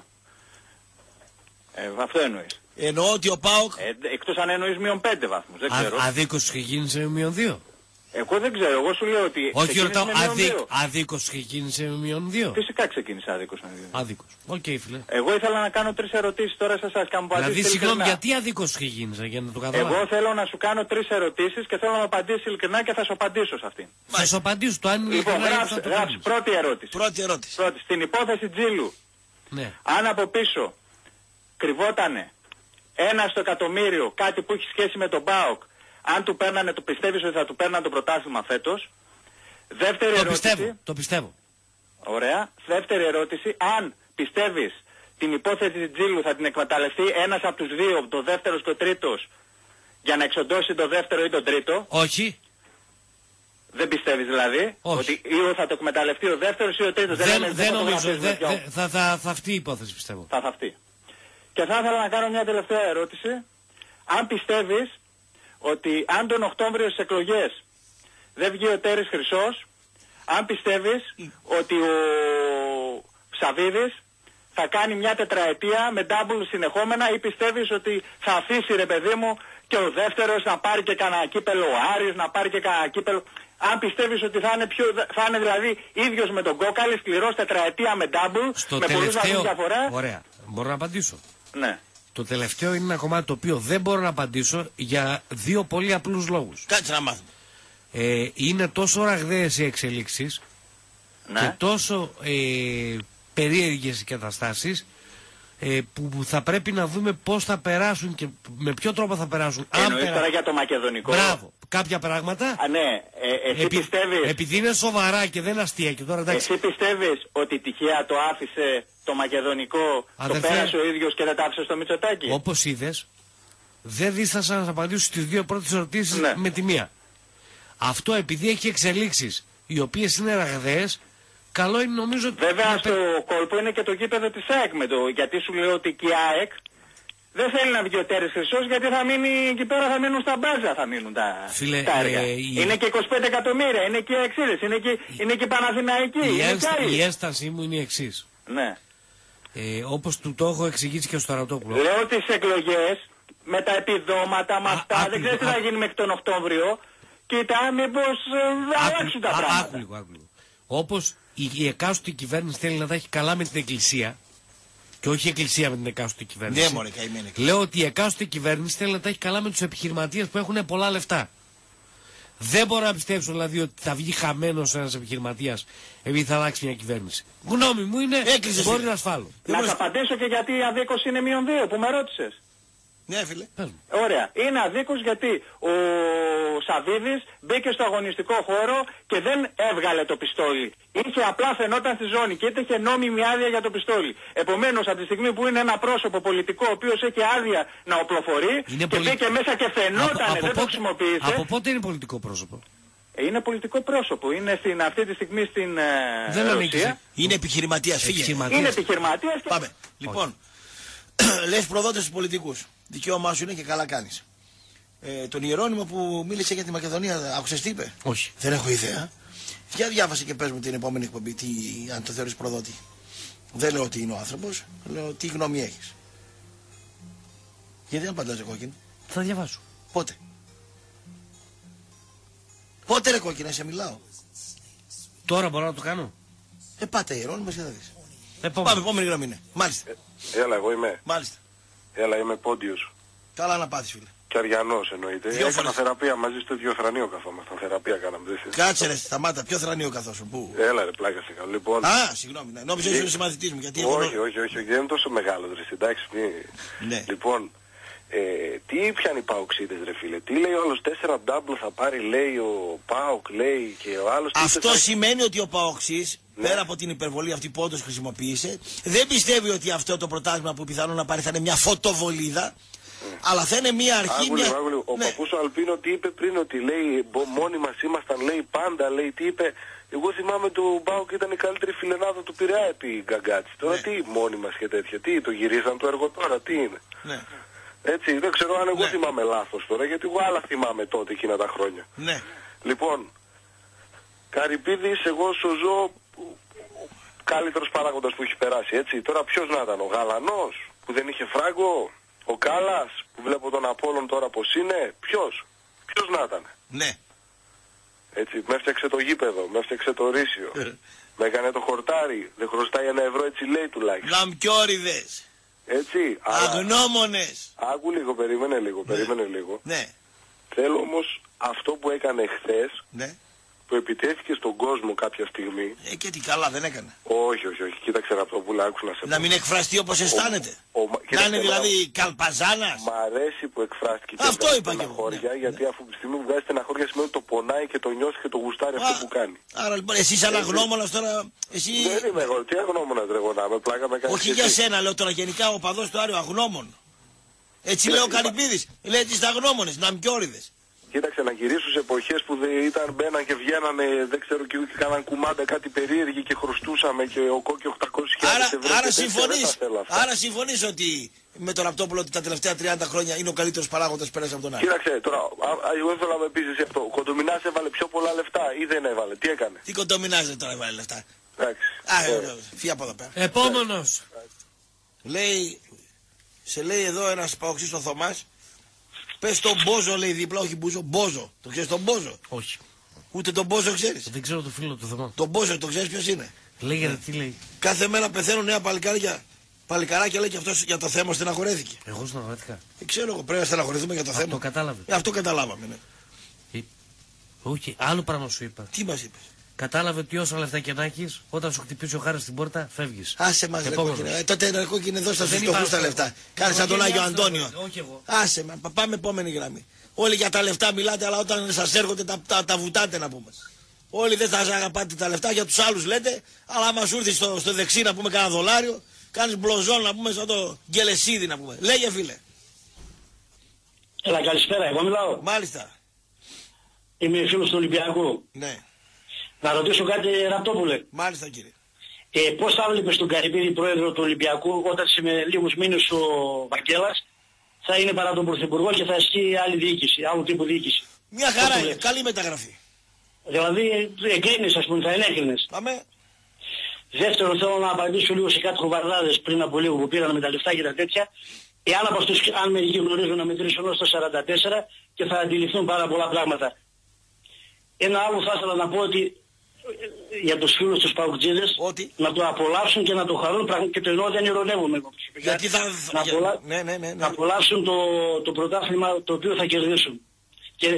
Αυτό εννοείς. Εννοώ ότι ο ΠΑΟΚ... εκτός αν εννοείς μείον 5 βαθμούς. Δεν ξέρω. Αδίκως είχε γίνει σε μείον 2. Εγώ δεν ξέρω. Εγώ σου λέω ότι όχι, ρωτάω, αδίκως ξεκίνησε με μείον 2. Φυσικά ξεκίνησε άδικος με 2. Άδικος. Οκ, φίλε. Εγώ ήθελα να κάνω 3 ερωτήσεις τώρα σε εσάς και μου απαντήσεις. Δηλαδή, συγγνώμη, γιατί άδικος είχε γίνει, για να το καταλάβω. Εγώ θέλω να σου κάνω 3 ερωτήσεις και θέλω να μου απαντήσεις ειλικρινά και θα σου απαντήσω σε αυτήν. Θα σου απαντήσω, το αν είναι λοιπόν, γράψε πρώτη ερώτηση. Πρώτη ερώτηση. Στην υπόθεση Τζίλου, ναι. Αν από πίσω κρυβότανε 1 στο εκατομμύριο κάτι που έχει σχέση με τον ΠΑΟΚ, αν του παίρνανε, το πιστεύεις ότι θα του παίρνανε το πρωτάθλημα φέτος? Δεύτερη ερώτηση. Το πιστεύω. Ωραία. Δεύτερη ερώτηση. Αν πιστεύεις την υπόθεση Τζίλου θα την εκμεταλλευτεί ένας από τους δύο, το δεύτερος και ο τρίτος, για να εξοντώσει το δεύτερο ή τον τρίτο? Όχι. Δεν πιστεύεις δηλαδή? Όχι. Ότι ή θα το εκμεταλλευτεί ο δεύτερος ή ο τρίτος? Δεν νομίζω. Θα αυτή η υπόθεση πιστεύω. Θα αυτή. Και θα ήθελα να κάνω μια τελευταία ερώτηση. Αν πιστεύεις ότι αν τον Οκτώβριο στις εκλογές δεν βγει ο Τέρης Χρυσός, αν πιστεύεις ότι ο Ψαβίδης θα κάνει μια τετραετία με double συνεχόμενα, ή πιστεύεις ότι θα αφήσει ρε παιδί μου και ο δεύτερος να πάρει και κανένα κύπελο, ο Άρης να πάρει και κανένα κύπελο? Αν πιστεύεις ότι θα είναι δηλαδή ίδιος με τον Κόκαλη, σκληρός τετραετία με double, στο με πολλούς βαθμούς διαφορά? Ωραία, μπορώ να απαντήσω. Ναι. Το τελευταίο είναι ένα κομμάτι το οποίο δεν μπορώ να απαντήσω για δύο πολύ απλούς λόγους. Κάτσε να μάθουμε. Είναι τόσο ραγδαίες οι εξελίξεις, ναι, και τόσο περίεργες οι καταστάσεις, που θα πρέπει να δούμε πώς θα περάσουν και με ποιο τρόπο θα περάσουν. Εννοείς τώρα για το μακεδονικό? Μπράβο. Κάποια πράγματα. Ναι. Εσύ πιστεύεις... Επειδή είναι σοβαρά και δεν είναι αστεία και τώρα εντάξει. Εσύ πιστεύεις ότι τυχαία το άφησε το μακεδονικό, το πέρασε ο ίδιος και δεν τα άφησε στο Μητσοτάκη? Όπως είδες, δεν δίστασα να απαντήσω στις δύο πρώτες ερωτήσεις, ναι, με τη μία. Αυτό επειδή έχει εξελίξεις οι οποίες είναι ραγδαίες, καλό είναι νομίζω... Βέβαια στο κόλπο είναι και το γήπεδο της ΑΕΚ γιατί σου λέω ότι και η ΑΕΚ δεν θέλει να βγει ο Τέρης Χρυσός, γιατί θα μείνει εκεί πέρα, θα μείνουν στα μπάζα, θα μείνουν τα έργα. Είναι και 25 εκατομμύρια, είναι και οι Εξίδες, είναι και οι Παναθηναϊκοί. Η ένστασή μου είναι η εξής. Ναι. Όπως του το έχω εξηγήσει και στο Ραπτόπουλο. Λέω τις εκλογές με τα επιδόματα, με αυτά, δεν ξέρεις τι θα γίνει μέχρι τον Οκτώβριο. Κοίτα, μήπως αλλάξουν τα πράγματα. Άκου λίγο. Όπως η εκάστοτε κυβέρνηση θέλει να τα έχει καλά με την Εκκλησία, και όχι η Εκκλησία με την εκάστοτε κυβέρνηση. Ναι, μωρέ, καημένη. Λέω ότι η εκάστοτε κυβέρνηση θέλει να τα έχει καλά με τους επιχειρηματίες που έχουν πολλά λεφτά. Δεν μπορώ να πιστέψω δηλαδή ότι θα βγει χαμένος ένας επιχειρηματίας επειδή θα αλλάξει μια κυβέρνηση. Γνώμη μου είναι, μπορεί να ασφάλω. Να σου απαντήσω και γιατί η αδίκως είναι -2 που με ρώτησες. Ναι, φίλε. Ωραία. Είναι αδίκως γιατί ο Σαβίδης μπήκε στο αγωνιστικό χώρο και δεν έβγαλε το πιστόλι. Είχε απλά φαινόταν στη ζώνη και είχε νόμιμη άδεια για το πιστόλι. Επομένως, από τη στιγμή που είναι ένα πρόσωπο πολιτικό ο οποίος έχει άδεια να οπλοφορεί και μπήκε μέσα και φαινόταν, δεν το χρησιμοποίησε. Από πότε είναι πολιτικό πρόσωπο? Είναι πολιτικό πρόσωπο. Είναι αυτή τη στιγμή στην Ρωσία. Είναι επιχειρηματίας. Φύγε. Είναι επιχειρηματίας. Και... Πάμε. Λοιπόν, λες προδότες στους πολιτικούς. Δικαίωμά σου είναι και καλά κάνεις. Τον Ιερώνυμο που μίλησε για τη Μακεδονία, άκουσες τι είπε? Όχι. Δεν έχω ιδέα. Για διάβασε και πες μου την επόμενη εκπομπή, αν το θεωρείς προδότη. Δεν λέω ότι είναι ο άνθρωπος, λέω τι γνώμη έχεις. Γιατί δεν απαντάς κόκκινο? Θα διαβάσω. Πότε? Πότε ρε κόκκινα, σε μιλάω. Τώρα μπορώ να το κάνω. Πάτε ηρών, μας δεις. Πάμε, επόμενη γραμμή, ναι. Μάλιστα. Έλα, εγώ είμαι. Μάλιστα. Έλα, είμαι Πόντιος. Καλά να πάθεις, φίλε. Και Αριανός εννοείται. Έκανα θεραπεία μαζί στο ίδιο θρανείο καθόμασταν. Θεραπεία κάναμε. Κάτσε ρε, σταμάτα, ποιο θρανείο καθόσουν, πού. Έλα ρε, πλάκα σε καλό. Λοιπόν. Α, συγγνώμη, ναι. Νόμιζα ότι είσαι συμμαθητής μου, γιατί όχι, δεν είναι τόσο μεγάλο ρε, εντάξει. Ναι. Λοιπόν, τι πιάνει οι Παοξίδες ρε φίλε, τι λέει ο άλλος 4 ντάμπλ θα πάρει, λέει ο Πάοκ, λέει και ο άλλος... Αυτό σημαίνει ότι ο Παοξής, πέρα από την υπερβολή αυτή που όντως χρησιμοποίησε, δεν πιστεύει ότι αυτό το πρωτάθλημα που πιθανόν να πάρει θα είναι μια φωτοβολίδα, αλλά θα είναι μια αρχή... Ο παππούς ο Αλπίνο τι είπε πριν, ότι λέει μόνοι μας ήμασταν, λέει πάντα, λέει τι είπε... Εγώ θυμάμαι του Πάοκ ήταν η καλύτερη φιλενάδα του Πειραιά επί Γκαγκάτση. Τώρα τι μόνοι μας και τέτοια, τι το γυρίσαν το έργο τώρα, τι είναι. Ναι. Έτσι, δεν ξέρω αν εγώ θυμάμαι λάθος τώρα, γιατί εγώ άλλα θυμάμαι τότε εκείνα τα χρόνια. Ναι. Λοιπόν, Καρυπίδης, εγώ σωζώ καλύτερος παράγοντας που έχει περάσει, έτσι. Τώρα ποιος να ήταν, ο Γαλανός που δεν είχε φράγκο, ο Κάλλας που βλέπω τον Απόλλων τώρα πως είναι, ποιος να ήταν. Ναι. Έτσι, με έφτιαξε το γήπεδο, με έφτιαξε το ρήσιο, με έκανε το χορτάρι, δεν χρωστάει $1 έτσι λέει τουλάχιστον. Λαμπιόριδες. Έτσι. Αγνώμονες. Άκου λίγο, περίμενε λίγο. Ναι. Θέλω όμως αυτό που έκανε χθες, ναι, που επιτέθηκε στον κόσμο κάποια στιγμή. Και τι καλά δεν έκανε. Όχι. Κοίταξε να το πουλά, άκουσα να σε πω. Να μην εκφραστεί όπως αισθάνεται. Να είναι δηλαδή καλπαζάνας. Μ' αρέσει που εκφράστηκε και αυτό είπα και εγώ. Γιατί αφού τη στιγμή που βγάζει στεναχώρια σημαίνει ότι το πονάει και το νιώθει και το γουστάρει αυτό που κάνει. Άρα λοιπόν εσύ είσαι αγνώμονας τώρα. Εσύ... Δεν είμαι εγώ. Τι αγνώμονας ρε εγώ να με πλάκα με κάνει. Όχι για σένα λέω τώρα γενικά ο παδός του Άριου αγνώμων. Έτσι λέει ο Καρυπίδης. Λέει τις αγνώμονες, ναμπιόριδες. Κοίταξε να γυρίσουν σε εποχές που μπαίναν και βγαίνανε, δεν ξέρω, και κάναν κουμάντα κάτι περίεργη και χρωστούσαμε και ο κόκκι 800.000 ευρώ. Άρα συμφωνείς ότι με τον Ραπτόπουλο ότι τα τελευταία 30 χρόνια είναι ο καλύτερος παράγοντας πέρασε από τον Άρη. Κοίταξε τώρα, εγώ ήθελα να με πεις εσύ αυτό. Ο Κοντομινάς έβαλε πιο πολλά λεφτά ή δεν έβαλε, τι έκανε. Τι Κοντομινάς τώρα έβαλε λεφτά. Εντάξει. Φύγε από εδώ πέρα. Επόμενος. Σε λέει εδώ ένας παοξής ο Θωμάς. Πες τον Μπόζο λέει δίπλα, όχι Μπούζο, Μπόζο. Το ξέρεις τον Μπόζο? Όχι. Ούτε τον Μπόζο ξέρεις? Δεν ξέρω το φίλο του Θωμά. Τον Μπόζο το ξέρεις ποιος είναι? Λέγεται τι λέει. Κάθε μέρα πεθαίνουν νέα παλικάρια. Παλικαράκια λέει και αυτός για το θέμα στεναχωρέθηκε. Εγώ στεναχωρέθηκα. Δεν ξέρω εγώ, πρέπει να στεναχωρηθούμε για το θέμα. Αυτό κατάλαβε. Αυτό καταλάβαμε, ναι. Όχι, άλλο πράγμα σου είπα. Τι μας είπες? Κατάλαβε ότι όσα λεφτά και να έχεις, όταν σου χτυπήσει ο Χάρης στην πόρτα, φεύγεις. Άσε μας ρε κόκκινε. Τότε ρε κόκκινε δώστα στους φτωχούς τα λεφτά. Κάνε σαν τον Άγιο Αντώνιο. Όχι εγώ. Άσε με, πάμε επόμενη γραμμή. Όλοι για τα λεφτά μιλάτε, αλλά όταν σας έρχονται τα βουτάτε να πούμε. Όλοι δεν θα σας αγαπάτε τα λεφτά, για τους άλλους λέτε, αλλά άμα σου έρθει στο δεξί να πούμε κάνα $1, κάνεις μπλοζόν να πούμε σαν το Γκελεσίδη να πούμε. Λέγε φίλε. Έλα καλησπέρα, εγώ μιλάω. Μάλιστα. Είμαι φίλος του Ολυμπιακού. Ναι. Να ρωτήσω κάτι Ραπτόπουλε. Μάλιστα κύριε. Πώς θα βλέπεις τον Καρυπίδη πρόεδρο του Ολυμπιακού όταν σε λίγους μήνες ο Βαγγέλας θα είναι παρά τον Πρωθυπουργό και θα ασκεί άλλη διοίκηση, άλλου τύπου διοίκηση? Μια χαρά είναι, καλή μεταγραφή. Δηλαδή εγκρίνεις ας πούμε, θα ενέκρινες. Πάμε. Δεύτερον θέλω να απαντήσω λίγο σε κάτι χοβαρδάδες πριν από λίγο που πήραν με τα λεφτά και τα τέτοια. Εάν από αυτούς, αν μερικοί γνωρίζουν να μετρήσουν ως το 44 και θα αντιληφθούν πάρα πολλά πράγματα. Ένα άλλο θα ήθελα να πω ότι για τους φίλους τους παουτζίδες να το απολαύσουν και να το χαρούν και το εννοώ δεν ειρωνεύομαι εγώ. Γιατί θα... Να απολαύσουν το πρωτάθλημα το οποίο θα κερδίσουν. Και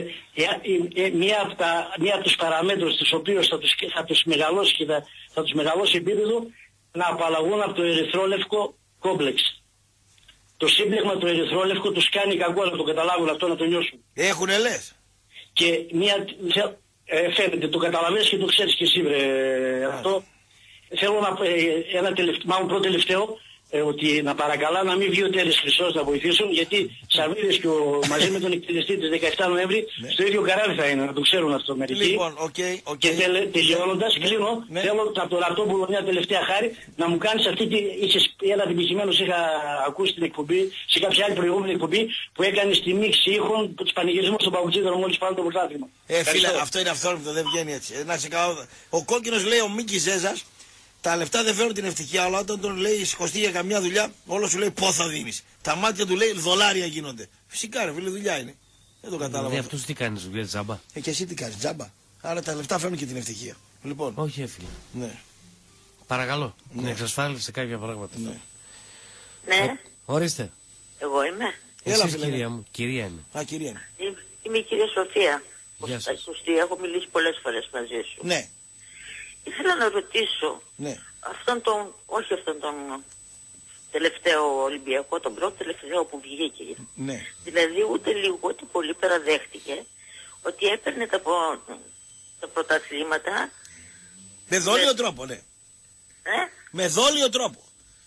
μία από τους παραμέτρους τους οποίους θα τους μεγαλώσει και θα τους μεγαλώσει επίπεδο να απαλλαγούν από το ερυθρόλευκο κόμπλεξ. Το σύμπλεγμα το ερυθρόλευκο τους κάνει κακό να το καταλάβουν αυτό, να το νιώσουν. Έχουνε λες. Και φαίνεται, το καταλαβαίνεις και το ξέρεις και εσύ αυτό. Θέλω να μάλλον πρώτο τελευταίο, ότι να παρακαλά να μην βγει ο Τέρης Χρυσός να βοηθήσουν, γιατί Σαββίδης και μαζί με τον εκτελεστή της 17 Νοέμβρη στο ίδιο καράβι θα είναι, να το ξέρουν αυτό μερικοί. Λοιπόν, Και τελειώνοντας, κλείνω, θέλω από το Ραπτόπουλο μια τελευταία χάρη να μου κάνεις αυτή ένα τυπικημένος είχα ακούσει την εκπομπή, σε κάποια άλλη προηγούμενη εκπομπή που έκανε στη μίξη ήχων τους πανηγυρισμούς των παγκοτζίδων μόλις πάνω το πρωτάθλημα. Φίλε, αυτό είναι αυθόρμητο, δεν βγαίνει έτσι. Ο κόκκινος λέει ο Μίκης Ζέζας. Τα λεφτά δεν φέρουν την ευτυχία, αλλά όταν τον λέει σηκωστεί για καμιά δουλειά, όλο σου λέει πόθα δίνεις. Τα μάτια του λέει δολάρια γίνονται. Φυσικά ρε φίλε, δουλειά είναι. Δεν το κατάλαβα. Δηλαδή αυτός τι κάνεις, δουλειά τζάμπα. Και εσύ τι κάνεις, τζάμπα. Άρα τα λεφτά φέρνουν και την ευτυχία. Λοιπόν. Όχι, έφυγε. Ναι. Παρακαλώ. Ναι. Να εξασφάλισε κάποια πράγματα. Ναι. Ναι. Ορίστε. Εγώ είμαι. Έλα, Εσείς, φίλε. κυρία μου. Κυρία είναι. Α, κυρία είναι. Είμαι η κυρία Σοφία. Γεια σας. Ακουστή, έχω μιλήσει πολλές φορές μαζί σου. Ναι. Ήθελα να ρωτήσω, Ναι. όχι αυτόν τον τελευταίο Ολυμπιακό, τον πρώτο τελευταίο που βγήκε. Ναι. Δηλαδή ούτε λίγο ούτε πολύ παραδέχτηκε ότι έπαιρνε τα πρωταθλήματα Με δόλιο τρόπο, ναι. Με δόλιο τρόπο.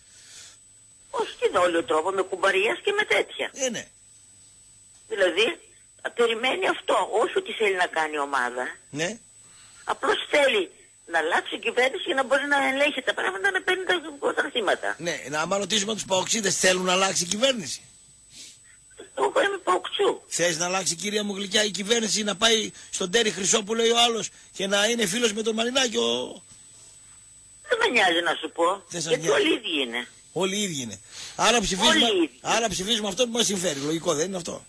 Όχι και δόλιο τρόπο, με κουμπαριές και με τέτοια. Ναι. Δηλαδή, περιμένει αυτό, όχι ότι θέλει να κάνει ομάδα. Ναι. Απλώς θέλει να αλλάξει η κυβέρνηση για να μπορεί να ελέγχει τα πράγματα, να παίρνει τα πρωταθλήματα. Ναι, άμα ρωτήσουμε τους παοξίδες, θέλουν να αλλάξει η κυβέρνηση. Εγώ είμαι παοξού. Θες να αλλάξει, κυρία μου γλυκιά, η κυβέρνηση να πάει στον Τέρι Χρυσό που λέει ο άλλος και να είναι φίλος με τον Μαρινάκη Δεν με νοιάζει να σου πω, δεν σας γιατί νοιάζει. όλοι οι ίδιοι είναι. Όλοι οι ίδιοι είναι. Άρα ψηφίζουμε αυτό που μας συμφέρει. Λογικό δεν είναι αυτό.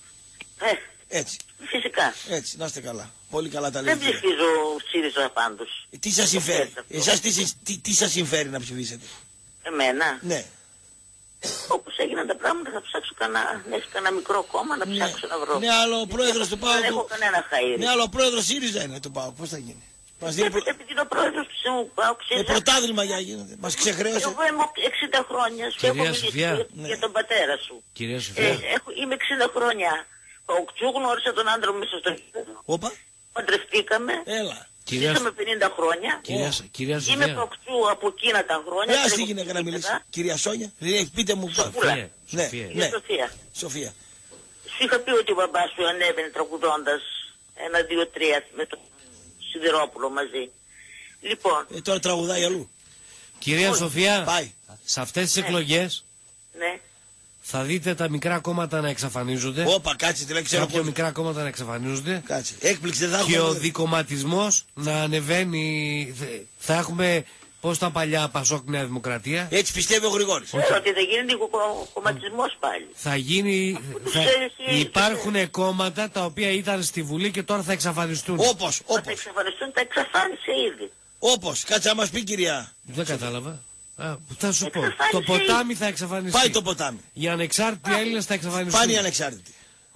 Έτσι. Φυσικά. Έτσι, να είστε καλά. Πολύ καλά τα λέτε. Δεν ψηφίζω ΣΥΡΙΖΑ πάντως. Τι σας συμφέρει. Εσάς τι σας συμφέρει να ψηφίσετε. Εμένα. Ναι. Όπως έγιναν τα πράγματα θα ψάξω κανένα μικρό κόμμα να ψάξω να βρω. Ναι, άλλο ο πρόεδρος του ΠΑΟΚ. Δεν έχω κανένα χαΐρι. Ναι, άλλο ο πρόεδρος ΣΥΡΙΖΑ είναι το ΠΑΟΚ. Πώς θα γίνει. Επειδή είναι ο πρόεδρος του ΠΑΟΚ ΣΥΡΙΖΑ. Πρωτάθλημα για γίνεται. Μας ξεχρέωσε. Εγώ είμαι 60 χρόνια. Σου έχω μιλήσει για τον πατέρα σου. Κυρία Σοφία. Είμαι 60 χρόνια. Παοκτσού, γνώρισα τον άντρα μου μέσα στο γήπεδο. Όπα. Παντρευτήκαμε. Έλα. Ζήσαμε 50 χρόνια. Κυρία Σοφία. Είμαι παοκτσού από εκείνα τα χρόνια. Πες τη γυναίκα να μιλήσει. Κυρία Σόνια. Πείτε μου. Σοφία. Ναι. Σοφία. Σου είχα πει ότι ο μπαμπάς σου ανέβαινε τραγουδώντας 1, 2, 3 με τον Σιδηρόπουλο μαζί. Λοιπόν. Τώρα τραγουδάει αλλού. Κυρία Σοφία. Πάει. Σε αυτές τις εκλογές. Ναι. Θα δείτε τα μικρά κόμματα να εξαφανίζονται. Όπα, κάτσε, δεν ξέρω. Κάποια μικρά κόμματα να εξαφανίζονται. Κάτσε. Έκπληξη δεν θα έχουμε. Και ο δικομματισμός να ανεβαίνει. Θα έχουμε, πώς τα παλιά, Πασόκ, Νέα Δημοκρατία. Έτσι πιστεύει ο Γρηγόρης. Ότι θα γίνει δικοκομματισμός πάλι. Θα γίνει. Υπάρχουν κόμματα τα οποία ήταν στη Βουλή και τώρα θα εξαφανιστούν. Όπως. Θα εξαφανιστούν, τα εξαφάνισε ήδη. Όπως. Κάτσε να μας πει, κυρία. Δεν κατάλαβα. Θα σου πω. Το ποτάμι θα εξαφανιστεί. Πάει το ποτάμι. Οι ανεξάρτητοι Έλληνες θα εξαφανιστούν. Πάνε οι ανεξάρτητοι.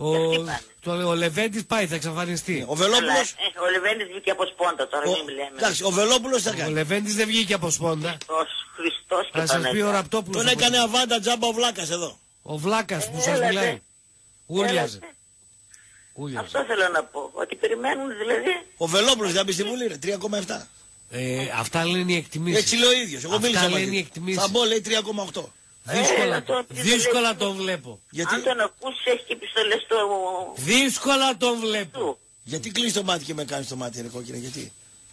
Ο Λεβέντης πάει, θα εξαφανιστεί. Ο Βελόπουλος. Ο Λεβέντης βγήκε από σπόντα τώρα, μην μιλάμε. Εντάξει, ο Βελόπουλος θα κάνει. Ο Λεβέντης δεν βγήκε από σπόντα. Χριστός και θα σας πει ο Ραπτόπουλος. Τον έκανε αβάντα τζάμπα ο Βλάκας εδώ. Ο Βλάκας που σας μιλάει. Ούρλιαζε. Αυτό θέλω να πω. Ότι περιμένουν δηλαδή. Ο Βελόπουλος δεν μπει στη Βουλή, ρε, 3,7. Αυτά λένε οι εκτιμήσεις. Έτσι λέει ο ίδιος. Εγώ μίλησα μαζί. Θα μπω, λέει 3,8. Δύσκολα τον βλέπω. Γιατί? Αν τον ακούσεις έχει και επιστολές στο... Δύσκολα τον βλέπω. Γιατί κλείσεις το μάτι και με κάνεις το μάτι, ρε κόκκινα, γιατί?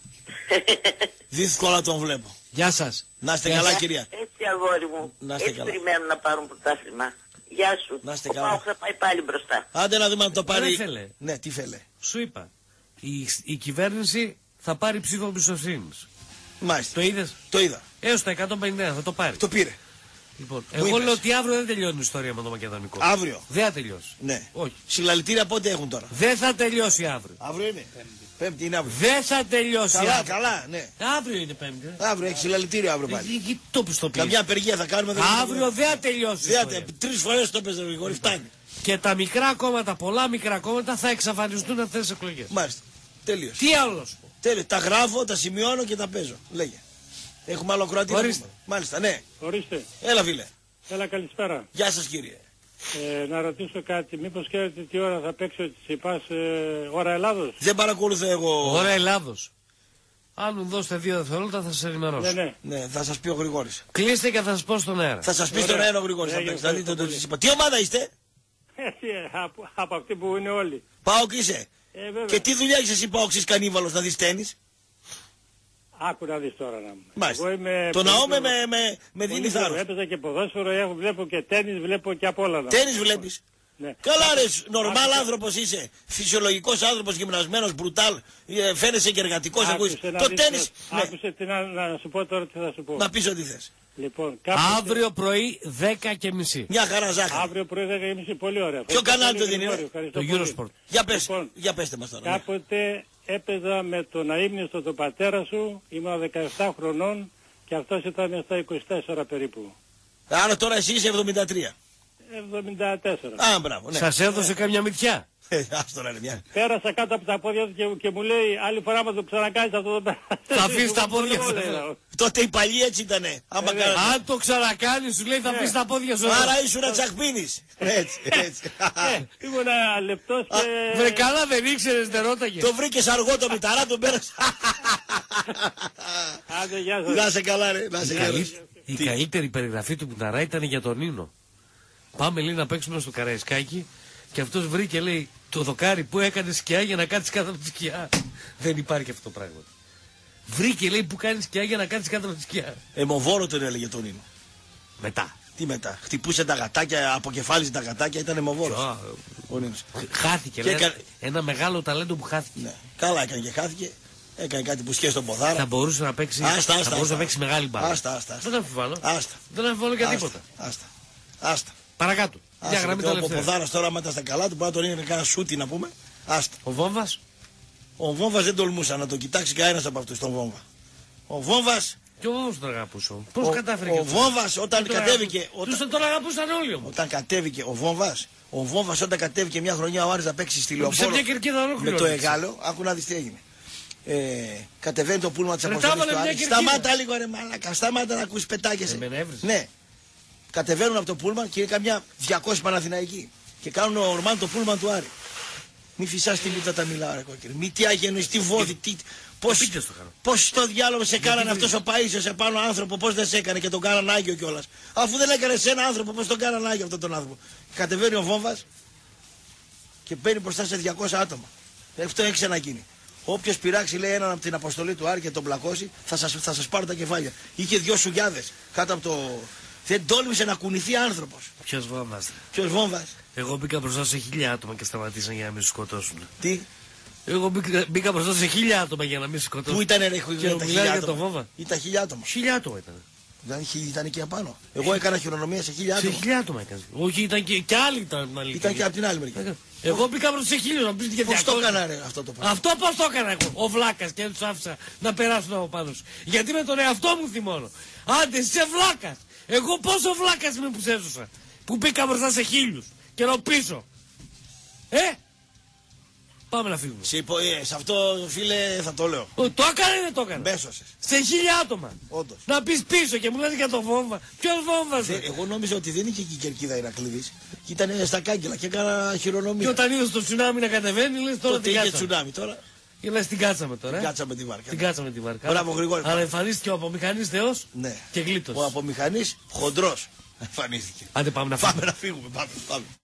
Δύσκολα τον βλέπω. Γεια σας. Να είστε καλά, κυρία. Έτσι, αγόρι μου. Έτσι περιμένουν να πάρουν πρωτάθλημα. Γεια σου. Να είστε καλά. Ο ΠΑΟΚ θα πάει πάλι μπροστά. Άντε να δούμε αν το πάρει. Ναι, τι θέλε. Σου είπα. Η κυβέρνηση θα πάρει ψήφο εμπιστοσύνης. Μάλιστα. Το είδες? Το είδα. Έως τα 150 θα το πάρει. Το πήρε. Λοιπόν, εγώ λέω ότι αύριο δεν τελειώνει η ιστορία με το Μακεδονικό. Αύριο. Δεν θα τελειώσει. Ναι. Όχι. Συλλαλητήρια πότε έχουν τώρα? Δεν θα τελειώσει αύριο. Αύριο είναι. Πέμπτη είναι αύριο. Δεν θα τελειώσει καλά, αύριο. Καλά, ναι. Αύριο είναι Πέμπτη. Αύριο έχει συλλαλητήριο αύριο πάλι. Το πιστοποιεί. Καμιά απεργία θα κάνουμε. Αύριο δεν θα τελειώσει. 3 φορές το έπαιζε ο Γρηγόρης, φτάνει. Και τα μικρά κόμματα, πολλά μικρά κόμματα θα εξαφανιστούν αυτές τις εκλογές. Μάλιστα. Τέλειος. Τι άλλο να σου πω. Τέλειος. Τα γράφω, τα σημειώνω και τα παίζω. Λέγε. Έχουμε άλλο Κροατία. Μάλιστα, ναι. Ορίστε. Έλα, φίλε. Έλα, καλησπέρα. Γεια σας, κύριε. Να ρωτήσω κάτι. Μήπως ξέρετε τι ώρα θα παίξει ο Τσιπάς ώρα Ελλάδος? Δεν παρακολουθώ εγώ. Ώρα Ελλάδος. Αν μου δώσετε 2 δευτερόλεπτα θα σας ενημερώσω. Ναι, θα σας πει ο Γρηγόρης. Κλείστε και θα σας πω στον αέρα. Θα σας πει στον αέρα ο Γρηγόρης. Θα δείτε τον Τσιπά. Τι ομάδα είστε? Από αυτή που είναι όλοι. ΠΑΟΚ είσαι. Και τι δουλειά έχεις εσύ ΠΑΟΚ κανίβαλος να δεις τένις? Άκου να δεις τώρα να μου. Μάλιστα. Το ναό με δίνει θάρρος. Έπαιζα και ποδόσφαιρο, βλέπω και τένις, βλέπω και απ' όλα. Τένις βλέπεις? Ναι. Καλά ρε, νορμάλ άνθρωπος είσαι. Φυσιολογικός άνθρωπος, γυμνασμένος, μπρουτάλ. Φαίνεσαι και εργατικός. Το τένις. Άκουσε να σου πω τώρα τι θα σου πω. Να πεις ό,τι θες. Λοιπόν, αύριο πρωί 10:30. Μια χαρά ζάχαρη. Αύριο πρωί 10:30, πολύ ωραία. Ποιο κανάλι το δίνει, Το Eurosport. Για πέστε μας τώρα. Κάποτε έπαιζα με τον αείμνηστο τον πατέρα σου, ήμουν 17 χρονών και αυτός ήταν στα 24 περίπου. Άρα τώρα εσύ είσαι 73. 74. Α, μπράβο, ναι. Σας έδωσε καμιά μυτιά. Ας τώρα είναι μια. Πέρασα κάτω από τα πόδια του και μου λέει άλλη φορά μας το ξανακάνεις αυτό το πράγμα. Θα αφήσεις τα πόδια σου. Τότε οι παλιοί έτσι ήτανε. Αν το ξανακάνεις σου λέει θα αφήσεις τα πόδια σου. Άρα ήσουν να τσακπίνεις. Έτσι. Ήμουν λεπτός και... Βρε καλά δεν ήξερες, δεν ρώταγε. Το βρήκες αργό το μηταρά, τον πέρασε. Άντε, γεια σας. Να σε καλά ρε, να σε καλά. Η καλύτερη περιγραφή του Μουταρά ήταν για τον Νίνο. Πάμε λέει να παίξουμε στο Καραϊσκάκι και αυτός βρήκε λέει το δοκάρι που έκανε σκιά για να κάτσεις κάτω από τη σκιά. Δεν υπάρχει αυτό το πράγμα. Βρήκε λέει που κάνει σκιά για να κάτσεις κάτω από τη σκιά. Αιμοβόρο τον έλεγε τον Νίνο. Μετά. Τι μετά, χτυπούσε τα γατάκια, αποκεφάλιζε τα γατάκια, ήταν αιμοβόρος. Χάθηκε, ένα μεγάλο ταλέντο που χάθηκε. Ναι. Καλά έκανε και χάθηκε. Έκανε κάτι που σχέζει τον ποδάρα. Θα μπορούσε να παίξει, να παίξει μεγάλη μπάλα. Άστα. Δεν αμφιβάλλω. Δεν αμφιβάλλω για τίποτα. Άστα. Παρακάτω. Μια γραμμή τελευταία. Ο ποδάρας τώρα άμα ήταν στα καλά του, μπορεί να τον είναι κάνα σούτι να πούμε. Άστα. Ο Βόμβας. Ο Βόμβας δεν τολμούσα να το κοιτάξει κανένας από αυτούς τον Βόμβα. Ο Βόμβας. Και ο Βόμβας τον αγαπούσε. Πώς κατάφερε ο Βόμβας όταν κατέβηκε. Τους τον αγαπούσαν όλοι όμως. Όταν κατέβηκε ο Βόμβας όταν κατέβηκε μια χρονιά ο Άρης να παίξει στη Λεωφόρο με το Εγάλο, άκου να δεις τι έγινε. Κατεβαίνει το πούλμα της αποστολής του Άρη. Σταμάτα λίγο ρε μαλάκα, σταμάτα να ακούσεις πετάκεσαι. Ναι. Κατεβαίνουν από το πούλμα και είναι καμιά 200 Παναθηναϊκοί. Και κάνουν ο Ορμάν το πούλμα του Άρη. Μη φυσάς τη λίτα τα μιλάω ρε κόκκινε. Μη τι άγενος, τι βόδι, τι... Πώς στο διάλογο σε κάνανε αυτός ο Παΐσιος επάνω άνθρωπο, πώς δεν σε έκανε και τον κάνανε Άγιο κιόλας. Αφού δεν έκανε σε ένα άνθρωπο, πώς τον κάνανε Άγιο αυτόν τον άνθρωπο. Κατεβαίνει ο Βόμβας και μπαίνει μπροστά σε 200 άτομα. Αυτό έχει ξαναγίνει. Όποιος πειράξει λέει έναν από την αποστολή του Άρη και τον πλακώσει, θα σας πάρω τα κεφάλια. Είχε 2 σουγιάδες κάτω από το... Δεν τόλμησε να κουνηθεί άνθρωπος. Ποιος Βόμβας. Ποιος Βόμβας. Εγώ μπήκα μπροστά σε 1000 άτομα και σταματήσαν για να μην σου σκοτώσουν. Τι. Εγώ μπήκα μπροστά σε 1000 άτομα για να μην σου σκοτώσουν. Πού ήταν ρε, τα 1000 άτομα. Ήταν 1000 άτομα. 1000 άτομα ήταν. Ήταν εκεί απάνω. Εγώ έκανα χειρονομία σε 1000 άτομα. Σε 1000 άτομα έκανε. Όχι, ήταν και άλλοι ήταν. Ήταν και από την άλλη μεριά. Εγώ μπήκα μπροστά σε 1000 να πει και 200. Πώς το έκανα ρε αυτό το πράγμα. Αυτό πώς το έκανα εγώ. Ο βλάκας και δεν τους άφησα να περάσουν από πάνω σου. Γιατί με τον εαυτό μου θυμώνω. Άντε είσαι βλάκας. Εγώ πόσο βλάκας είμαι που σε έσωσα. Που μπήκα μπροστά σε 1000 και ενώ πίσω. Πάμε να φύγουμε. Σε αυτό φίλε θα το λέω. Το έκανε ή δεν το έκανε. Μπέσωσες. Σε 1000 άτομα. Όντως. Να πεις πίσω και μου λες για το Βόμβα. Ποιος Βόμβας. Εγώ νόμιζα ότι δεν είχε και η κερκίδα Ηρακλήδης. Και ήταν στα κάγκελα και έκανα χειρονομία. Και όταν είδες το τσουνάμι να κατεβαίνει λες τώρα την κάτσαμε. Είχε τσουνάμι τώρα. Και λες την κάτσαμε τώρα. Την κάτσαμε τη βάρκα. Την κάτσαμε τη βάρκα. Μπράβο Γρηγόρη. Αλλά εμφανίστηκε ο απομηχανής Θεός και γλίτωσε. Ο απομηχανής χοντρός εμφανίστηκε. Άντε πάμε να φύγουμε. Πάμε.